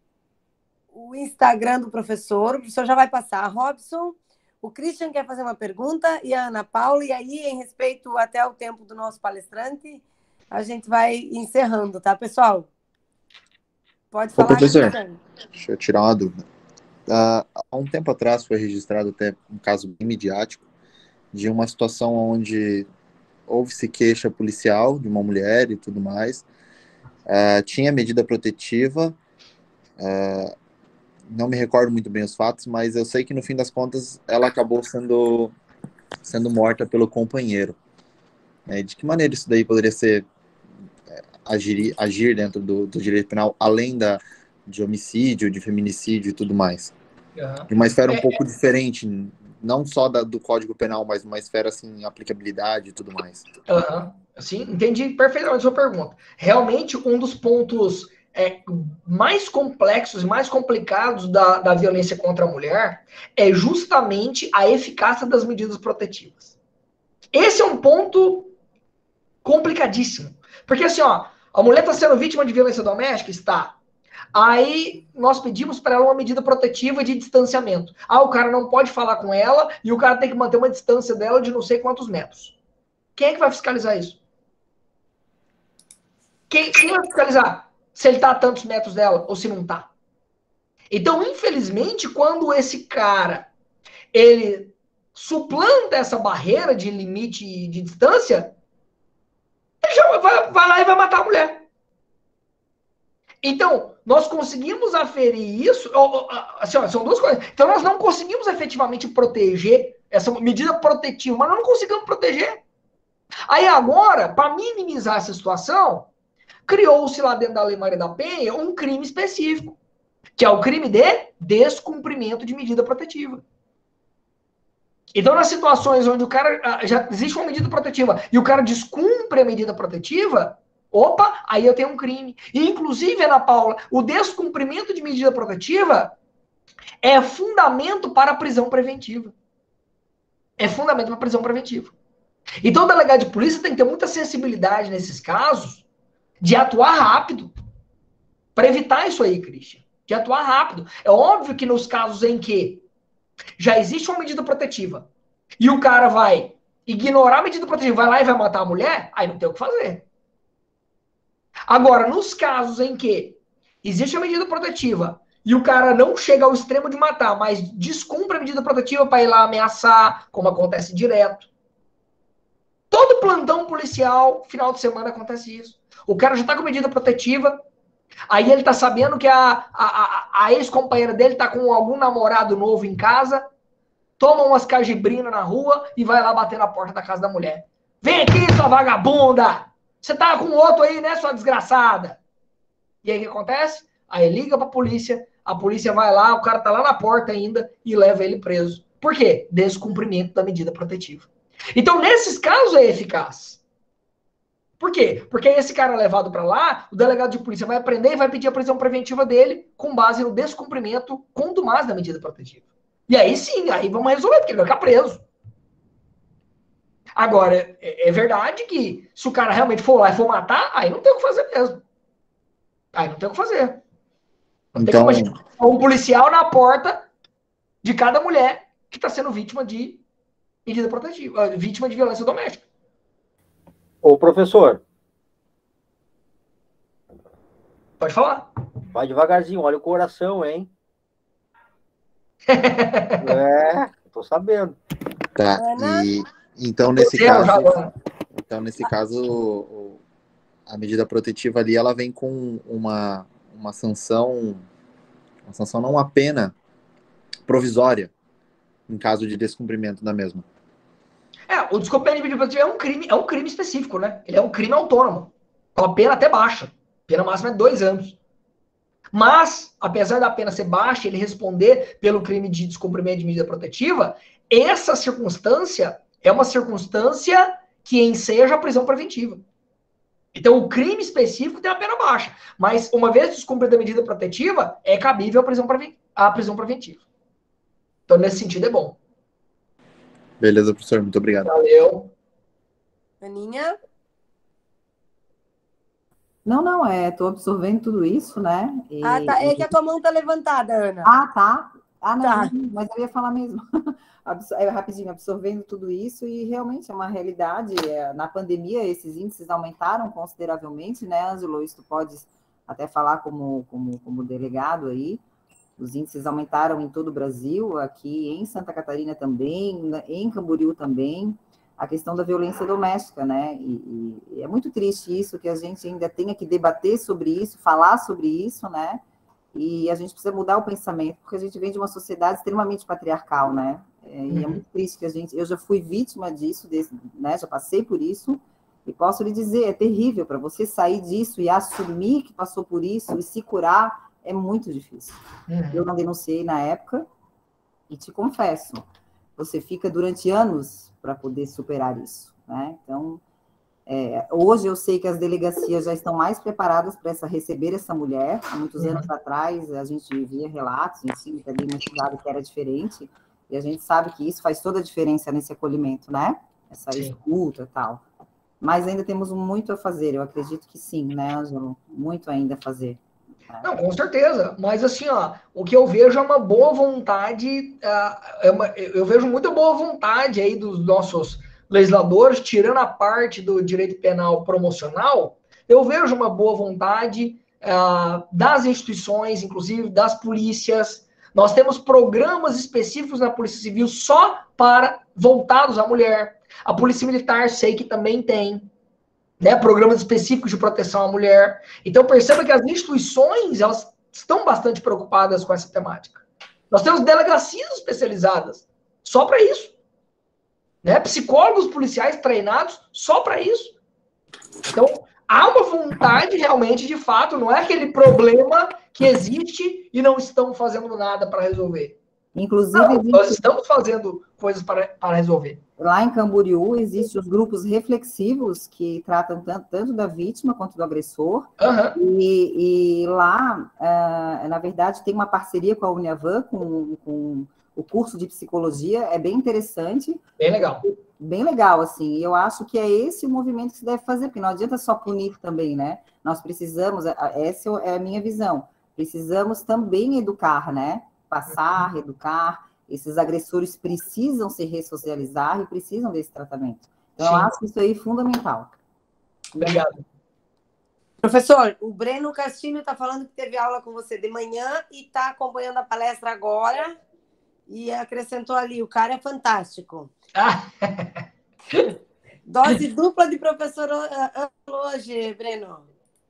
S2: O Instagram do professor, o professor já vai passar. Robson, o Christian quer fazer uma pergunta, e a Ana Paula, e aí, em respeito até ao tempo do nosso palestrante, a gente vai encerrando, tá, pessoal? Pode falar,
S11: Ô, professor,
S2: Christian.
S11: Deixa eu tirar uma dúvida. Uh, há um tempo atrás foi registrado até um caso bem midiático de uma situação onde houve-se queixa policial de uma mulher e tudo mais. Uh, tinha medida protetiva, uh, não me recordo muito bem os fatos, mas eu sei que no fim das contas ela acabou sendo, sendo morta pelo companheiro. É, de que maneira isso daí poderia ser agir, agir dentro do, do direito penal, além da, de homicídio, de feminicídio e tudo mais? Uhum. De uma esfera um é, pouco é... diferente, não só da, do Código Penal, mas uma esfera, assim, aplicabilidade e tudo mais.
S3: Uhum. Sim, entendi perfeitamente a sua pergunta. Realmente, um dos pontos é, mais complexos e mais complicados da, da violência contra a mulher é justamente a eficácia das medidas protetivas. Esse é um ponto complicadíssimo. Porque, assim, ó, a mulher está sendo vítima de violência doméstica? Está. Aí nós pedimos para ela uma medida protetiva de distanciamento. Ah, o cara não pode falar com ela e o cara tem que manter uma distância dela de não sei quantos metros. Quem é que vai fiscalizar isso? Quem, quem vai fiscalizar? se ele está a tantos metros dela ou se não está. Então, infelizmente, quando esse cara ele suplanta essa barreira de limite de distância, ele já vai, vai lá e vai matar a mulher. Então, nós conseguimos aferir isso, assim, ó, são duas coisas. Então, nós não conseguimos efetivamente proteger essa medida protetiva, mas nós não conseguimos proteger. Aí agora, para minimizar essa situação, criou-se lá dentro da Lei Maria da Penha um crime específico, que é o crime de descumprimento de medida protetiva. Então, nas situações onde o cara já existe uma medida protetiva e o cara descumpre a medida protetiva, opa, aí eu tenho um crime. E, inclusive, Ana Paula, o descumprimento de medida protetiva é fundamento para a prisão preventiva. É fundamento para a prisão preventiva. Então, o delegado de polícia tem que ter muita sensibilidade nesses casos de atuar rápido. Para evitar isso aí, Christian. De atuar rápido. É óbvio que nos casos em que já existe uma medida protetiva e o cara vai ignorar a medida protetiva, vai lá e vai matar a mulher, aí não tem o que fazer. Agora, nos casos em que existe a medida protetiva e o cara não chega ao extremo de matar, mas descumpre a medida protetiva para ir lá ameaçar, como acontece direto. Todo plantão policial, final de semana, acontece isso. O cara já está com medida protetiva, aí ele tá sabendo que a, a, a ex-companheira dele tá com algum namorado novo em casa, toma umas cajibrinas na rua e vai lá bater na porta da casa da mulher. Vem aqui, sua vagabunda! Você tá com outro aí, né, sua desgraçada? E aí o que acontece? Aí liga pra polícia, a polícia vai lá, o cara tá lá na porta ainda e leva ele preso. Por quê? Descumprimento da medida protetiva. Então, nesses casos é eficaz. Por quê? Porque aí esse cara levado para lá, o delegado de polícia vai prender e vai pedir a prisão preventiva dele com base no descumprimento contumaz da medida protetiva. E aí sim, aí vamos resolver, porque ele vai ficar preso. Agora, é, é verdade que se o cara realmente for lá e for matar, aí não tem o que fazer mesmo. Aí não tem o que fazer. Não então... tem como um policial na porta de cada mulher que está sendo vítima de medida protetiva, vítima de violência doméstica.
S8: Ô, professor.
S3: Pode falar.
S8: Vai devagarzinho, olha o coração, hein? É, tô sabendo.
S11: Tá, e então nesse caso, então nesse caso, a medida protetiva ali, ela vem com uma, uma sanção, uma sanção não, uma pena provisória, em caso de descumprimento da mesma.
S3: É, o descumprimento de medida protetiva é um crime, é um crime específico, né? Ele é um crime autônomo, com a pena até baixa. Pena máxima é dois anos. Mas, apesar da pena ser baixa, ele responder pelo crime de descumprimento de medida protetiva, essa circunstância é uma circunstância que enseja a prisão preventiva. Então, o crime específico tem a pena baixa. Mas, uma vez descumprida a medida protetiva, é cabível a prisão, preven- a prisão preventiva. Então, nesse sentido, é bom.
S11: Beleza, professor. Muito obrigado.
S3: Valeu.
S2: Aninha?
S6: Não, não, é, tô absorvendo tudo isso, né? E...
S2: Ah, tá. É que a tua mão tá levantada, Ana.
S6: Ah, tá. Ah, não,
S2: Tá.
S6: não, mas eu ia falar mesmo. Absor- é, rapidinho, absorvendo tudo isso, e realmente é uma realidade. É, na pandemia, esses índices aumentaram consideravelmente, né, Ângelo? Isso tu pode até falar como, como, como delegado aí. Os índices aumentaram em todo o Brasil, aqui em Santa Catarina também, né, em Camboriú também, a questão da violência doméstica, né? E, e é muito triste isso, que a gente ainda tenha que debater sobre isso, falar sobre isso, né? E a gente precisa mudar o pensamento, porque a gente vem de uma sociedade extremamente patriarcal, né? É, e é
S3: Uhum.
S6: muito triste que a gente... Eu já fui vítima disso, desse, né? Já passei por isso, e posso lhe dizer, é terrível para você sair disso e assumir que passou por isso e se curar, é muito difícil.
S3: Uhum.
S6: Eu não denunciei na época, e te confesso, você fica durante anos para poder superar isso, né? Então, é, hoje eu sei que as delegacias já estão mais preparadas para essa, receber essa mulher. Há muitos
S3: Uhum.
S6: anos atrás, a gente via relatos, enfim, que ali uma cidade que era diferente, e a gente sabe que isso faz toda a diferença nesse acolhimento, né? Essa
S3: Sim.
S6: escuta e tal. Mas ainda temos muito a fazer, eu acredito que sim, né, Ângelo? Muito ainda a fazer.
S3: Não, com certeza. Mas assim, ó, o que eu vejo é uma boa vontade, ah, é uma- eu vejo muita boa vontade aí dos nossos legisladores, tirando a parte do direito penal promocional, eu vejo uma boa vontade uh, das instituições, inclusive das polícias. Nós temos programas específicos na Polícia Civil só para voltados à mulher. A Polícia Militar, sei que também tem, né, programas específicos de proteção à mulher. Então, perceba que as instituições, elas estão bastante preocupadas com essa temática. Nós temos delegacias especializadas só para isso. Né? Psicólogos policiais treinados só para isso. Então, há uma vontade realmente, de fato, não é aquele problema que existe e não estão fazendo nada para resolver.
S6: Inclusive,
S3: não,
S6: existe...
S3: nós estamos fazendo coisas para, para resolver.
S6: Lá em Camboriú, existem os grupos reflexivos que tratam tanto, tanto da vítima quanto do agressor.
S3: Uhum.
S6: E, e lá, uh, na verdade, tem uma parceria com a Uniavan, com, com o curso de psicologia, é bem interessante.
S3: Bem legal.
S6: Bem legal, assim. E eu acho que é esse o movimento que se deve fazer, porque não adianta só punir também, né? Nós precisamos, essa é a minha visão, precisamos também educar, né? Passar, educar. Esses agressores precisam se ressocializar e precisam desse tratamento. Então, Sim. eu acho isso aí fundamental.
S3: Obrigado.
S2: Professor, o Breno Castilho está falando que teve aula com você de manhã e está acompanhando a palestra agora e acrescentou ali, o cara é fantástico.
S3: Ah.
S2: Dose dupla de professor hoje, Breno.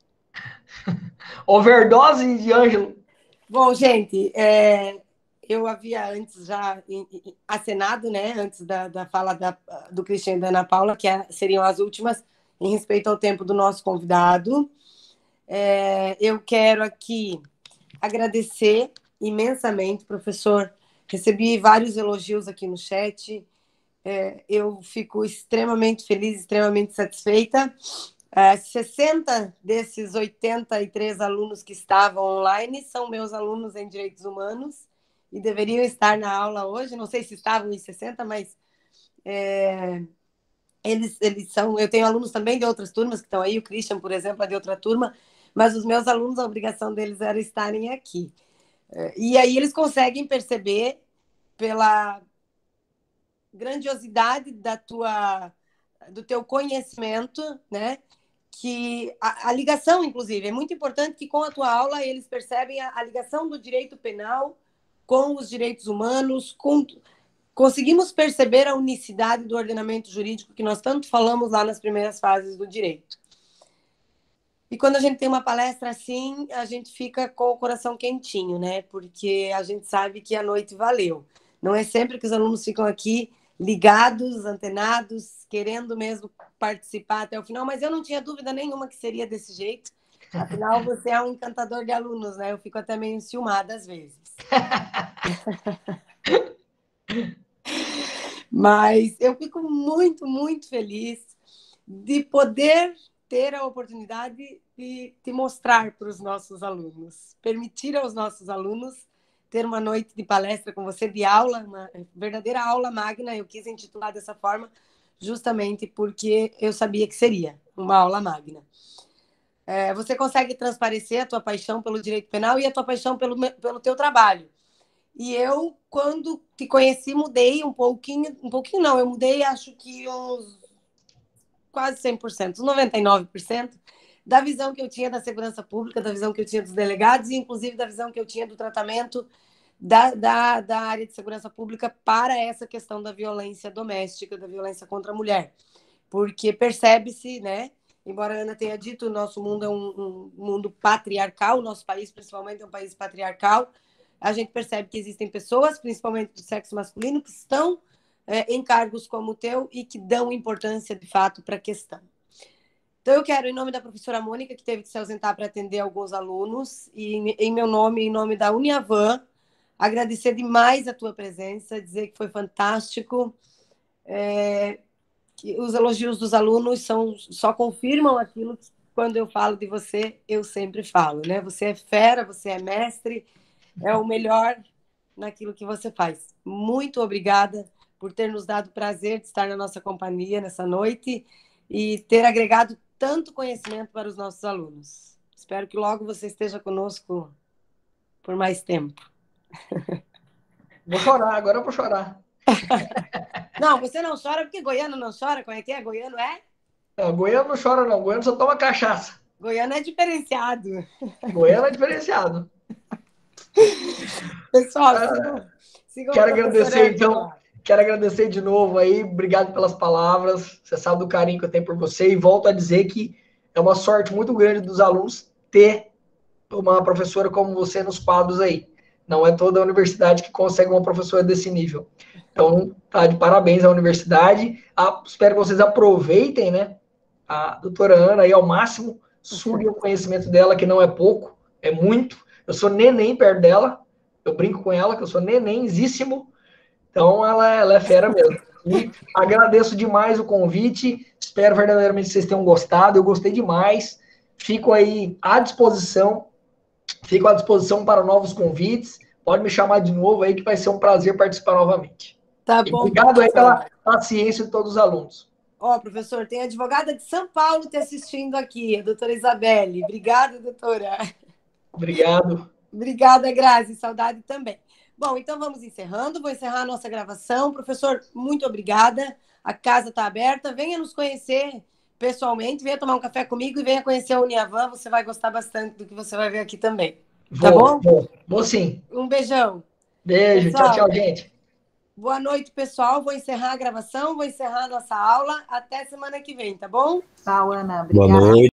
S3: Overdose de Ângelo.
S2: Bom, gente, é, eu havia antes já acenado, né, antes da, da fala da, do Cristiano e da Ana Paula, que é, seriam as últimas, em respeito ao tempo do nosso convidado. É, eu quero aqui agradecer imensamente, professor. Recebi vários elogios aqui no chat. É, eu fico extremamente feliz, extremamente satisfeita. É, sessenta desses oitenta e três alunos que estavam online são meus alunos em Direitos Humanos e deveriam estar na aula hoje. Não sei se estavam em sessenta, mas é, eles, eles são... Eu tenho alunos também de outras turmas que estão aí, o Christian, por exemplo, é de outra turma, mas os meus alunos, a obrigação deles era estarem aqui. É, e aí eles conseguem perceber pela grandiosidade da tua, do teu conhecimento, né? Que a, a ligação, inclusive, é muito importante que com a tua aula eles percebem a, a ligação do direito penal com os direitos humanos, com, conseguimos perceber a unicidade do ordenamento jurídico que nós tanto falamos lá nas primeiras fases do direito. E quando a gente tem uma palestra assim, a gente fica com o coração quentinho, né? Porque a gente sabe que a noite valeu. Não é sempre que os alunos ficam aqui ligados, antenados, querendo mesmo participar até o final, mas eu não tinha dúvida nenhuma que seria desse jeito. Afinal, você é um encantador de alunos, né? Eu fico até meio enciumada às vezes. Mas eu fico muito, muito feliz de poder ter a oportunidade de, de mostrar para os nossos alunos, permitir aos nossos alunos ter uma noite de palestra com você, de aula, uma verdadeira aula magna. Eu quis intitular dessa forma justamente porque eu sabia que seria uma aula magna. É, você consegue transparecer a tua paixão pelo direito penal e a tua paixão pelo, pelo teu trabalho. E eu, quando te conheci, mudei um pouquinho, um pouquinho não, eu mudei acho que uns quase cem por cento, uns noventa e nove por cento da visão que eu tinha da segurança pública, da visão que eu tinha dos delegados e, inclusive, da visão que eu tinha do tratamento da, da, da área de segurança pública para essa questão da violência doméstica, da violência contra a mulher. Porque percebe-se, né, embora a Ana tenha dito, o nosso mundo é um, um mundo patriarcal, o nosso país, principalmente, é um país patriarcal, a gente percebe que existem pessoas, principalmente do sexo masculino, que estão é, em cargos como o teu e que dão importância, de fato, para a questão. Então, eu quero, em nome da professora Mônica, que teve que se ausentar para atender alguns alunos, e em meu nome, em nome da Uniavan, agradecer demais a tua presença, dizer que foi fantástico, é, que os elogios dos alunos são, só confirmam aquilo que, quando eu falo de você, eu sempre falo, né? Você é fera, você é mestre, é o melhor naquilo que você faz. Muito obrigada por ter nos dado o prazer de estar na nossa companhia nessa noite e ter agregado tanto conhecimento para os nossos alunos. Espero que logo você esteja conosco por mais tempo.
S3: Vou chorar, agora eu vou chorar.
S2: Não, você não chora porque goiano não chora. Como é que é? Goiano é?
S3: Não, goiano não chora não, goiano só toma cachaça.
S2: Goiano é diferenciado.
S3: Goiano é diferenciado.
S2: Pessoal,
S3: Ah,
S2: sigam, sigam
S3: quero
S2: o professor
S3: agradecer,
S2: Ângelo
S3: então,
S2: lá.
S3: quero agradecer de novo aí, obrigado pelas palavras, você sabe do carinho que eu tenho por você, e volto a dizer que é uma sorte muito grande dos alunos ter uma professora como você nos quadros aí. Não é toda a universidade que consegue uma professora desse nível. Então, tá de parabéns à universidade. Ah, espero que vocês aproveitem, né, a doutora Ana aí ao máximo, suguem o conhecimento dela, que não é pouco, é muito. Eu sou neném perto dela, eu brinco com ela, que eu sou nenenzíssimo. Então, ela, ela é fera mesmo. E agradeço demais o convite, espero verdadeiramente que vocês tenham gostado, eu gostei demais. Fico aí à disposição, fico à disposição para novos convites. Pode me chamar de novo aí, que vai ser um prazer participar novamente.
S2: Tá
S3: E
S2: bom,
S3: obrigado aí
S2: professor.
S3: pela paciência de todos os alunos.
S2: Ó, professor, tem a advogada de São Paulo te assistindo aqui, a doutora Isabelle. Obrigada, doutora.
S3: Obrigado.
S2: Obrigada, Grazi. Saudade também. Bom, então vamos encerrando. Vou encerrar a nossa gravação. Professor, muito obrigada. A casa está aberta. Venha nos conhecer pessoalmente, venha tomar um café comigo e venha conhecer a Uniavan. Você vai gostar bastante do que você vai ver aqui também. Tá
S3: Vou,
S2: bom?
S3: vou, vou sim.
S2: Um beijão.
S3: Beijo,
S2: Pessoal,
S3: tchau, tchau, gente.
S2: Boa noite, pessoal. Vou encerrar a gravação, vou encerrar a nossa aula. Até semana que vem, tá bom?
S6: Tchau, Ana.
S9: Boa
S6: Obrigada.
S9: noite.